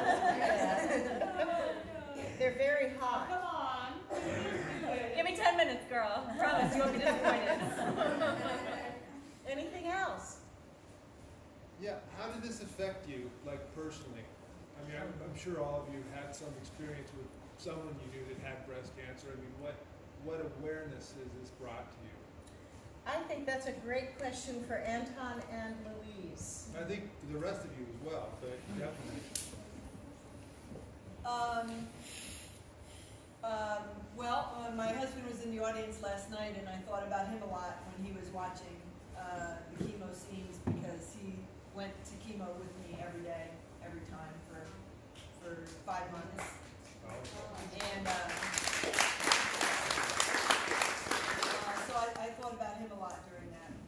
They're very hot. Come on. Give me ten minutes, girl. Promise you won't be disappointed. Anything else? Yeah, how did this affect you, like personally? I mean, I'm, I'm sure all of you had some experience with someone you knew that had breast cancer. I mean, what what awareness has this brought to you? I think that's a great question for Anton and Louise. I think for the rest of you as well, but definitely. Um, um, well, uh, my husband was in the audience last night, and I thought about him a lot when he was watching uh, the chemo scenes, because he went to chemo with me every day, every time for for five months. Oh. And uh, uh, so I, I thought about him a lot during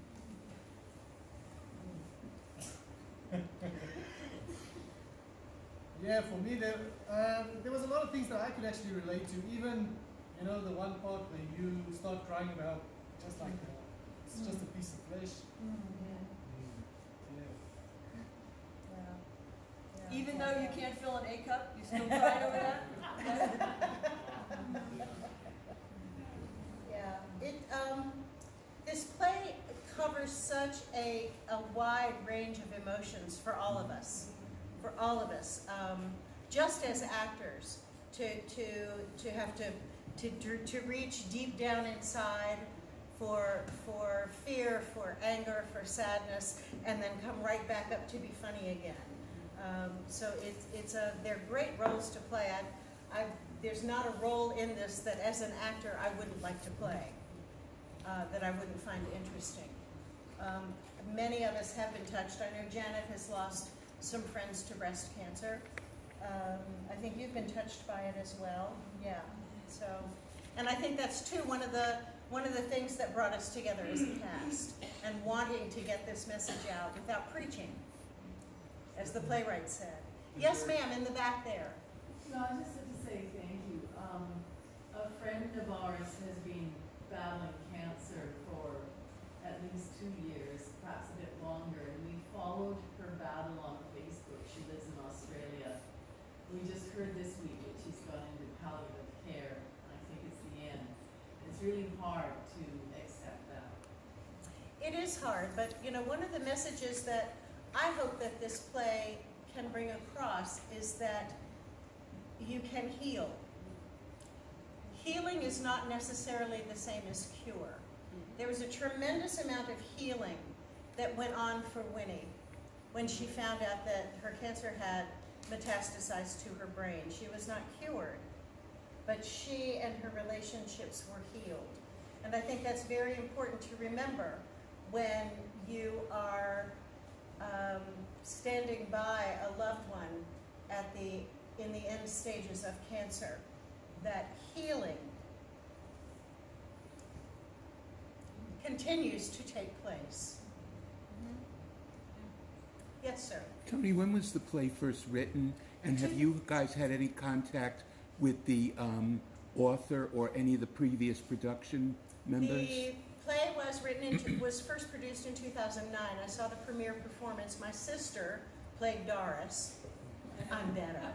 that. Yeah, for me, there, um, there was a lot of things that I could actually relate to. Even, you know, the one part where you start crying about just like a, it's just a piece of flesh. Yeah. Even though you can't fill an A cup, you still cried over that? Yeah. It, um, this play covers such a, a wide range of emotions for all of us. For all of us, um, just as actors, to to to have to to to reach deep down inside for for fear, for anger, for sadness, and then come right back up to be funny again. Um, so it's it's a they're great roles to play. I, I there's not a role in this that as an actor I wouldn't like to play, uh, that I wouldn't find interesting. Um, many of us have been touched. I know Janet has lost some friends to breast cancer. Um, I think you've been touched by it as well. Yeah. So, and I think that's too one of the one of the things that brought us together as a cast, and wanting to get this message out without preaching, as the playwright said. Yes, ma'am, in the back there. No, I just have to say thank you. Um, a friend of ours has been battling cancer for at least two years, perhaps a bit longer, and we followed her battle on Facebook. She lives in Australia. We just heard this week that she's gone into palliative care, and I think it's the end. It's really hard to accept that. It is hard, but you know, one of the messages that I hope that this play can bring across is that you can heal. Healing is not necessarily the same as cure. There was a tremendous amount of healing that went on for Winnie when she found out that her cancer had metastasized to her brain. She was not cured, but she and her relationships were healed. And I think that's very important to remember when you are um, standing by a loved one at the, in the end stages of cancer, that healing continues to take place. Mm-hmm. Yes, sir. Toni, when was the play first written, and have you guys had any contact with the um, author or any of the previous production members? The play was written in, was first produced in two thousand nine. I saw the premiere performance. My sister played Doris. I'm better.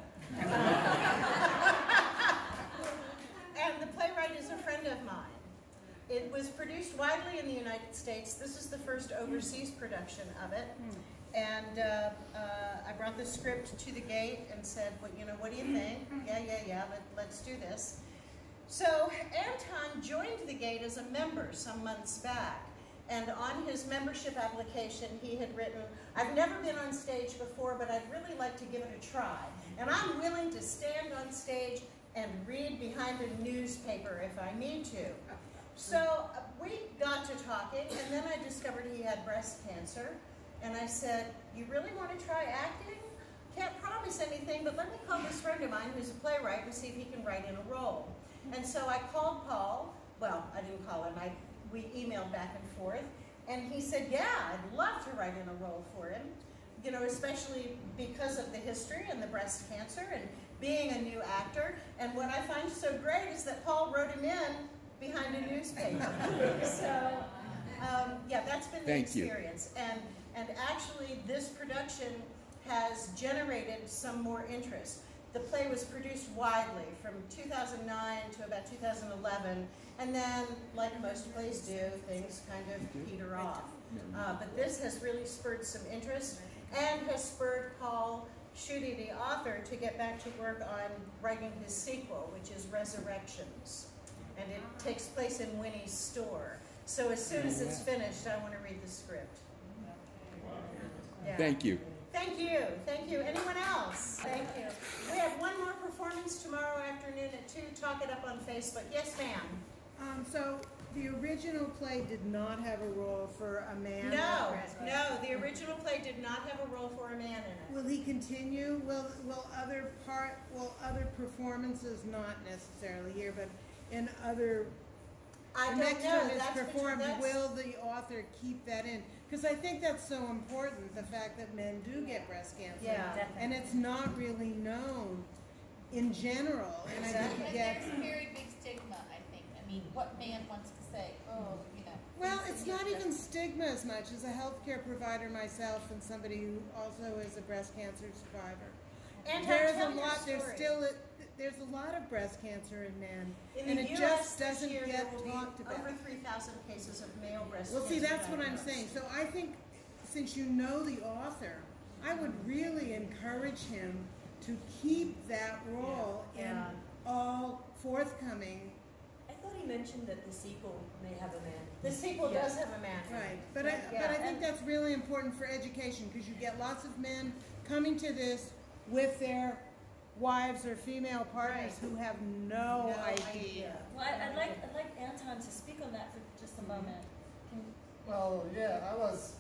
And the playwright is a friend of mine. It was produced widely in the United States. This is the first overseas production of it. And uh, uh, I brought the script to the gate and said, well, you know, what do you think? Yeah, yeah, yeah, let, let's do this. So Anton joined the gate as a member some months back. And on his membership application, he had written, I've never been on stage before, but I'd really like to give it a try. And I'm willing to stand on stage and read behind a newspaper if I need to. So uh, we got to talking, and then I discovered he had breast cancer. And I said, you really want to try acting? Can't promise anything, but let me call this friend of mine who's a playwright and see if he can write in a role. And so I called Paul. Well, I didn't call him. I, we emailed back and forth. And he said, yeah, I'd love to write in a role for him, you know, especially because of the history and the breast cancer and being a new actor. And what I find so great is that Paul wrote him in behind a newspaper. So, um, yeah, that's been the Thank experience. You. And, and actually, this production has generated some more interest. The play was produced widely from two thousand nine to about two thousand eleven, and then, like most plays do, things kind of peter off. Uh, but this has really spurred some interest and has spurred Paul Schutte, the author, to get back to work on writing his sequel, which is Resurrections. And it takes place in Winnie's store. So as soon as it's finished, I want to read the script. Yeah. Thank you. Thank you. Thank you. Anyone else? Thank you. We have one more performance tomorrow afternoon at two. Talk it up on Facebook. Yes, ma'am. Um, so the original play did not have a role for a man. No, no. The original play did not have a role for a man in it. Will he continue? Will will other part? Will other performances, not necessarily here, but in other? I the don't next know. one is That's performed. that's, Will the author keep that in? Because I think that's so important. The fact that men do get breast cancer, yeah, and it's not really known in general. And exactly. I think you And get. there's a very big stigma. I think. I mean, what man wants to say? Oh, you know. Well, it's not even stigma as much as a healthcare provider myself and somebody who also is a breast cancer survivor. And there's tell a your lot. There's story. still a, there's a lot of breast cancer in men, In and the it U S just this doesn't year, get there will be talked about. over three thousand cases of male breast Well, cancer. see, that's what I'm diagnosed. saying. So I think, since you know the author, I would really encourage him to keep that role Yeah. in Yeah. all forthcoming. I thought he mentioned that the sequel may have a man. The sequel Yeah. does have a man. Right, but I, Yeah. but I think And- that's really important for education because you get lots of men coming to this with their wives or female partners Right. who have no, No idea. idea. Well, I, I'd like I'd like Anton to speak on that for just a moment. Can, Well, yeah, I was,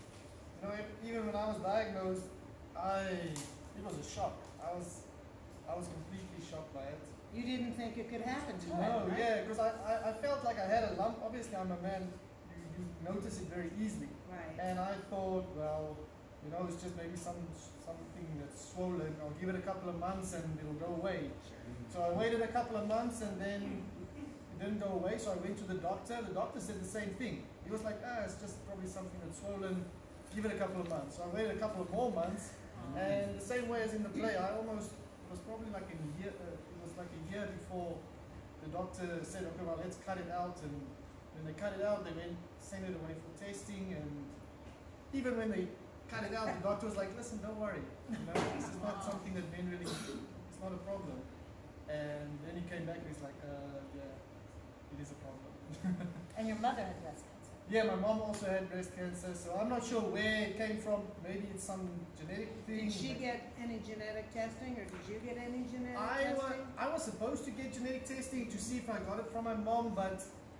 you know, even when I was diagnosed, I, it was a shock. I was, I was completely shocked by it. You didn't think it could happen to you, No, right? yeah, because I, I, I felt like I had a lump. Obviously, I'm a man, you, you notice it very easily. Right. And I thought, well, you know, it's just maybe some something that's swollen. I'll give it a couple of months and it'll go away. So I waited a couple of months and then it didn't go away. So I went to the doctor. The doctor said the same thing. He was like, ah, it's just probably something that's swollen. Give it a couple of months. So I waited a couple of more months. And the same way as in the play, I almost, it was probably like a year, uh, it was like a year before the doctor said, okay, well, let's cut it out. And when they cut it out, they went, sent it away for testing. And even when they cut it out, the doctor was like, listen, don't worry. You know, this is not something that men really, it's not a problem. And then he came back and he's like, uh, yeah, it is a problem. and your mother had breast cancer. Yeah, my mom also had breast cancer, so I'm not sure where it came from. Maybe it's some genetic thing. Did she get any genetic testing, or did you get any genetic I was, testing? I was supposed to get genetic testing to see if I got it from my mom, but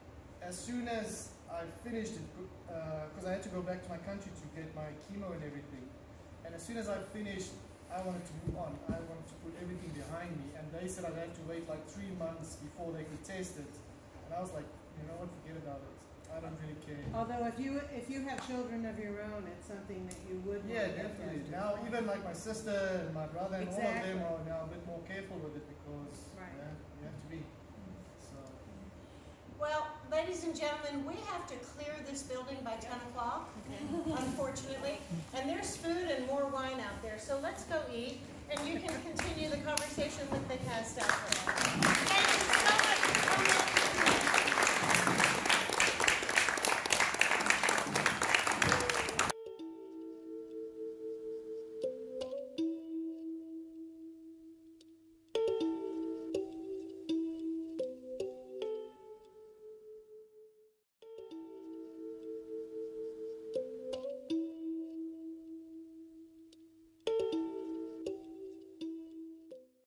as soon as I finished it, because uh, I had to go back to my country to get my chemo and everything, and as soon as I finished, I wanted to move on. I wanted to put everything behind me, and they said I'd have to wait like three months before they could test it. And I was like, you know what, forget about it. I I don't really care. Although if you if you have children of your own, it's something that you would Yeah, want to definitely. get Now even like my sister and my brother and all of Exactly. them are now a bit more careful with it because Right. yeah, you have to be. So Well, ladies and gentlemen, we have to clear this building by ten o'clock, unfortunately. And there's food and more wine out there, so let's go eat, and you can continue the conversation with the cast out there.